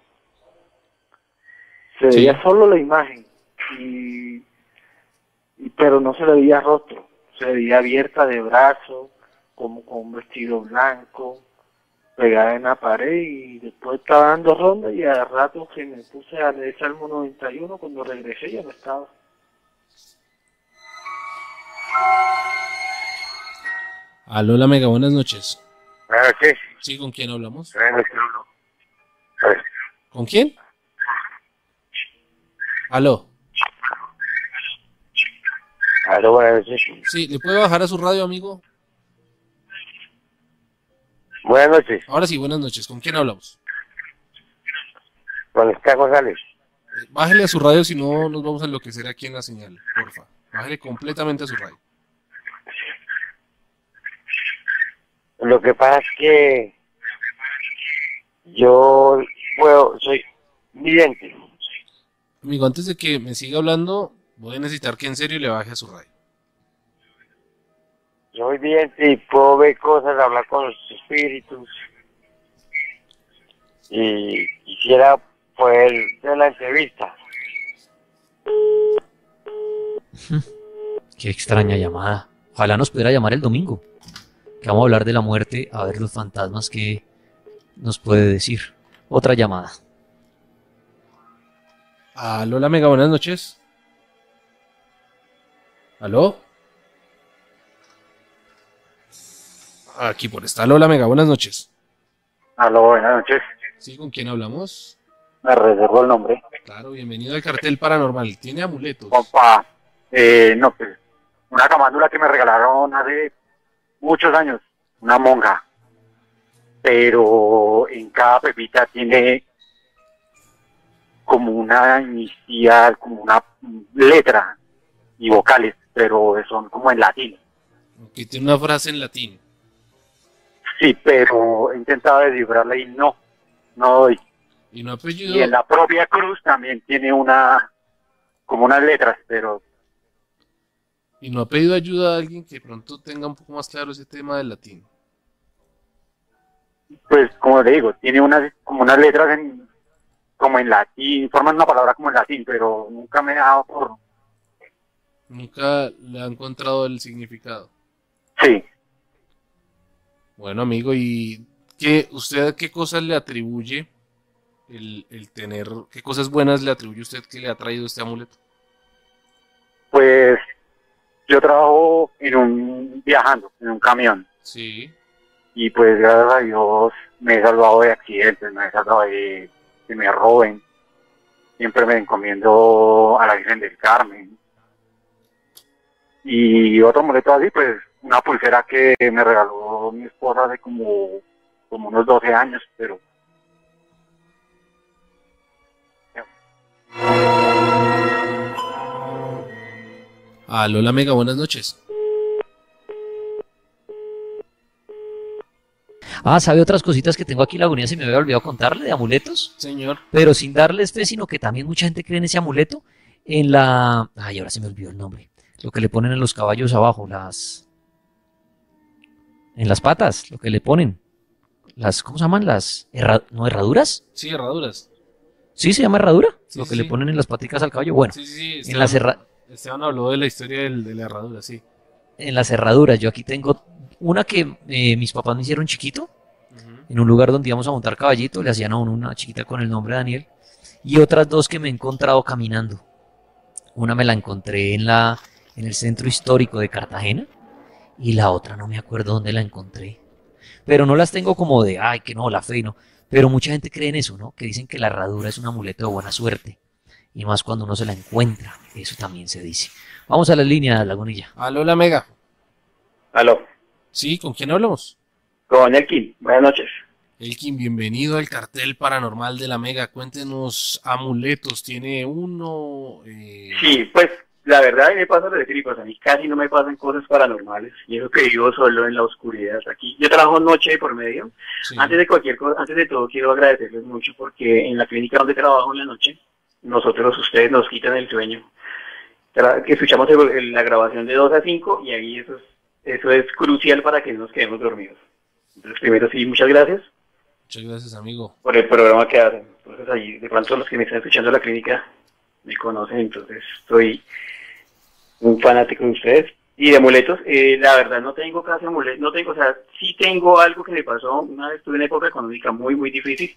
Speaker 14: Se
Speaker 2: Sí.
Speaker 14: veía solo la imagen, y, y pero no se le veía rostro. Se veía abierta de brazos, como con un vestido blanco, pegada en la pared, y después estaba dando ronda, y a rato que me puse a leer Salmo noventa y uno, cuando regresé ya no estaba.
Speaker 2: Aló, la Mega, buenas noches.
Speaker 15: Buenas noches.
Speaker 2: Sí, ¿con quién hablamos?
Speaker 15: Buenas noches. A ver.
Speaker 2: ¿Con quién? Aló.
Speaker 15: Aló, buenas noches.
Speaker 2: Sí, ¿le puede bajar a su radio, amigo?
Speaker 15: Buenas noches.
Speaker 2: Ahora sí, buenas noches. ¿Con quién hablamos?
Speaker 15: Con Oscar González.
Speaker 2: Eh, Bájele a su radio, si no nos vamos a enloquecer aquí en la señal, porfa. Bájele completamente a su radio.
Speaker 15: Lo que pasa es que yo puedo, soy vidente.
Speaker 2: Amigo, antes de que me siga hablando, voy a necesitar que en serio le baje a su radio.
Speaker 15: Soy vidente y puedo ver cosas, hablar con los espíritus. Y quisiera poder hacer la entrevista.
Speaker 1: Qué extraña llamada. Ojalá nos pudiera llamar el domingo, que vamos a hablar de la muerte, a ver los fantasmas que nos puede decir. Otra llamada.
Speaker 2: Aló, la Mega, buenas noches. ¿Aló? Aquí por esta. Aló, la Mega, buenas noches.
Speaker 10: Aló, buenas noches.
Speaker 2: ¿Sí? ¿Con quién hablamos?
Speaker 10: Me reservo el nombre.
Speaker 2: Claro, bienvenido al Cartel Paranormal. ¿Tiene amuletos?
Speaker 10: Compa, eh, no, pues, una camándula que me regalaron hace muchos años, una monja. Pero en cada pepita tiene como una inicial, como una letra y vocales, pero son como en latín.
Speaker 2: Que tiene una frase en latín.
Speaker 10: Sí, pero he intentado descifrarla y no, no doy.
Speaker 2: ¿Y no apellido?
Speaker 10: Y en la propia cruz también tiene una, como unas letras, pero
Speaker 2: ¿Y no ha pedido ayuda a alguien que de pronto tenga un poco más claro ese tema del latín?
Speaker 10: pues como le digo, tiene unas, como unas letras en, como en latín, forman una palabra como en latín, pero nunca me he dado por...
Speaker 2: Nunca le ha encontrado el significado.
Speaker 10: Sí.
Speaker 2: Bueno, amigo, ¿y qué, usted a qué cosas le atribuye el, el tener, qué cosas buenas le atribuye usted que le ha traído este amuleto?
Speaker 10: Pues yo trabajo en un, viajando, en un camión.
Speaker 2: Sí.
Speaker 10: Y pues gracias a Dios me he salvado de accidentes, me he salvado de que me roben. Siempre me encomiendo a la Virgen del Carmen. Y otro amuleto así, pues una pulsera que me regaló mi esposa hace como, como unos doce años, pero...
Speaker 2: Aló, la Mega, buenas noches.
Speaker 1: Ah, ¿sabe otras cositas que tengo aquí en Lagunilla? Se me había olvidado contarle de amuletos.
Speaker 2: Señor.
Speaker 1: Pero sin darles fe, sino que también mucha gente cree en ese amuleto. En la... Ay, ahora se me olvidó el nombre. Lo que le ponen en los caballos abajo, las... En las patas, lo que le ponen. Las, ¿cómo se llaman? Las... Herra... ¿No, herraduras?
Speaker 2: Sí, herraduras.
Speaker 1: ¿Sí se llama herradura?
Speaker 2: Sí,
Speaker 1: lo que
Speaker 2: sí,
Speaker 1: le
Speaker 2: sí.
Speaker 1: ponen en las paticas al caballo. Bueno,
Speaker 2: Sí, sí, sí,
Speaker 1: en
Speaker 2: Esteban,
Speaker 1: las herra...
Speaker 2: Esteban habló de la historia del, de la herradura, sí.
Speaker 1: en las herraduras. Yo aquí tengo una que eh, mis papás me hicieron chiquito. En un lugar donde íbamos a montar caballito, le hacían a uno una chiquita con el nombre de Daniel. Y otras dos que me he encontrado caminando. Una me la encontré en la en el centro histórico de Cartagena. Y la otra no me acuerdo dónde la encontré. Pero no las tengo como de, ay, que no, la fe, no. Pero mucha gente cree en eso, ¿no? Que dicen que la herradura es un amuleto de buena suerte. Y más cuando uno se la encuentra. Eso también se dice. Vamos a la línea, Lagunilla.
Speaker 2: Aló, la Mega.
Speaker 16: Aló.
Speaker 2: Sí, ¿con quién hablamos?
Speaker 16: Con Elkin. Buenas noches.
Speaker 2: Elkin, bienvenido al Cartel Paranormal de la Mega. Cuéntenos amuletos. ¿Tiene uno? Eh...
Speaker 16: Sí, pues la verdad a mí me pasa lo de tripas, a mí casi no me pasan cosas paranormales, y eso que vivo solo en la oscuridad aquí. Yo trabajo noche por medio. Sí. Antes de cualquier cosa, antes de todo quiero agradecerles mucho porque en la clínica donde trabajo en la noche, nosotros, ustedes nos quitan el sueño. Que escuchamos el, el, la grabación de dos a cinco y ahí eso es, eso es crucial para que no nos quedemos dormidos. Entonces primero sí, muchas gracias.
Speaker 2: Muchas gracias, amigo.
Speaker 16: Por el programa que hacen. Entonces ahí, de pronto los que me están escuchando en la clínica me conocen, entonces soy un fanático de ustedes. Y de amuletos, eh, la verdad no tengo casi amuletos, no tengo, o sea, sí tengo algo que me pasó, una vez tuve una época económica muy, muy difícil,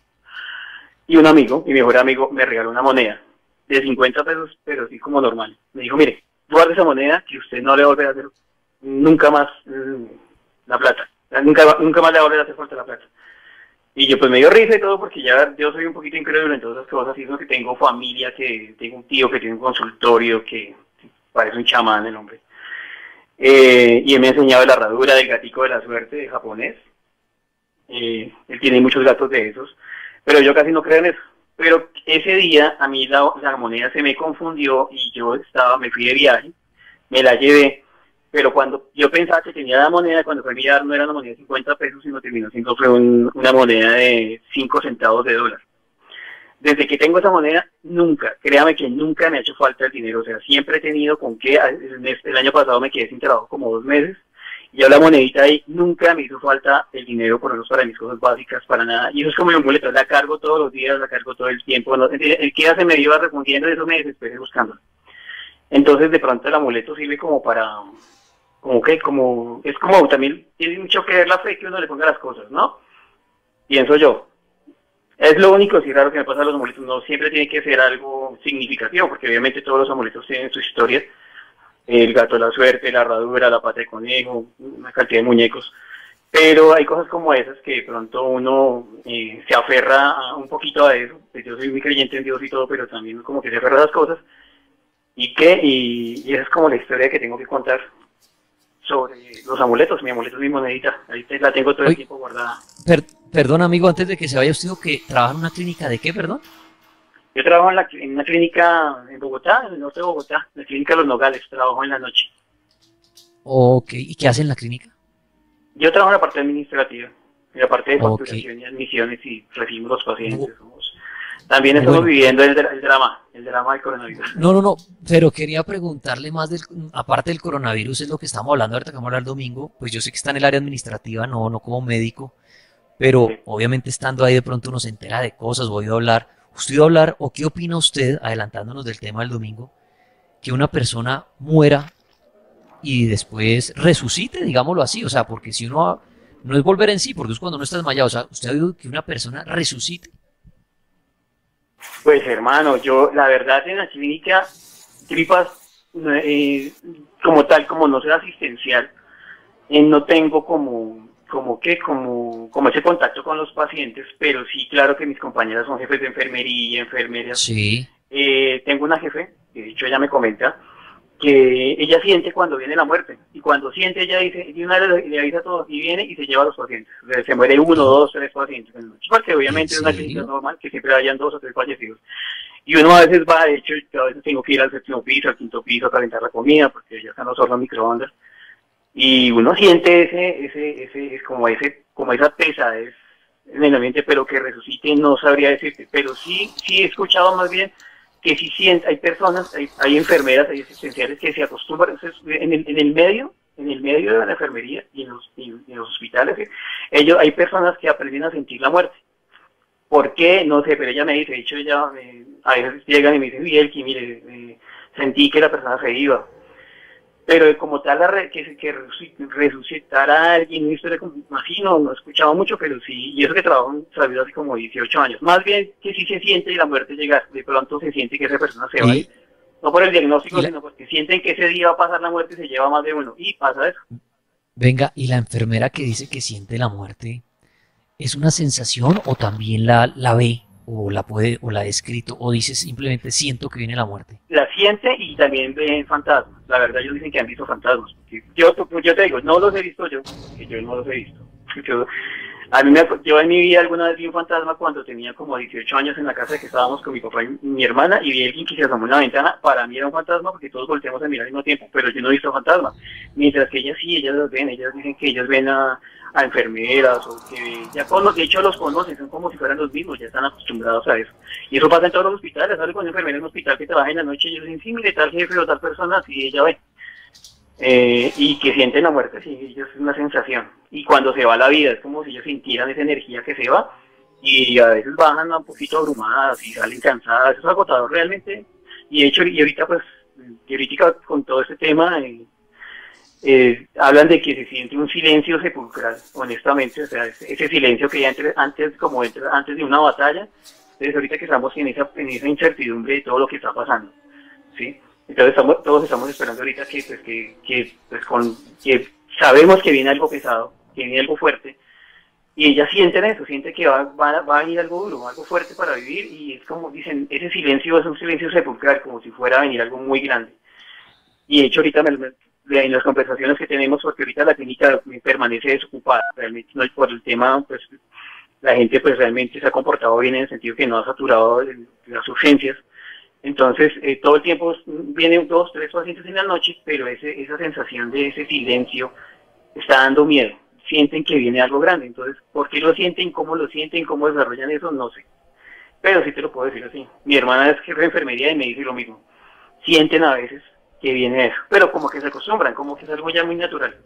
Speaker 16: y un amigo, mi mejor amigo, me regaló una moneda de cincuenta pesos, pero sí como normal. Me dijo, mire, guarde esa moneda que usted no le va a volver a hacer nunca más mmm, la plata, nunca, nunca más le va a volver a hacer falta la plata. Y yo pues me dio risa y todo porque ya yo soy un poquito incrédulo en todas esas cosas, y eso que tengo familia, que tengo un tío que tiene un consultorio, que parece un chamán el hombre. Eh, y él me ha enseñado la herradura del gatico de la suerte de japonés. Eh, él tiene muchos gatos de esos, pero yo casi no creo en eso. Pero ese día a mí la, la moneda se me confundió y yo estaba, me fui de viaje, me la llevé. Pero cuando yo pensaba que tenía la moneda, cuando fue a mirar no era una moneda de cincuenta pesos, sino terminó siendo fue un, una moneda de cinco centavos de dólar. Desde que tengo esa moneda, nunca, créame que nunca me ha hecho falta el dinero. O sea, siempre he tenido con qué. El, el año pasado me quedé sin trabajo como dos meses. Y yo la monedita ahí nunca me hizo falta el dinero, por lo menos para mis cosas básicas, para nada. Y eso es como mi amuleto, la cargo todos los días, la cargo todo el tiempo. No, el, el que ya se me iba respondiendo, eso me desesperé buscando. Entonces, de pronto el amuleto sirve como para... como que, como, es como también tiene mucho que ver la fe que uno le ponga a las cosas, ¿no? Pienso yo. Es lo único, sí, raro que me pasa a los amuletos, no siempre tiene que ser algo significativo, porque obviamente todos los amuletos tienen su historia, el gato de la suerte, la herradura, la pata de conejo, una cantidad de muñecos, pero hay cosas como esas que de pronto uno eh, se aferra a, un poquito a eso. Pues yo soy muy creyente en Dios y todo, pero también como que se aferra a las cosas, y que, y, y esa es como la historia que tengo que contar sobre los amuletos. Mi amuleto es mi monedita, ahí te, la tengo todo el Oye, tiempo guardada.
Speaker 1: Per, perdón amigo, antes de que se vaya, usted dijo que trabaja en una clínica ¿de qué, perdón?
Speaker 16: Yo trabajo en, la, en una clínica en Bogotá, en el norte de Bogotá, la clínica de Los Nogales, trabajo en la noche.
Speaker 1: Ok, ¿y qué hace en la clínica?
Speaker 16: Yo trabajo en la parte administrativa, en la parte de facturación okay. y admisiones, y recibimos los pacientes. Oh. Somos, también estamos bueno. viviendo el, el drama, el drama del coronavirus.
Speaker 1: No, no, no, pero quería preguntarle más, del, aparte del coronavirus, es lo que estamos hablando ahorita que vamos a hablar el domingo, pues yo sé que está en el área administrativa, no, no como médico, pero sí. obviamente estando ahí de pronto uno se entera de cosas, voy a hablar, usted va a hablar, o qué opina usted, adelantándonos del tema del domingo, que una persona muera y después resucite, digámoslo así, o sea, porque si uno, no es volver en sí, porque es cuando uno está desmayado, o sea, usted ha oído que una persona resucite.
Speaker 16: Pues hermano, yo la verdad en la clínica tripas eh, como tal, como no ser asistencial, eh, no tengo como como que como como ese contacto con los pacientes, pero sí, claro que mis compañeras son jefes de enfermería, enfermeras.
Speaker 1: Sí.
Speaker 16: Eh, tengo una jefe, que de hecho ella me comenta que ella siente cuando viene la muerte, y cuando siente ella dice, y una vez le avisa a todos y viene y se lleva a los pacientes. O sea, se muere uno, dos, tres pacientes en la noche, porque obviamente es una clínica normal que siempre hayan dos o tres fallecidos. Y uno a veces va, de hecho, a veces tengo que ir al séptimo piso, al quinto piso a calentar la comida, porque ya están los hornos microondas, y uno siente ese, ese, ese, como ese, como esa pesadez en el ambiente, pero que resucite no sabría decirte, pero sí, sí he escuchado más bien que si siente, hay personas, hay, hay enfermeras, hay asistenciales que se acostumbran, en el, en el medio, en el medio de la enfermería y en los, y en los hospitales, ¿sí? ellos, hay personas que aprenden a sentir la muerte. ¿Por qué? No sé, pero ella me dice, de hecho ella, eh, a veces llegan y me dicen, Vielki, mire, eh, sentí que la persona se iba. Pero como tal, la re, que, que resucitar a alguien, una historia como, así no, no he escuchado mucho, pero sí, y eso que trabajo en salud hace como dieciocho años. Más bien que sí se siente y la muerte llega, de pronto se siente que esa persona se va a ir. No por el diagnóstico, sino porque sienten que ese día va a pasar la muerte y se lleva más de uno. Y pasa eso.
Speaker 1: Venga, ¿y la enfermera que dice que siente la muerte, es una sensación o también la, la ve? O la puede, o la ha escrito, o dice simplemente siento que viene la muerte.
Speaker 16: La siente y también ven fantasmas. La verdad, ellos dicen que han visto fantasmas. Yo, yo te digo, no los he visto yo, que yo no los he visto. Yo, A mí me, yo en mi vida alguna vez vi un fantasma cuando tenía como dieciocho años en la casa que estábamos con mi papá y mi hermana y vi a alguien que se asomó en la ventana. Para mí era un fantasma porque todos volteamos a mirar al mismo tiempo, pero yo no he visto fantasma. Mientras que ellas sí, ellas los ven, ellas dicen que ellas ven a, a enfermeras o que ya con los, de hecho los conocen, son como si fueran los mismos, ya están acostumbrados a eso. Y eso pasa en todos los hospitales, ¿sabes? Con una enfermera en un hospital que trabaja en la noche y ellos dicen, sí, mire, tal jefe o tal persona, y ella ve. Eh, y que sienten la muerte, sí, ellos es una sensación. Y cuando se va la vida, es como si ellos sintieran esa energía que se va, y a veces bajan un poquito abrumadas y salen cansadas, eso es agotador realmente. Y de hecho, y ahorita pues, y ahorita con todo este tema, eh, eh, hablan de que se siente un silencio sepulcral, honestamente, o sea, ese, ese silencio que ya entre, antes, como entre, antes de una batalla, entonces ahorita que estamos en esa, en esa incertidumbre de todo lo que está pasando, ¿sí? Entonces estamos, todos estamos esperando ahorita que, pues, que, que, pues, con, que sabemos que viene algo pesado, que viene algo fuerte, y ellas sienten eso, sienten que va, va, va a venir algo duro, algo fuerte para vivir, y es como dicen, ese silencio es un silencio sepulcral, como si fuera a venir algo muy grande. Y de hecho ahorita me, me, en las conversaciones que tenemos, porque ahorita la clínica permanece desocupada, realmente no es por el tema, pues la gente pues realmente se ha comportado bien en el sentido que no ha saturado las urgencias. Entonces, eh, todo el tiempo vienen dos, tres pacientes en la noche, pero ese, esa sensación de ese silencio está dando miedo. Sienten que viene algo grande. Entonces, ¿por qué lo sienten? ¿Cómo lo sienten? ¿Cómo desarrollan eso? No sé. Pero sí te lo puedo decir así. Mi hermana es jefe de enfermería y me dice lo mismo. Sienten a veces que viene eso, pero como que se acostumbran, como que es algo ya muy natural.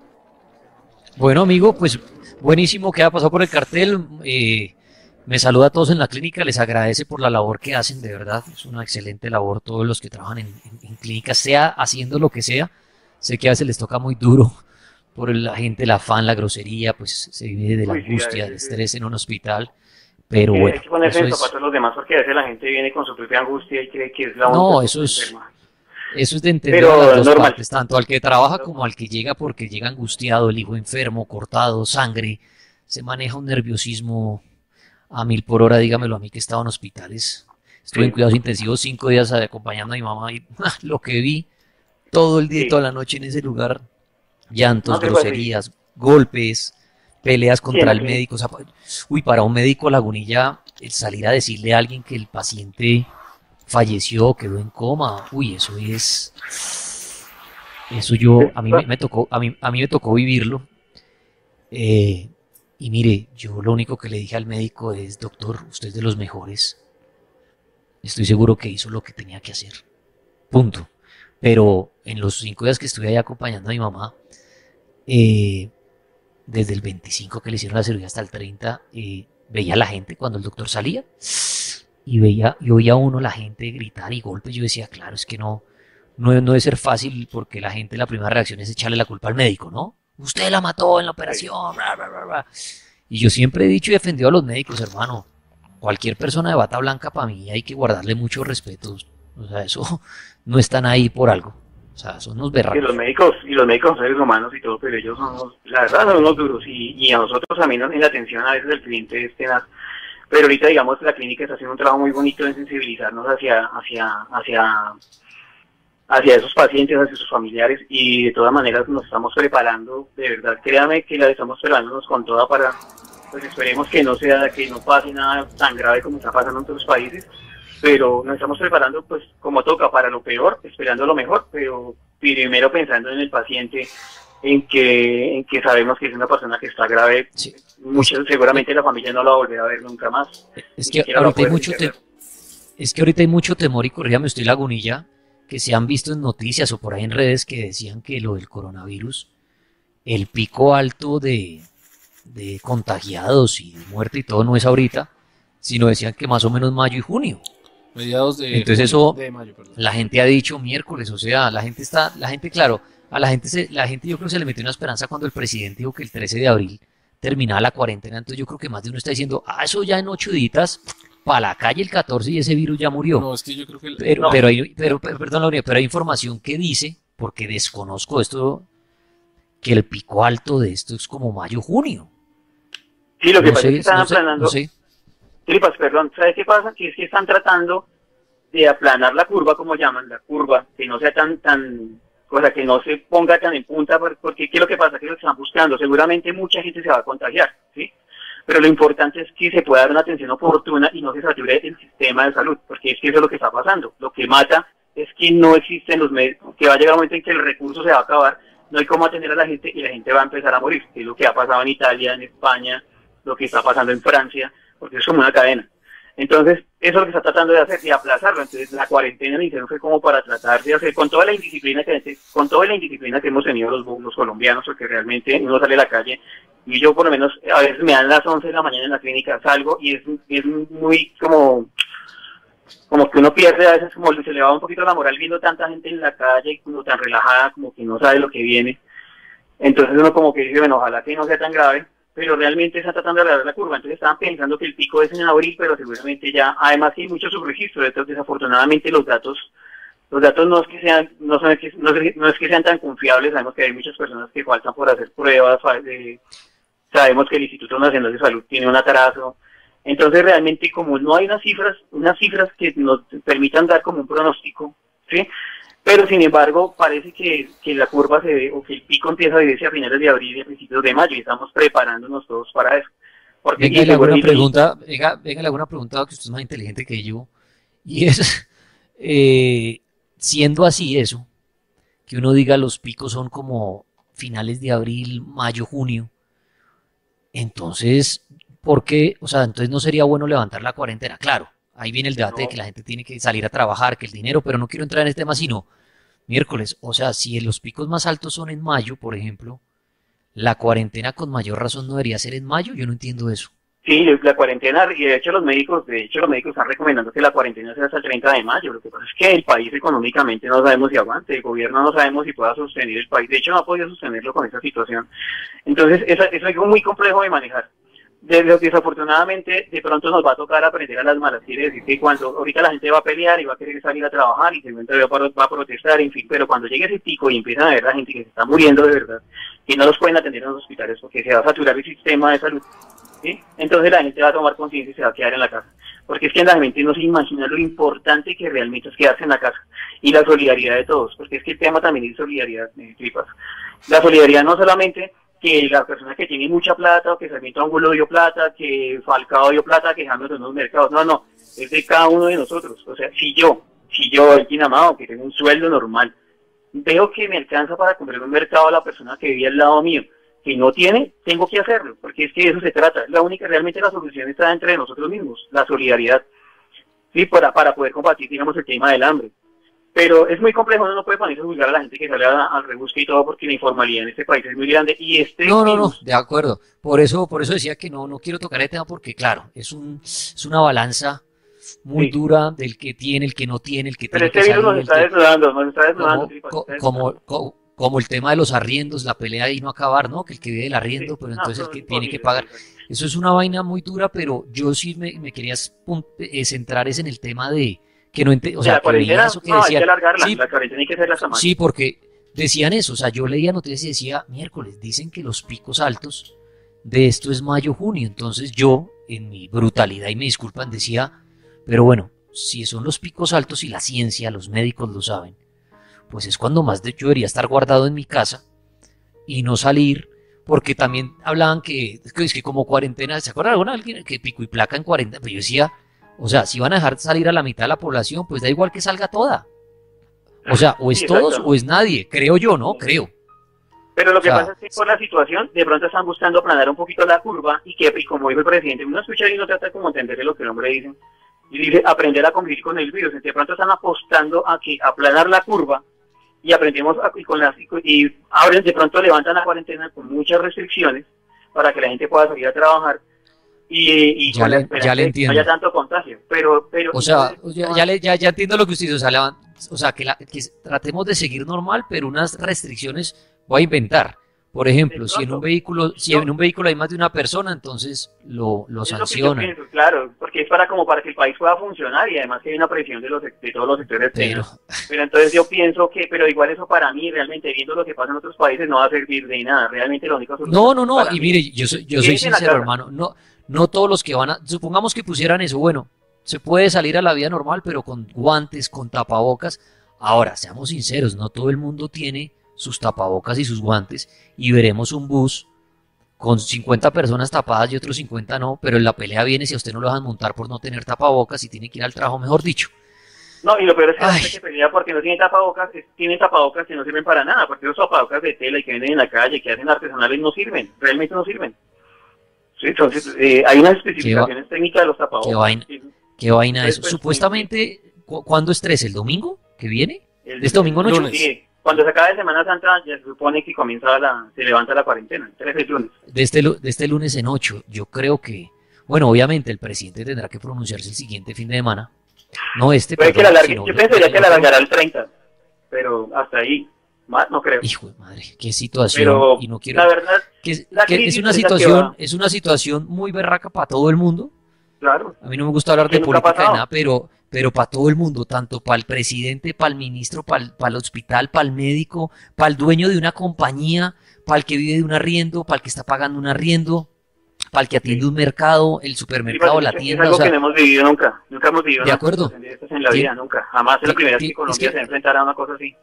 Speaker 1: Bueno, amigo, pues buenísimo que ha pasado por el cartel. Eh, Me saluda a todos en la clínica, les agradece por la labor que hacen, de verdad, es una excelente labor todos los que trabajan en, en, en clínicas, sea haciendo lo que sea. Sé que a veces les toca muy duro por la gente, el afán, la grosería, pues se vive de la
Speaker 16: Uy, sí,
Speaker 1: angustia,
Speaker 16: a
Speaker 1: del
Speaker 16: veces,
Speaker 1: estrés en un hospital, pero
Speaker 16: Sí,
Speaker 1: bueno,
Speaker 16: hay que ponerse
Speaker 1: eso
Speaker 16: en
Speaker 1: es,
Speaker 16: zapatos de los demás porque a veces la gente viene con su propia angustia y cree que es la única
Speaker 1: no,
Speaker 16: que
Speaker 1: eso
Speaker 16: está
Speaker 1: es,
Speaker 16: enferma.
Speaker 1: eso es de entender
Speaker 16: Pero
Speaker 1: a las dos
Speaker 16: normal.
Speaker 1: partes, tanto al que trabaja como al que llega porque llega angustiado, el hijo enfermo, cortado, sangre, se maneja un nerviosismo a mil por hora, dígamelo a mí que estaba en hospitales. Estuve
Speaker 16: Sí.
Speaker 1: en cuidados intensivos cinco días acompañando a mi mamá y lo que vi todo el día y
Speaker 16: Sí.
Speaker 1: toda la noche en ese lugar, llantos,
Speaker 16: No, que fue así.
Speaker 1: groserías, golpes, peleas
Speaker 16: Sí,
Speaker 1: contra
Speaker 16: no,
Speaker 1: el
Speaker 16: que-
Speaker 1: médico. O sea, uy, para un médico Lagunilla, el salir a decirle a alguien que el paciente falleció, quedó en coma, uy, eso es, eso yo, a mí me, me tocó, a mí, a mí me tocó vivirlo. Eh, y mire, yo lo único que le dije al médico es, doctor, usted es de los mejores. Estoy seguro que hizo lo que tenía que hacer. Punto. Pero en los cinco días que estuve ahí acompañando a mi mamá, eh, desde el veinticinco que le hicieron la cirugía hasta el treinta, eh, veía a la gente cuando el doctor salía y veía, y oía a uno la gente gritar y golpes. Yo decía, claro, es que no, no, no debe ser fácil porque la gente la primera reacción es echarle la culpa al médico, ¿no? Usted la mató en la operación, bla, bla, bla, bla. Y yo siempre he dicho y defendido a los médicos, hermano, cualquier persona de bata blanca para mí hay que guardarle mucho respeto. O sea, eso no están ahí por algo. O sea, son unos
Speaker 16: Que
Speaker 1: berracos.
Speaker 16: los médicos, y los médicos son seres humanos y todo, pero ellos son los, la verdad son los duros, y, y a nosotros también en la atención a veces el cliente es tenaz. Pero ahorita, digamos, la clínica está haciendo un trabajo muy bonito en sensibilizarnos hacia, hacia, hacia, hacia esos pacientes, hacia sus familiares, y de todas maneras nos estamos preparando, de verdad, créame que la estamos preparándonos con toda para, pues esperemos que no sea, que no pase nada tan grave como está pasando en otros países, pero nos estamos preparando pues como toca para lo peor, esperando lo mejor, pero primero pensando en el paciente, en que, en que sabemos que es una persona que está grave,
Speaker 1: Sí.
Speaker 16: mucho, seguramente la familia no la va a volver a ver nunca más.
Speaker 1: Es
Speaker 16: ni
Speaker 1: que
Speaker 16: siquiera la
Speaker 1: ahorita hay
Speaker 16: puede
Speaker 1: mucho te-
Speaker 16: recuperar.
Speaker 1: es que ahorita hay mucho temor y corrígame usted Lagunilla, que se han visto en noticias o por ahí en redes que decían que lo del coronavirus, el pico alto de, de contagiados y de muerte y todo no es ahorita, sino decían que más o menos mayo y junio.
Speaker 2: Mediados de,
Speaker 1: Entonces
Speaker 2: junio-
Speaker 1: eso,
Speaker 2: de mayo, perdón.
Speaker 1: la gente ha dicho miércoles, o sea, la gente está, la gente, claro, a la gente se, la gente yo creo que se le metió una esperanza cuando el presidente dijo que el trece de abril terminaba la cuarentena, entonces yo creo que más de uno está diciendo, ah, eso ya en ocho días, para la calle el catorce y ese virus ya murió.
Speaker 2: No, es que yo creo que el-
Speaker 1: Pero,
Speaker 2: no.
Speaker 1: pero, hay, pero, pero- perdón, Laura, pero hay información que dice, porque desconozco esto, que el pico alto de esto es como mayo, junio.
Speaker 16: Sí, lo que
Speaker 1: No
Speaker 16: pasa
Speaker 1: sé,
Speaker 16: es que están
Speaker 1: no sé,
Speaker 16: aplanando.
Speaker 1: no sé.
Speaker 16: Tripas, perdón, ¿sabes qué pasa? Que es que están tratando de aplanar la curva, como llaman, la curva, que no sea tan, tan, o sea, que no se ponga tan en punta, por- porque ¿qué es lo que pasa? ¿Qué es lo que están buscando? Seguramente mucha gente se va a contagiar, ¿sí? pero lo importante es que se pueda dar una atención oportuna y no se sature el sistema de salud, porque es que eso es lo que está pasando. Lo que mata es que no existen los médicos, que va a llegar un momento en que el recurso se va a acabar, no hay cómo atender a la gente y la gente va a empezar a morir, que es lo que ha pasado en Italia, en España, lo que está pasando en Francia, porque es como una cadena. Entonces, eso es lo que está tratando de hacer, de aplazarlo. Entonces, la cuarentena en fue como para tratar de hacer, con toda la indisciplina que, con toda la indisciplina que hemos tenido los, los colombianos, porque realmente uno sale a la calle, y yo por lo menos, a veces me dan las once de la mañana en la clínica, salgo, y es, es muy como, como que uno pierde a veces, como se le va un poquito la moral viendo tanta gente en la calle, como tan relajada, como que no sabe lo que viene. Entonces uno como que dice, bueno, ojalá que no sea tan grave, pero realmente está tratando de alargar la curva. Entonces estaban pensando que el pico es en abril, pero seguramente ya, además hay muchos subregistros. Entonces, desafortunadamente los datos, los datos no es que sean, no son que, no, no es que sean tan confiables. Sabemos que hay muchas personas que faltan por hacer pruebas, eh, sabemos que el Instituto Nacional de Salud tiene un atraso. Entonces realmente como no hay unas cifras, unas cifras que nos permitan dar como un pronóstico, ¿sí? Pero sin embargo parece que, que la curva se ve, o que el pico empieza a verse a finales de abril y a principios de mayo, y estamos preparándonos todos para eso. Porque
Speaker 1: venga, le hago una pregunta, venga, venga, le hago una pregunta, que usted es más inteligente que yo, y es, eh, siendo así eso, que uno diga los picos son como finales de abril, mayo, junio, entonces, ¿por qué? O sea, entonces no sería bueno levantar la cuarentena, claro. Ahí viene el debate no. de que la gente tiene que salir a trabajar, que el dinero, pero no quiero entrar en este tema, sino miércoles. O sea, si los picos más altos son en mayo, por ejemplo, la cuarentena con mayor razón no debería ser en mayo. Yo no entiendo eso.
Speaker 16: Sí, la cuarentena, y de hecho los médicos, de hecho los médicos están recomendando que la cuarentena sea hasta el treinta de mayo. Lo que pasa es que el país económicamente no sabemos si aguante, el gobierno no sabemos si pueda sostener el país. De hecho no ha podido sostenerlo con esa situación. Entonces, eso es algo muy complejo de manejar. Desafortunadamente, de pronto nos va a tocar aprender a las malas. Quiere decir que cuando ahorita la gente va a pelear y va a querer salir a trabajar y seguramente va a protestar, en fin, pero cuando llegue ese pico y empiezan a ver a la gente que se está muriendo de verdad, que no los pueden atender en los hospitales porque se va a saturar el sistema de salud, ¿sí? Entonces la gente va a tomar conciencia y se va a quedar en la casa. Porque es que la gente no se imagina lo importante que realmente es quedarse en la casa. Y la solidaridad de todos, porque es que el tema también es solidaridad, eh, tripas. La solidaridad no solamente que la persona que tiene mucha plata, o que Sarmiento Angulo dio plata, que Falcao dio plata, que James en los mercados, no, no, es de cada uno de nosotros. O sea, si yo, si yo, el Amado, que tengo un sueldo normal, veo que me alcanza para comprar un mercado a la persona que vive al lado mío, que no tiene, tengo que hacerlo, porque es que de eso se trata. La única, realmente la solución está entre nosotros mismos, la solidaridad, sí, para, para poder combatir, digamos, el tema del hambre. Pero es muy complejo, uno no puede ponerse a juzgar a la gente que sale a, al rebusque y todo, porque la informalidad en este país es muy grande. Y este
Speaker 1: no, no, no, de acuerdo. Por eso, por eso decía que no, no quiero tocar el tema, porque claro, es un, es una balanza muy sí. dura del que tiene, el que no tiene, el que
Speaker 16: Pero
Speaker 1: tiene
Speaker 16: este
Speaker 1: que
Speaker 16: virus nos está desnudando, nos está desnudando.
Speaker 1: Como, como, como, como el tema de los arriendos, la pelea y no acabar, ¿no? Que el que vive del arriendo, sí. pero entonces no, el que no, tiene que pagar. Eso es una vaina muy dura, pero yo sí me, me quería eh, centrar es en el tema de que no ente, o sea,
Speaker 16: la cuarentena,
Speaker 1: eso que
Speaker 16: no,
Speaker 1: decían,
Speaker 16: hay que alargarla,
Speaker 1: sí,
Speaker 16: la cuarentena hay que hacerla hasta mayo.
Speaker 1: Sí, porque decían eso, o sea, yo leía noticias y decía, miércoles, dicen que los picos altos de esto es mayo, junio, entonces yo, en mi brutalidad, y me disculpan, decía, pero bueno, si son los picos altos y la ciencia, los médicos lo saben, pues es cuando más de yo debería estar guardado en mi casa y no salir, porque también hablaban que, es que como cuarentena, ¿se acuerdan alguna alguien que pico y placa en cuarentena? Pero yo decía, o sea, si van a dejar salir a la mitad de la población, pues da igual que salga toda. O sea, o es sí, todos o es nadie, creo yo, ¿no? Creo.
Speaker 16: Pero lo que
Speaker 1: o sea,
Speaker 16: pasa es que por la situación, de pronto están buscando aplanar un poquito la curva y que, y como dijo el presidente, uno escucha y no trata como entender lo que el hombre dice, y dice aprender a convivir con el virus. De pronto están apostando a que aplanar la curva y aprendemos a, y con las y abren, de pronto levantan la cuarentena con muchas restricciones para que la gente pueda salir a trabajar. Y, y
Speaker 1: ya, le, ya le entiendo.
Speaker 16: No haya tanto contagio, pero, pero
Speaker 1: o sea, ya, ya, le, ya, ya entiendo lo que usted dice, o sea, la, o sea que, la, que tratemos de seguir normal, pero unas restricciones voy a inventar. Por ejemplo, si en un vehículo, si en un vehículo hay más de una persona, entonces lo, lo sancionan.
Speaker 16: Lo pienso, claro, porque es para como para que el país pueda funcionar y además que hay una presión de los de todos los sectores.
Speaker 1: Pero,
Speaker 16: pero entonces yo pienso que, pero igual eso para mí realmente viendo lo que pasa en otros países no va a servir de nada. Realmente lo único.
Speaker 1: No, no, no. Y mire, yo soy, yo soy sincero, hermano. No, no todos los que van a, supongamos que pusieran eso, bueno, se puede salir a la vida normal, pero con guantes, con tapabocas. Ahora, seamos sinceros, no todo el mundo tiene sus tapabocas y sus guantes, y veremos un bus con cincuenta personas tapadas y otros cincuenta no, pero en la pelea viene si a usted no lo dejan montar por no tener tapabocas y tiene que ir al trabajo, mejor dicho.
Speaker 16: No, y lo peor es que la
Speaker 1: Ay.
Speaker 16: gente que pelea porque no tiene tapabocas, es- tiene tapabocas que no sirven para nada, porque los tapabocas de tela y que venden en la calle, que hacen artesanales, no sirven, realmente no sirven. Sí, entonces, eh, hay unas especificaciones técnicas de los tapabocas.
Speaker 1: Qué vaina,
Speaker 16: Sí,
Speaker 1: qué vaina eso.
Speaker 16: Después,
Speaker 1: Supuestamente, ¿cu- ¿cuándo es tres? ¿El domingo que viene?
Speaker 16: el-
Speaker 1: ¿Este domingo
Speaker 16: el
Speaker 1: noche?
Speaker 16: lunes. Sí, cuando se acaba de Semana Santa, ya se supone que comienza la, se levanta la cuarentena, el trece de lunes.
Speaker 1: De este, lu- de este lunes en ocho, yo creo que, bueno, obviamente el presidente tendrá que pronunciarse el siguiente fin de semana. No este,
Speaker 16: Puede que
Speaker 1: perdón,
Speaker 16: la alargue,
Speaker 1: sino
Speaker 16: yo
Speaker 1: el-
Speaker 16: pensaría que
Speaker 1: el
Speaker 16: la
Speaker 1: otro.
Speaker 16: alargará al treinta, pero hasta ahí, más no creo.
Speaker 1: Hijo de madre, qué situación.
Speaker 16: Pero
Speaker 1: y no quiero,
Speaker 16: la verdad,
Speaker 1: que, es-
Speaker 16: la
Speaker 1: que es
Speaker 16: crisis
Speaker 1: una
Speaker 16: es la que
Speaker 1: situación,
Speaker 16: va.
Speaker 1: es una situación muy berraca para todo el mundo.
Speaker 16: Claro.
Speaker 1: A mí no me gusta hablar
Speaker 16: Que
Speaker 1: de
Speaker 16: nunca ha
Speaker 1: política de
Speaker 16: pasado.
Speaker 1: nada, pero, pero para todo el mundo, tanto para el presidente, para el ministro, para el, para el hospital, para el médico, para el dueño de una compañía, para el que vive de un arriendo, para el que está pagando un arriendo, para el que atiende un mercado, el
Speaker 16: Sí,
Speaker 1: supermercado,
Speaker 16: porque
Speaker 1: la
Speaker 16: es- es
Speaker 1: tienda,
Speaker 16: algo
Speaker 1: o sea,
Speaker 16: que no hemos vivido nunca, nunca hemos vivido
Speaker 1: de
Speaker 16: una
Speaker 1: acuerdo.
Speaker 16: situación de estas en la
Speaker 1: Tien-
Speaker 16: vida, nunca, jamás es la
Speaker 1: ti-
Speaker 16: primera vez
Speaker 1: ti-
Speaker 16: que
Speaker 1: es
Speaker 16: Colombia
Speaker 1: que-
Speaker 16: se enfrentará a una cosa así.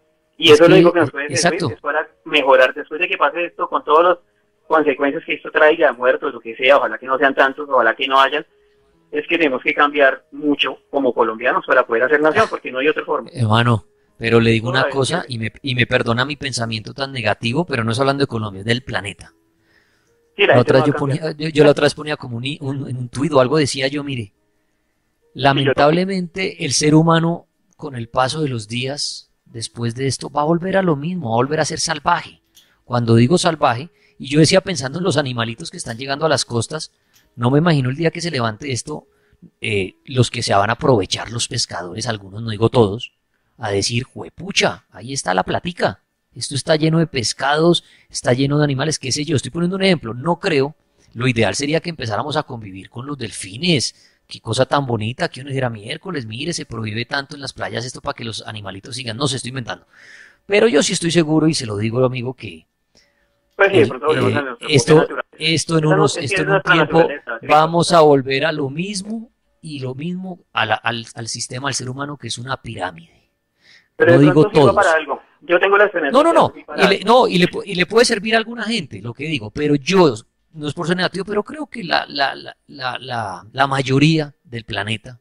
Speaker 16: Y
Speaker 1: es
Speaker 16: eso es lo
Speaker 1: que-
Speaker 16: único que nos puede servir,
Speaker 1: exacto.
Speaker 16: es para mejorar, después de que pase esto, con todas las consecuencias que esto traiga, muertos, lo que sea, ojalá que no sean tantos, ojalá que no hayan, es que tenemos que cambiar mucho como colombianos para poder hacer nación, porque no hay otra forma.
Speaker 1: Hermano, pero le digo una
Speaker 16: Ay,
Speaker 1: cosa y me, y me perdona mi pensamiento tan negativo, pero no es hablando de Colombia, es del planeta.
Speaker 16: Sí, la
Speaker 1: La
Speaker 16: gente
Speaker 1: otra
Speaker 16: no
Speaker 1: vez
Speaker 16: va a
Speaker 1: yo,
Speaker 16: cambiar.
Speaker 1: ponía, yo, yo la otra vez ponía como un, un, en un tuit o algo, decía yo, mire, lamentablemente el ser humano con el paso de los días después de esto va a volver a lo mismo, va a volver a ser salvaje. Cuando digo salvaje, y yo decía pensando en los animalitos que están llegando a las costas, no me imagino el día que se levante esto, eh, los que se van a aprovechar los pescadores, algunos, no digo todos, a decir, juepucha, ahí está la platica, esto está lleno de pescados, está lleno de animales, qué sé yo, estoy poniendo un ejemplo, no creo, lo ideal sería que empezáramos a convivir con los delfines, qué cosa tan bonita, que uno dijera miércoles, mire, se prohíbe tanto en las playas esto para que los animalitos sigan, no se estoy inventando, pero yo sí estoy seguro y se lo digo amigo que
Speaker 16: Pues sí, de
Speaker 1: el-
Speaker 16: pronto volvemos
Speaker 1: eh,
Speaker 16: a nuestro
Speaker 1: esto,
Speaker 16: propio natural.
Speaker 1: esto en
Speaker 16: Esa no-
Speaker 1: unos,
Speaker 16: es que
Speaker 1: esto
Speaker 16: es
Speaker 1: en un
Speaker 16: nuestra
Speaker 1: tiempo
Speaker 16: naturaleza, sí.
Speaker 1: vamos a volver a lo mismo y lo mismo a la- al, al sistema, al ser humano que es una pirámide.
Speaker 16: Pero
Speaker 1: No
Speaker 16: de
Speaker 1: digo
Speaker 16: pronto sirva
Speaker 1: todos.
Speaker 16: para algo. Yo tengo la experiencia.
Speaker 1: No, no, no.
Speaker 16: de que para
Speaker 1: Y le,
Speaker 16: algo.
Speaker 1: no, y le, pu- y le puede servir a alguna gente, lo que digo, pero yo, no es por ser negativo, pero creo que la, la, la, la, la, la mayoría del planeta,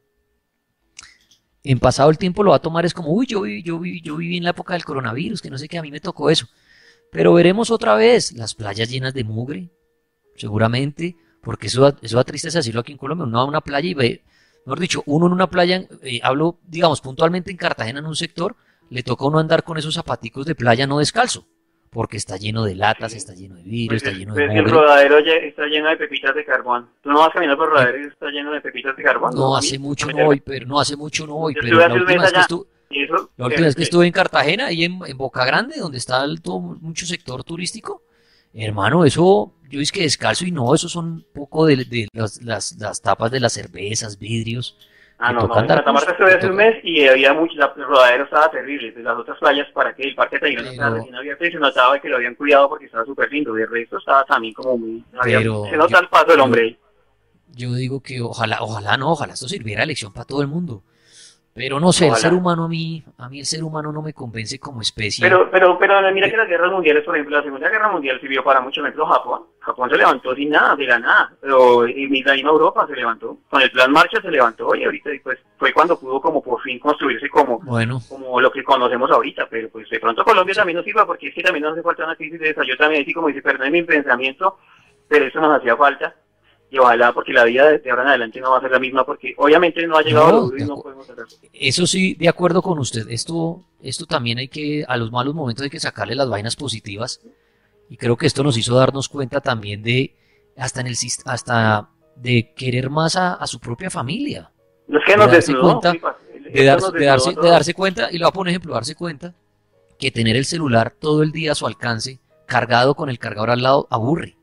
Speaker 1: en pasado el tiempo lo va a tomar es como, uy, yo viví, yo viví, yo viví en la época del coronavirus, que no sé qué, a mí me tocó eso. Pero veremos otra vez las playas llenas de mugre, seguramente, porque eso da, eso da tristeza decirlo aquí en Colombia, uno va a una playa y ve, mejor dicho, uno en una playa, eh, hablo, digamos, puntualmente en Cartagena, en un sector, le toca a uno andar con esos zapaticos de playa no descalzo, porque está lleno de latas, está lleno de vidrio,
Speaker 16: Pues
Speaker 1: está
Speaker 16: es-
Speaker 1: lleno de
Speaker 16: pues el
Speaker 1: mugre.
Speaker 16: rodadero lle- está lleno de pepitas de carbón. Tú no vas caminando por el rodadero y está lleno de pepitas de carbón.
Speaker 1: No,
Speaker 16: A
Speaker 1: hace
Speaker 16: mí,
Speaker 1: mucho
Speaker 16: me
Speaker 1: no
Speaker 16: da-
Speaker 1: voy, pero no hace mucho no voy,
Speaker 16: Yo
Speaker 1: pero
Speaker 16: estuve
Speaker 1: la
Speaker 16: hace un
Speaker 1: última
Speaker 16: mes
Speaker 1: vez que
Speaker 16: allá,
Speaker 1: estuve,
Speaker 16: y eso,
Speaker 1: la última vez que
Speaker 16: eh,
Speaker 1: estuve en Cartagena, ahí en, en Boca Grande, donde está el, todo, mucho sector turístico, hermano, eso, yo es que descalzo y no, eso son un poco de, de las, las, las tapas de las cervezas, vidrios.
Speaker 16: Ah,
Speaker 1: que
Speaker 16: no,
Speaker 1: toca
Speaker 16: no, en
Speaker 1: andar
Speaker 16: Santa
Speaker 1: con-
Speaker 16: Marta estuve
Speaker 1: que
Speaker 16: hace un
Speaker 1: toca-
Speaker 16: mes y había mucho, la- el rodadero estaba terrible, de las otras playas, para que el parque Tayrona estaba
Speaker 1: Pero-
Speaker 16: recién abierto y se notaba que lo habían cuidado porque estaba súper lindo, de resto estaba también como muy, había-
Speaker 1: Pero
Speaker 16: se nota
Speaker 1: yo-
Speaker 16: el paso del
Speaker 1: yo-
Speaker 16: hombre ahí.
Speaker 1: Yo digo que ojalá, ojalá no, ojalá esto sirviera de lección para todo el mundo. Pero no sé, el
Speaker 16: Ojalá.
Speaker 1: ser humano a mí, a mí el ser humano no me convence como especie.
Speaker 16: Pero, pero, pero mira que las guerras mundiales, por ejemplo, la Segunda Guerra Mundial sirvió para mucho, por ejemplo, Japón. Japón se levantó sin nada, de la nada, pero y la misma Europa se levantó. Con el plan Marshall se levantó y ahorita pues, fue cuando pudo como por fin construirse como,
Speaker 1: Bueno,
Speaker 16: como lo que conocemos ahorita, pero pues de pronto Colombia también nos sirva porque es que también nos hace falta una crisis de esa. Yo también, así como dice, perdón mi pensamiento, pero eso nos hacía falta. Y ojalá, porque la vida de ahora en adelante no va a ser la misma, porque obviamente no ha llegado
Speaker 1: No,
Speaker 16: lo duro y
Speaker 1: de
Speaker 16: no
Speaker 1: acu-
Speaker 16: podemos hacer.
Speaker 1: eso sí, de acuerdo con usted. Esto, esto también hay que, a los malos momentos hay que sacarle las vainas positivas. Y creo que esto nos hizo darnos cuenta también de, hasta en el, sis- hasta de querer más a, a su propia familia.
Speaker 16: No es que
Speaker 1: De
Speaker 16: nos
Speaker 1: darse
Speaker 16: desnudó,
Speaker 1: cuenta,
Speaker 16: flipas,
Speaker 1: de
Speaker 16: esto
Speaker 1: darse,
Speaker 16: nos
Speaker 1: de darse,
Speaker 16: desnudó
Speaker 1: de
Speaker 16: a
Speaker 1: darse cuenta, y le voy a poner ejemplo, darse cuenta que tener el celular todo el día a su alcance, cargado con el cargador al lado, aburre.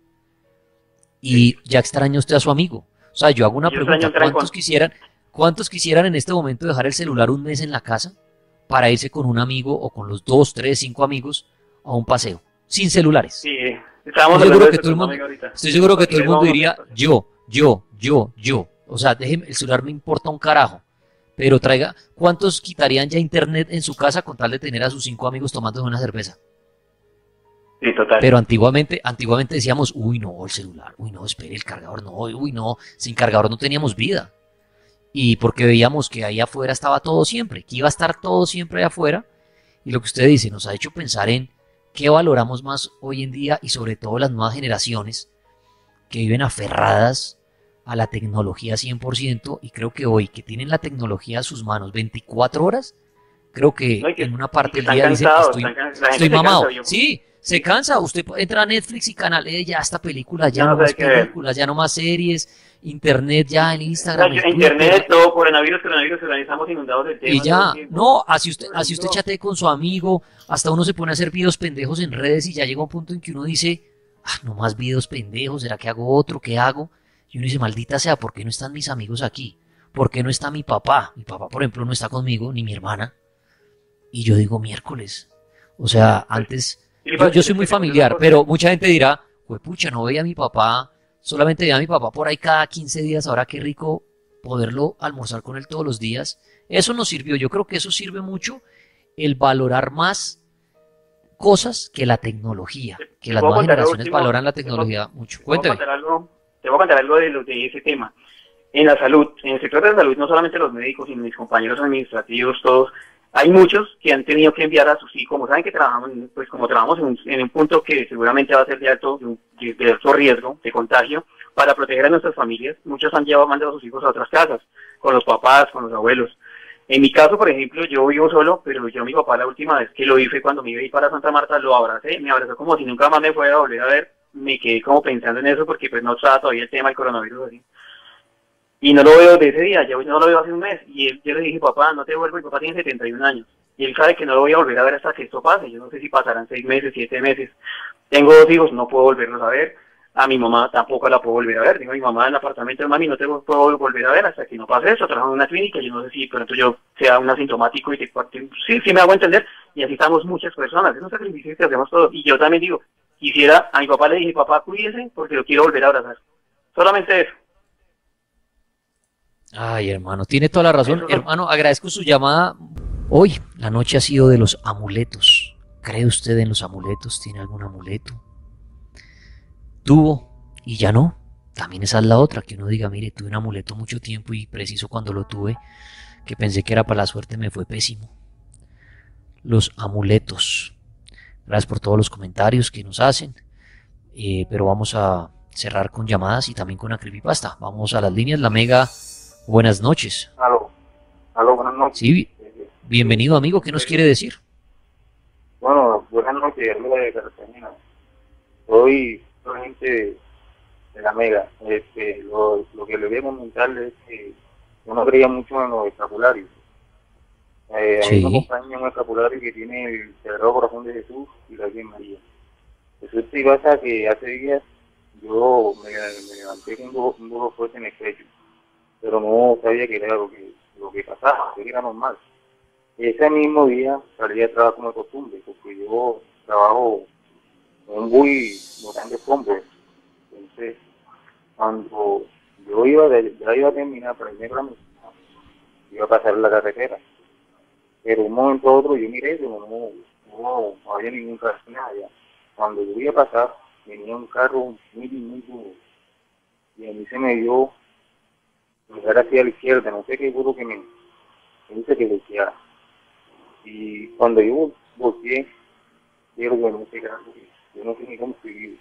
Speaker 1: Y ya extraña usted a su amigo. O sea, yo hago una
Speaker 16: Yo extraño
Speaker 1: pregunta,
Speaker 16: entrar en
Speaker 1: ¿cuántos
Speaker 16: con-
Speaker 1: quisieran, cuántos quisieran en este momento dejar el celular un mes en la casa para irse con un amigo o con los dos, tres, cinco amigos a un paseo, sin celulares?
Speaker 16: Sí, estábamos
Speaker 1: Estoy
Speaker 16: hablando
Speaker 1: seguro
Speaker 16: de
Speaker 1: que
Speaker 16: eso
Speaker 1: todo el
Speaker 16: con
Speaker 1: mundo,
Speaker 16: una amiga ahorita.
Speaker 1: estoy seguro que todo el
Speaker 16: Sí,
Speaker 1: mundo
Speaker 16: vamos a
Speaker 1: diría yo, yo, yo, yo. O sea, déjeme, el celular me importa un carajo. Pero traiga, ¿cuántos quitarían ya internet en su casa con tal de tener a sus cinco amigos tomando una cerveza?
Speaker 16: Sí, total.
Speaker 1: Pero antiguamente, antiguamente decíamos, uy, no, el celular, uy, no, espere, el cargador, no, uy, no, sin cargador no teníamos vida. Y porque veíamos que ahí afuera estaba todo siempre, que iba a estar todo siempre ahí afuera. Y lo que usted dice nos ha hecho pensar en qué valoramos más hoy en día y sobre todo las nuevas generaciones que viven aferradas a la tecnología cien por ciento y creo que hoy que tienen la tecnología a sus manos veinticuatro horas, creo que, no, que en una parte del día dicen que estoy, estoy mamado. Cansa, sí, se cansa, usted entra a Netflix y canal, eh, ya esta película, ya no, no más películas, ya no más series, internet ya en Instagram.
Speaker 16: No, en internet, todo, coronavirus, coronavirus, estamos inundados de temas.
Speaker 1: Y ya, no, así usted, así usted chatee con su amigo, hasta uno se pone a hacer videos pendejos en redes y ya llega un punto en que uno dice, ah, no más videos pendejos, ¿será que hago otro? ¿Qué hago? Y uno dice, maldita sea, ¿por qué no están mis amigos aquí? ¿Por qué no está mi papá? Mi papá, por ejemplo, no está conmigo, ni mi hermana. Y yo digo, miércoles. O sea, antes, yo, yo soy muy familiar, pero mucha gente dirá, pues pucha, no veía a mi papá, solamente veía a mi papá por ahí cada quince días, ahora qué rico poderlo almorzar con él todos los días. Eso nos sirvió, yo creo que eso sirve mucho, el valorar más cosas que la tecnología, que las nuevas generaciones valoran la tecnología mucho. Cuénteme.
Speaker 16: Te voy a contar algo de, lo, de ese tema. En la salud, en el sector de la salud, no solamente los médicos, sino mis compañeros administrativos, todos, hay muchos que han tenido que enviar a sus hijos, como saben que trabajamos, pues como trabajamos en un, en un punto que seguramente va a ser de alto, de, de alto riesgo de contagio, para proteger a nuestras familias, muchos han llevado, mandado a sus hijos a otras casas, con los papás, con los abuelos. En mi caso, por ejemplo, yo vivo solo, pero yo a mi papá la última vez que lo vi fue cuando me iba a ir para Santa Marta, lo abracé, me abrazó como si nunca más me fuera a volver a ver. Me quedé como pensando en eso porque pues no estaba todavía el tema del coronavirus así. Y no lo veo de ese día, yo no lo veo hace un mes. Y él, yo le dije, papá, no te vuelvo, mi papá tiene setenta y un años. Y él sabe que no lo voy a volver a ver hasta que esto pase. Yo no sé si pasarán seis meses, siete meses. Tengo dos hijos, no puedo volverlos a ver. A mi mamá tampoco la puedo volver a ver. Tengo a mi mamá en el apartamento de mami, no te puedo volver a ver hasta que no pase eso. Trabajo en una clínica, yo no sé si pronto yo sea un asintomático y te parte. Sí, sí me hago entender. Y así estamos muchas personas. Es un sacrificio que hacemos todos. Y yo también digo, quisiera, a mi papá le dije, papá, cuídese porque lo quiero volver a abrazar. Solamente eso.
Speaker 1: Ay, hermano, tiene toda la razón. Hermano, agradezco su llamada. Hoy la noche ha sido de los amuletos. ¿Cree usted en los amuletos? ¿Tiene algún amuleto? ¿Tuvo y ya no? También esa es la otra, que uno diga, mire, tuve un amuleto mucho tiempo y preciso cuando lo tuve, que pensé que era para la suerte, me fue pésimo. Los amuletos. Gracias por todos los comentarios que nos hacen, eh, pero vamos a cerrar con llamadas y también con una creepypasta. Vamos a las líneas. La Mega, buenas noches.
Speaker 17: Aló, aló, buenas noches.
Speaker 1: Sí, bienvenido amigo, ¿qué nos quiere decir?
Speaker 17: Bueno, buenas noches, amigo de Cartagena. Soy gente de la Mega. Este, lo, lo que le voy a comentar es que yo no creía mucho en los escapularios. Eh, sí. Hay una compañía, un escapulario que tiene el Sagrado Corazón de Jesús y la Virgen María. Eso sí pasa que hace días yo me, me levanté con un dolor, un dolor fuerte en el pecho, pero no sabía que era lo que, lo que pasaba, que era normal. Y ese mismo día salí a trabajar como de costumbre, porque yo trabajo en un bui botando escombros. Entonces, cuando yo iba, de, ya iba a terminar para irme a la mesa, iba a pasar la carretera. Pero un momento a otro yo miré, pero no, no, no había ningún carro, nada ya. Cuando yo iba a pasar, venía un carro muy, muy duro. Y a mí se me dio mirar hacia la izquierda, no sé qué duro que me, me dice que volteara. Y cuando yo volteé, quiero que no sé qué, yo no sé ni cómo seguir.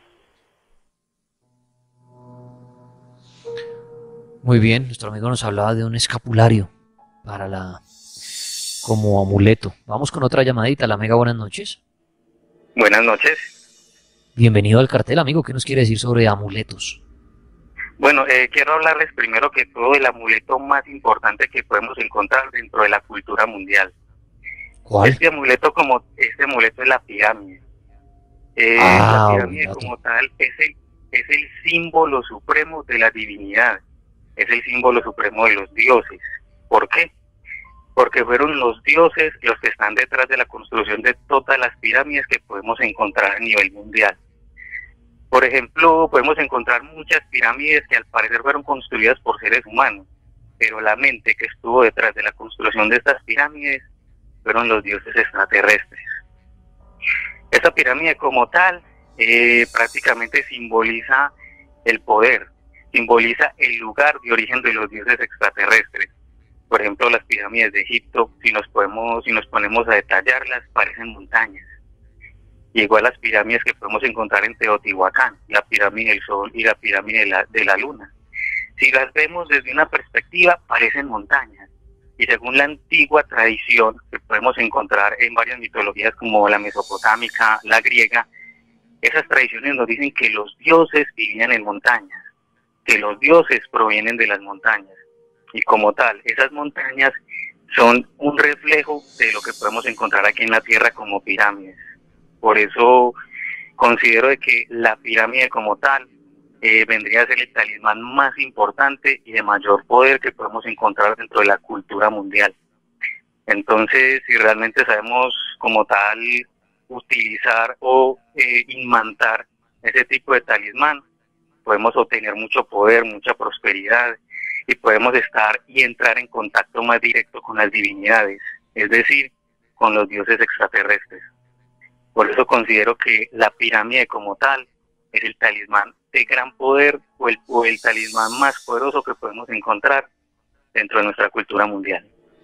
Speaker 1: Muy bien, nuestro amigo nos hablaba de un escapulario para la... como amuleto. Vamos con otra llamadita. La Mega, buenas noches.
Speaker 18: Buenas noches.
Speaker 1: Bienvenido al cartel, amigo. ¿Qué nos quiere decir sobre amuletos?
Speaker 18: Bueno, eh, quiero hablarles primero que todo del amuleto más importante que podemos encontrar dentro de la cultura mundial.
Speaker 1: ¿Cuál?
Speaker 18: Este amuleto, como este amuleto es la pirámide. Eh,
Speaker 1: ah,
Speaker 18: la pirámide obligado. Como tal es el, es el símbolo supremo de la divinidad. Es el símbolo supremo de los dioses. ¿Por qué? Porque fueron los dioses los que están detrás de la construcción de todas las pirámides que podemos encontrar a nivel mundial. Por ejemplo, podemos encontrar muchas pirámides que al parecer fueron construidas por seres humanos, pero la mente que estuvo detrás de la construcción de estas pirámides fueron los dioses extraterrestres. Esta pirámide como tal eh, prácticamente simboliza el poder, simboliza el lugar de origen de los dioses extraterrestres. Por ejemplo, las pirámides de Egipto, si nos podemos, si nos ponemos a detallarlas, parecen montañas. Y igual las pirámides que podemos encontrar en Teotihuacán, la pirámide del Sol y la pirámide de la, de la Luna. Si las vemos desde una perspectiva, parecen montañas. Y según la antigua tradición que podemos encontrar en varias mitologías como la mesopotámica, la griega, esas tradiciones nos dicen que los dioses vivían en montañas, que los dioses provienen de las montañas. Y como tal, esas montañas son un reflejo de lo que podemos encontrar aquí en la Tierra como pirámides. Por eso considero de que la pirámide como tal eh, vendría a ser el talismán más importante y de mayor poder que podemos encontrar dentro de la cultura mundial. Entonces, si realmente sabemos como tal utilizar o eh, imantar ese tipo de talismán, podemos obtener mucho poder, mucha prosperidad, y podemos estar y entrar en contacto más directo con las divinidades, es decir, con los dioses extraterrestres. Por eso considero que la pirámide como tal es el talismán de gran poder o el, o el talismán más poderoso que podemos encontrar dentro de nuestra cultura mundial.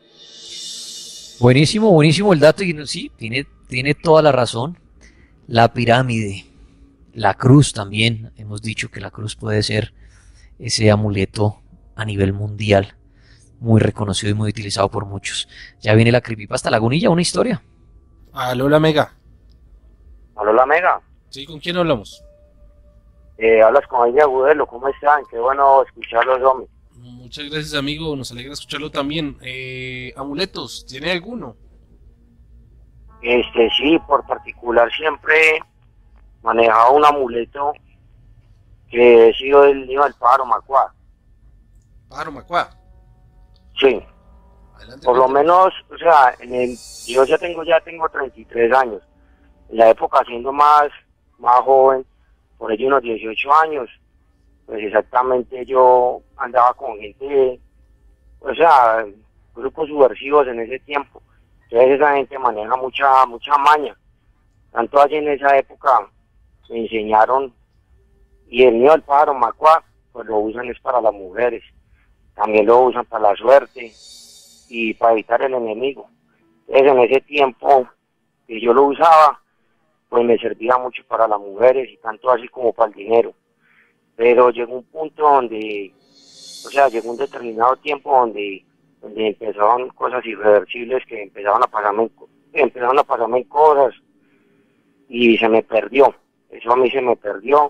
Speaker 1: Buenísimo, buenísimo el dato, y sí, tiene, tiene toda la razón. La pirámide, la cruz también, hemos dicho que la cruz puede ser ese amuleto a nivel mundial, muy reconocido y muy utilizado por muchos. Ya viene la creepypasta Lagunilla, una historia.
Speaker 2: Aló, la Mega.
Speaker 11: Aló, la Mega.
Speaker 2: Sí, ¿con quién hablamos?
Speaker 11: Eh, hablas con ella, Agudelo, ¿cómo están? Qué bueno escucharlos, hombre.
Speaker 2: Muchas gracias, amigo, nos alegra escucharlo también. Eh, amuletos, ¿tiene alguno?
Speaker 11: Este, sí, por particular siempre manejaba un amuleto que he sido el niño del pájaro Macuá.
Speaker 2: Pájaro Macuá.
Speaker 11: Sí.
Speaker 2: Adelante,
Speaker 11: por lo menos, o sea, en el, yo ya tengo ya tengo treinta y tres años. En la época siendo más, más joven, por ello unos dieciocho años, pues exactamente yo andaba con gente, o sea, grupos subversivos en ese tiempo. Entonces esa gente maneja mucha, mucha maña. Tanto allí en esa época me enseñaron, y el niño del pájaro Macuá, pues lo usan es para las mujeres. También lo usan para la suerte y para evitar el enemigo. Entonces en ese tiempo que yo lo usaba, pues me servía mucho para las mujeres y tanto así como para el dinero. Pero llegó un punto donde, o sea, llegó un determinado tiempo donde, donde empezaron cosas irreversibles que empezaban a pasarme, empezaron a pasarme cosas y se me perdió. Eso a mí se me perdió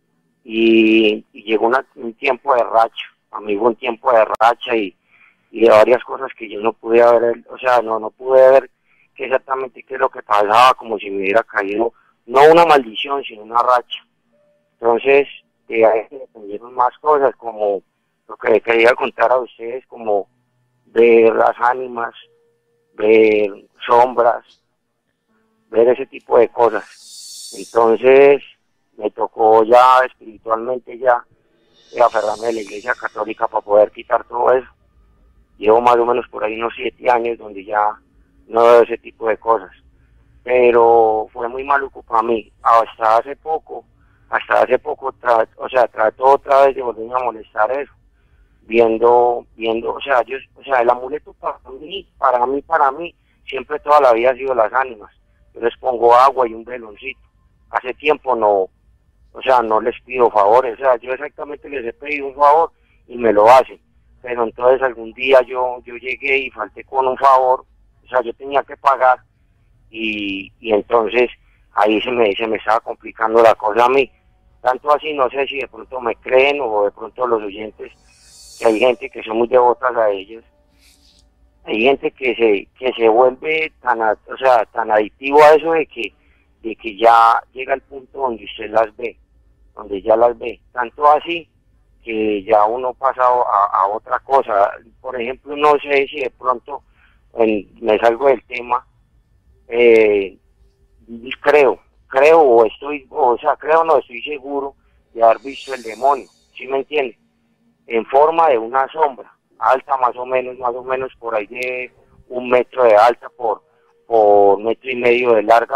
Speaker 11: y, y llegó una, un tiempo de racha. A mí fue un tiempo de racha y, y de varias cosas que yo no pude ver, o sea, no, no pude ver qué exactamente qué es lo que pasaba, como si me hubiera caído, no una maldición, sino una racha. Entonces, de ahí dependieron más cosas, como lo que quería contar a ustedes, como ver las ánimas, ver sombras, ver ese tipo de cosas. Entonces, me tocó ya espiritualmente ya aferrarme a la Iglesia Católica para poder quitar todo eso. Llevo más o menos por ahí unos siete años donde ya no veo ese tipo de cosas. Pero fue muy maluco para mí. Hasta hace poco, hasta hace poco, tra o sea, trato otra vez de volverme a molestar eso. Viendo, viendo, o sea, yo, o sea, el amuleto para mí, para mí, para mí, siempre toda la vida ha sido las ánimas. Yo les pongo agua y un veloncito. Hace tiempo no, o sea, no les pido favores, o sea, yo exactamente les he pedido un favor y me lo hacen. Pero entonces algún día yo, yo llegué y falté con un favor, o sea, yo tenía que pagar y, y entonces ahí se me, se me estaba complicando la cosa a mí. Tanto así, no sé si de pronto me creen o de pronto los oyentes, que hay gente que son muy devotas a ellos. Hay gente que se, que se vuelve tan, o sea, tan adictivo a eso de que, de que ya llega el punto donde usted las ve, donde ya las ve. Tanto así que ya uno pasa a, a otra cosa. Por ejemplo, no sé si de pronto en, me salgo del tema, eh, creo, creo o estoy, o sea, creo no, estoy seguro de haber visto el demonio, ¿sí me entiende? En forma de una sombra, alta más o menos, más o menos por ahí de un metro de alta por, por metro y medio de larga,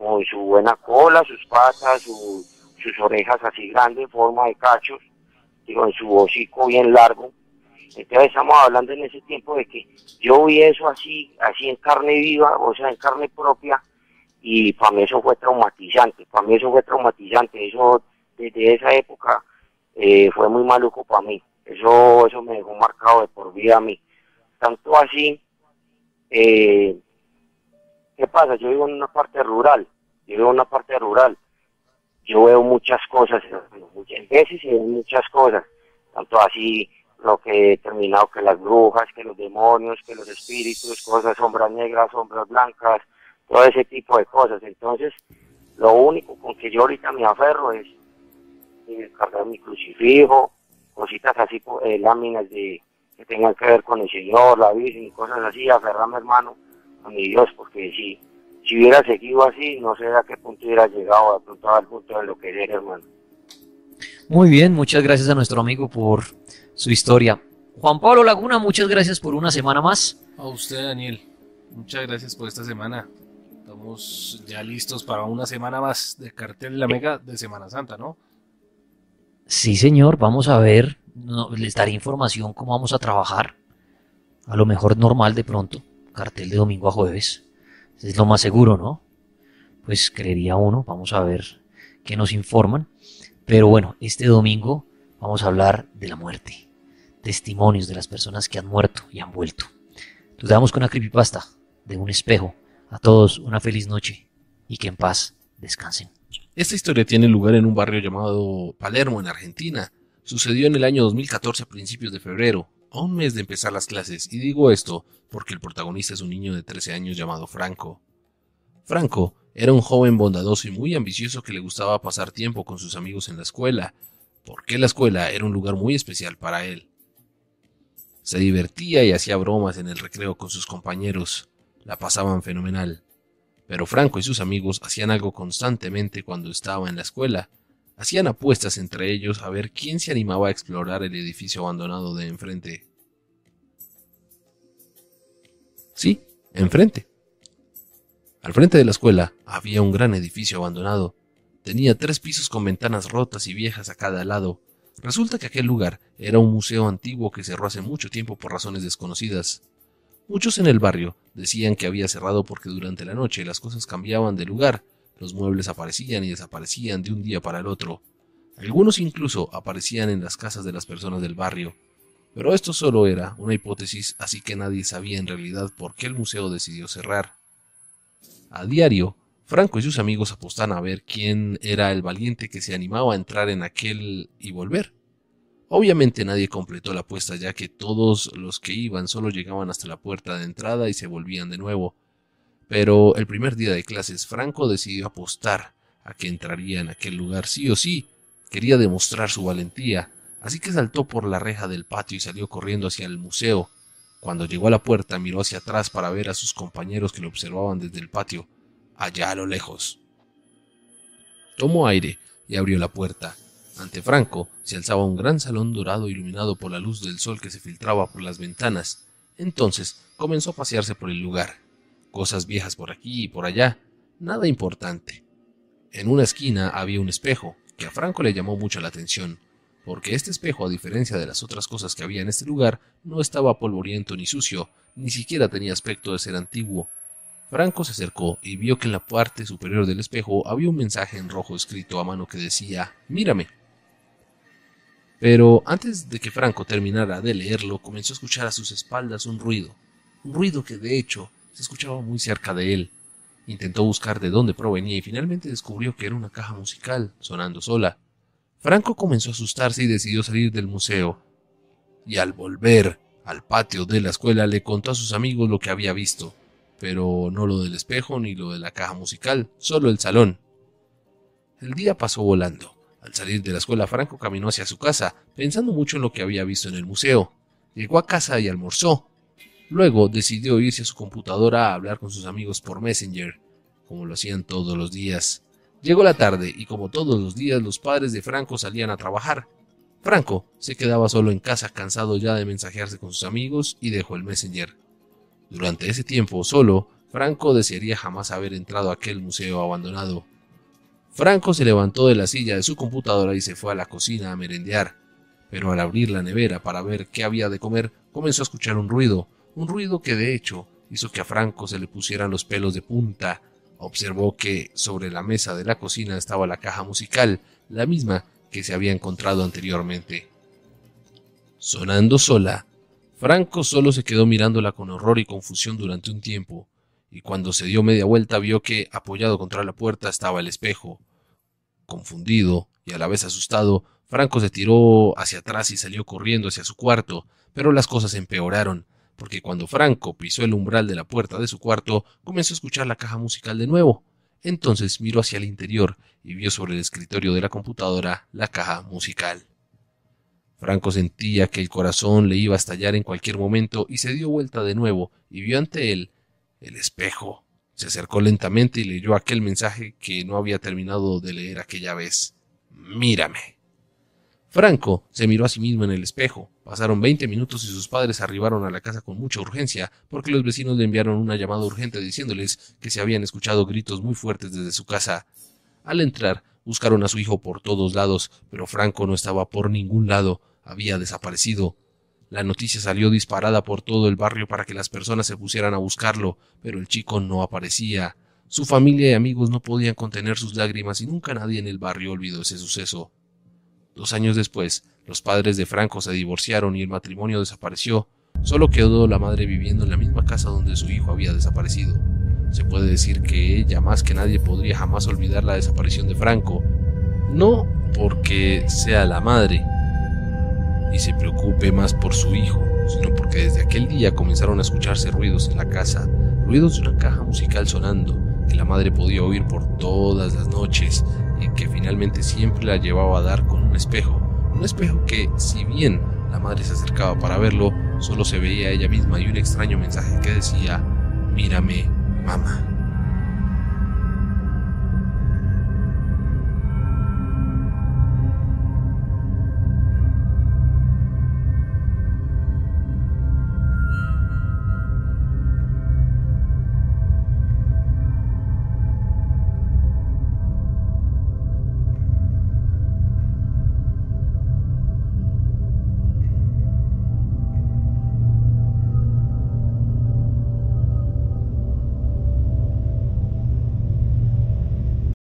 Speaker 11: con su buena cola, sus patas, su, sus orejas así grandes, en forma de cachos, y con su hocico bien largo. Entonces estamos hablando en ese tiempo de que yo vi eso así, así en carne viva, o sea, en carne propia, y para mí eso fue traumatizante, para mí eso fue traumatizante, eso desde esa época eh, fue muy maluco para mí, eso, eso me dejó marcado de por vida a mí. Tanto así, eh, ¿qué pasa? Yo vivo en una parte rural, yo vivo en una parte rural, yo veo muchas cosas, muchas veces y veo muchas cosas, tanto así lo que he determinado que las brujas, que los demonios, que los espíritus, cosas, sombras negras, sombras blancas, todo ese tipo de cosas. Entonces, lo único con que yo ahorita me aferro es eh, cargar mi crucifijo, cositas así, eh, láminas de que tengan que ver con el Señor, la Virgen y cosas así, aferrarme, hermano, a mi Dios, porque si, si hubiera seguido así, no sé a qué punto hubiera llegado, de pronto al punto de enloquecer, hermano.
Speaker 1: Muy bien, muchas gracias a nuestro amigo por su historia. Juan Pablo Laguna, muchas gracias por una semana más.
Speaker 2: A usted, Daniel, muchas gracias por esta semana. Estamos ya listos para una semana más de Cartel de la Mega de Semana Santa, ¿no?
Speaker 1: Sí, señor, vamos a ver, no, les daré información cómo vamos a trabajar. A lo mejor normal de pronto, cartel de domingo a jueves. Es lo más seguro, ¿no? Pues creería uno, vamos a ver qué nos informan. Pero bueno, este domingo vamos a hablar de la muerte, testimonios de las personas que han muerto y han vuelto. Nos damos con una creepypasta de un espejo. A todos una feliz noche y que en paz descansen.
Speaker 2: Esta historia tiene lugar en un barrio llamado Palermo, en Argentina. Sucedió en el año dos mil catorce a principios de febrero, a un mes de empezar las clases, y digo esto porque el protagonista es un niño de trece años llamado Franco. Franco era un joven bondadoso y muy ambicioso que le gustaba pasar tiempo con sus amigos en la escuela, porque la escuela era un lugar muy especial para él. Se divertía y hacía bromas en el recreo con sus compañeros, la pasaban fenomenal. Pero Franco y sus amigos hacían algo constantemente cuando estaba en la escuela. Hacían apuestas entre ellos a ver quién se animaba a explorar el edificio abandonado de enfrente. Sí, enfrente. Al frente de la escuela había un gran edificio abandonado. Tenía tres pisos con ventanas rotas y viejas a cada lado. Resulta que aquel lugar era un museo antiguo que cerró hace mucho tiempo por razones desconocidas. Muchos en el barrio decían que había cerrado porque durante la noche las cosas cambiaban de lugar, los muebles aparecían y desaparecían de un día para el otro. Algunos incluso aparecían en las casas de las personas del barrio. Pero esto solo era una hipótesis, así que nadie sabía en realidad por qué el museo decidió cerrar. A diario, Franco y sus amigos apostaban a ver quién era el valiente que se animaba a entrar en aquel y volver. Obviamente nadie completó la apuesta, ya que todos los que iban solo llegaban hasta la puerta de entrada y se volvían de nuevo. Pero el primer día de clases, Franco decidió apostar a que entraría en aquel lugar sí o sí. Quería demostrar su valentía, así que saltó por la reja del patio y salió corriendo hacia el museo. Cuando llegó a la puerta, miró hacia atrás para ver a sus compañeros que lo observaban desde el patio, allá a lo lejos. Tomó aire y abrió la puerta. Ante Franco se alzaba un gran salón dorado iluminado por la luz del sol que se filtraba por las ventanas. Entonces comenzó a pasearse por el lugar. Cosas viejas por aquí y por allá, nada importante. En una esquina había un espejo, que a Franco le llamó mucho la atención, porque este espejo, a diferencia de las otras cosas que había en este lugar, no estaba polvoriento ni sucio, ni siquiera tenía aspecto de ser antiguo. Franco se acercó y vio que en la parte superior del espejo había un mensaje en rojo escrito a mano que decía «Mírame». Pero antes de que Franco terminara de leerlo, comenzó a escuchar a sus espaldas un ruido, un ruido que de hecho se escuchaba muy cerca de él. Intentó buscar de dónde provenía y finalmente descubrió que era una caja musical, sonando sola. Franco comenzó a asustarse y decidió salir del museo. Y al volver al patio de la escuela le contó a sus amigos lo que había visto, pero no lo del espejo ni lo de la caja musical, solo el salón. El día pasó volando. Al salir de la escuela, Franco caminó hacia su casa, pensando mucho en lo que había visto en el museo. Llegó a casa y almorzó. Luego decidió irse a su computadora a hablar con sus amigos por Messenger, como lo hacían todos los días. Llegó la tarde y como todos los días los padres de Franco salían a trabajar. Franco se quedaba solo en casa, cansado ya de mensajearse con sus amigos, y dejó el Messenger. Durante ese tiempo solo, Franco desearía jamás haber entrado a aquel museo abandonado. Franco se levantó de la silla de su computadora y se fue a la cocina a merendear, pero al abrir la nevera para ver qué había de comer, comenzó a escuchar un ruido, un ruido que de hecho hizo que a Franco se le pusieran los pelos de punta. Observó que sobre la mesa de la cocina estaba la caja musical, la misma que se había encontrado anteriormente. Sonando sola, Franco solo se quedó mirándola con horror y confusión durante un tiempo, y cuando se dio media vuelta vio que, apoyado contra la puerta, estaba el espejo. Confundido y a la vez asustado, Franco se tiró hacia atrás y salió corriendo hacia su cuarto, pero las cosas empeoraron, porque cuando Franco pisó el umbral de la puerta de su cuarto, comenzó a escuchar la caja musical de nuevo. Entonces miró hacia el interior y vio sobre el escritorio de la computadora la caja musical. Franco sentía que el corazón le iba a estallar en cualquier momento y se dio vuelta de nuevo y vio ante él el espejo. Se acercó lentamente y leyó aquel mensaje que no había terminado de leer aquella vez. «Mírame». Franco se miró a sí mismo en el espejo. Pasaron veinte minutos y sus padres arribaron a la casa con mucha urgencia, porque los vecinos le enviaron una llamada urgente diciéndoles que se habían escuchado gritos muy fuertes desde su casa. Al entrar, buscaron a su hijo por todos lados, pero Franco no estaba por ningún lado, había desaparecido. La noticia salió disparada por todo el barrio para que las personas se pusieran a buscarlo, pero el chico no aparecía. Su familia y amigos no podían contener sus lágrimas y nunca nadie en el barrio olvidó ese suceso. Dos años después, los padres de Franco se divorciaron y el matrimonio desapareció. Solo quedó la madre viviendo en la misma casa donde su hijo había desaparecido. Se puede decir que ella más que nadie podría jamás olvidar la desaparición de Franco, no porque sea la madre y se preocupe más por su hijo, sino porque desde aquel día comenzaron a escucharse ruidos en la casa, ruidos de una caja musical sonando, que la madre podía oír por todas las noches y que finalmente siempre la llevaba a dar con un espejo, un espejo que, si bien la madre se acercaba para verlo, solo se veía a ella misma y un extraño mensaje que decía: «Mírame, mamá».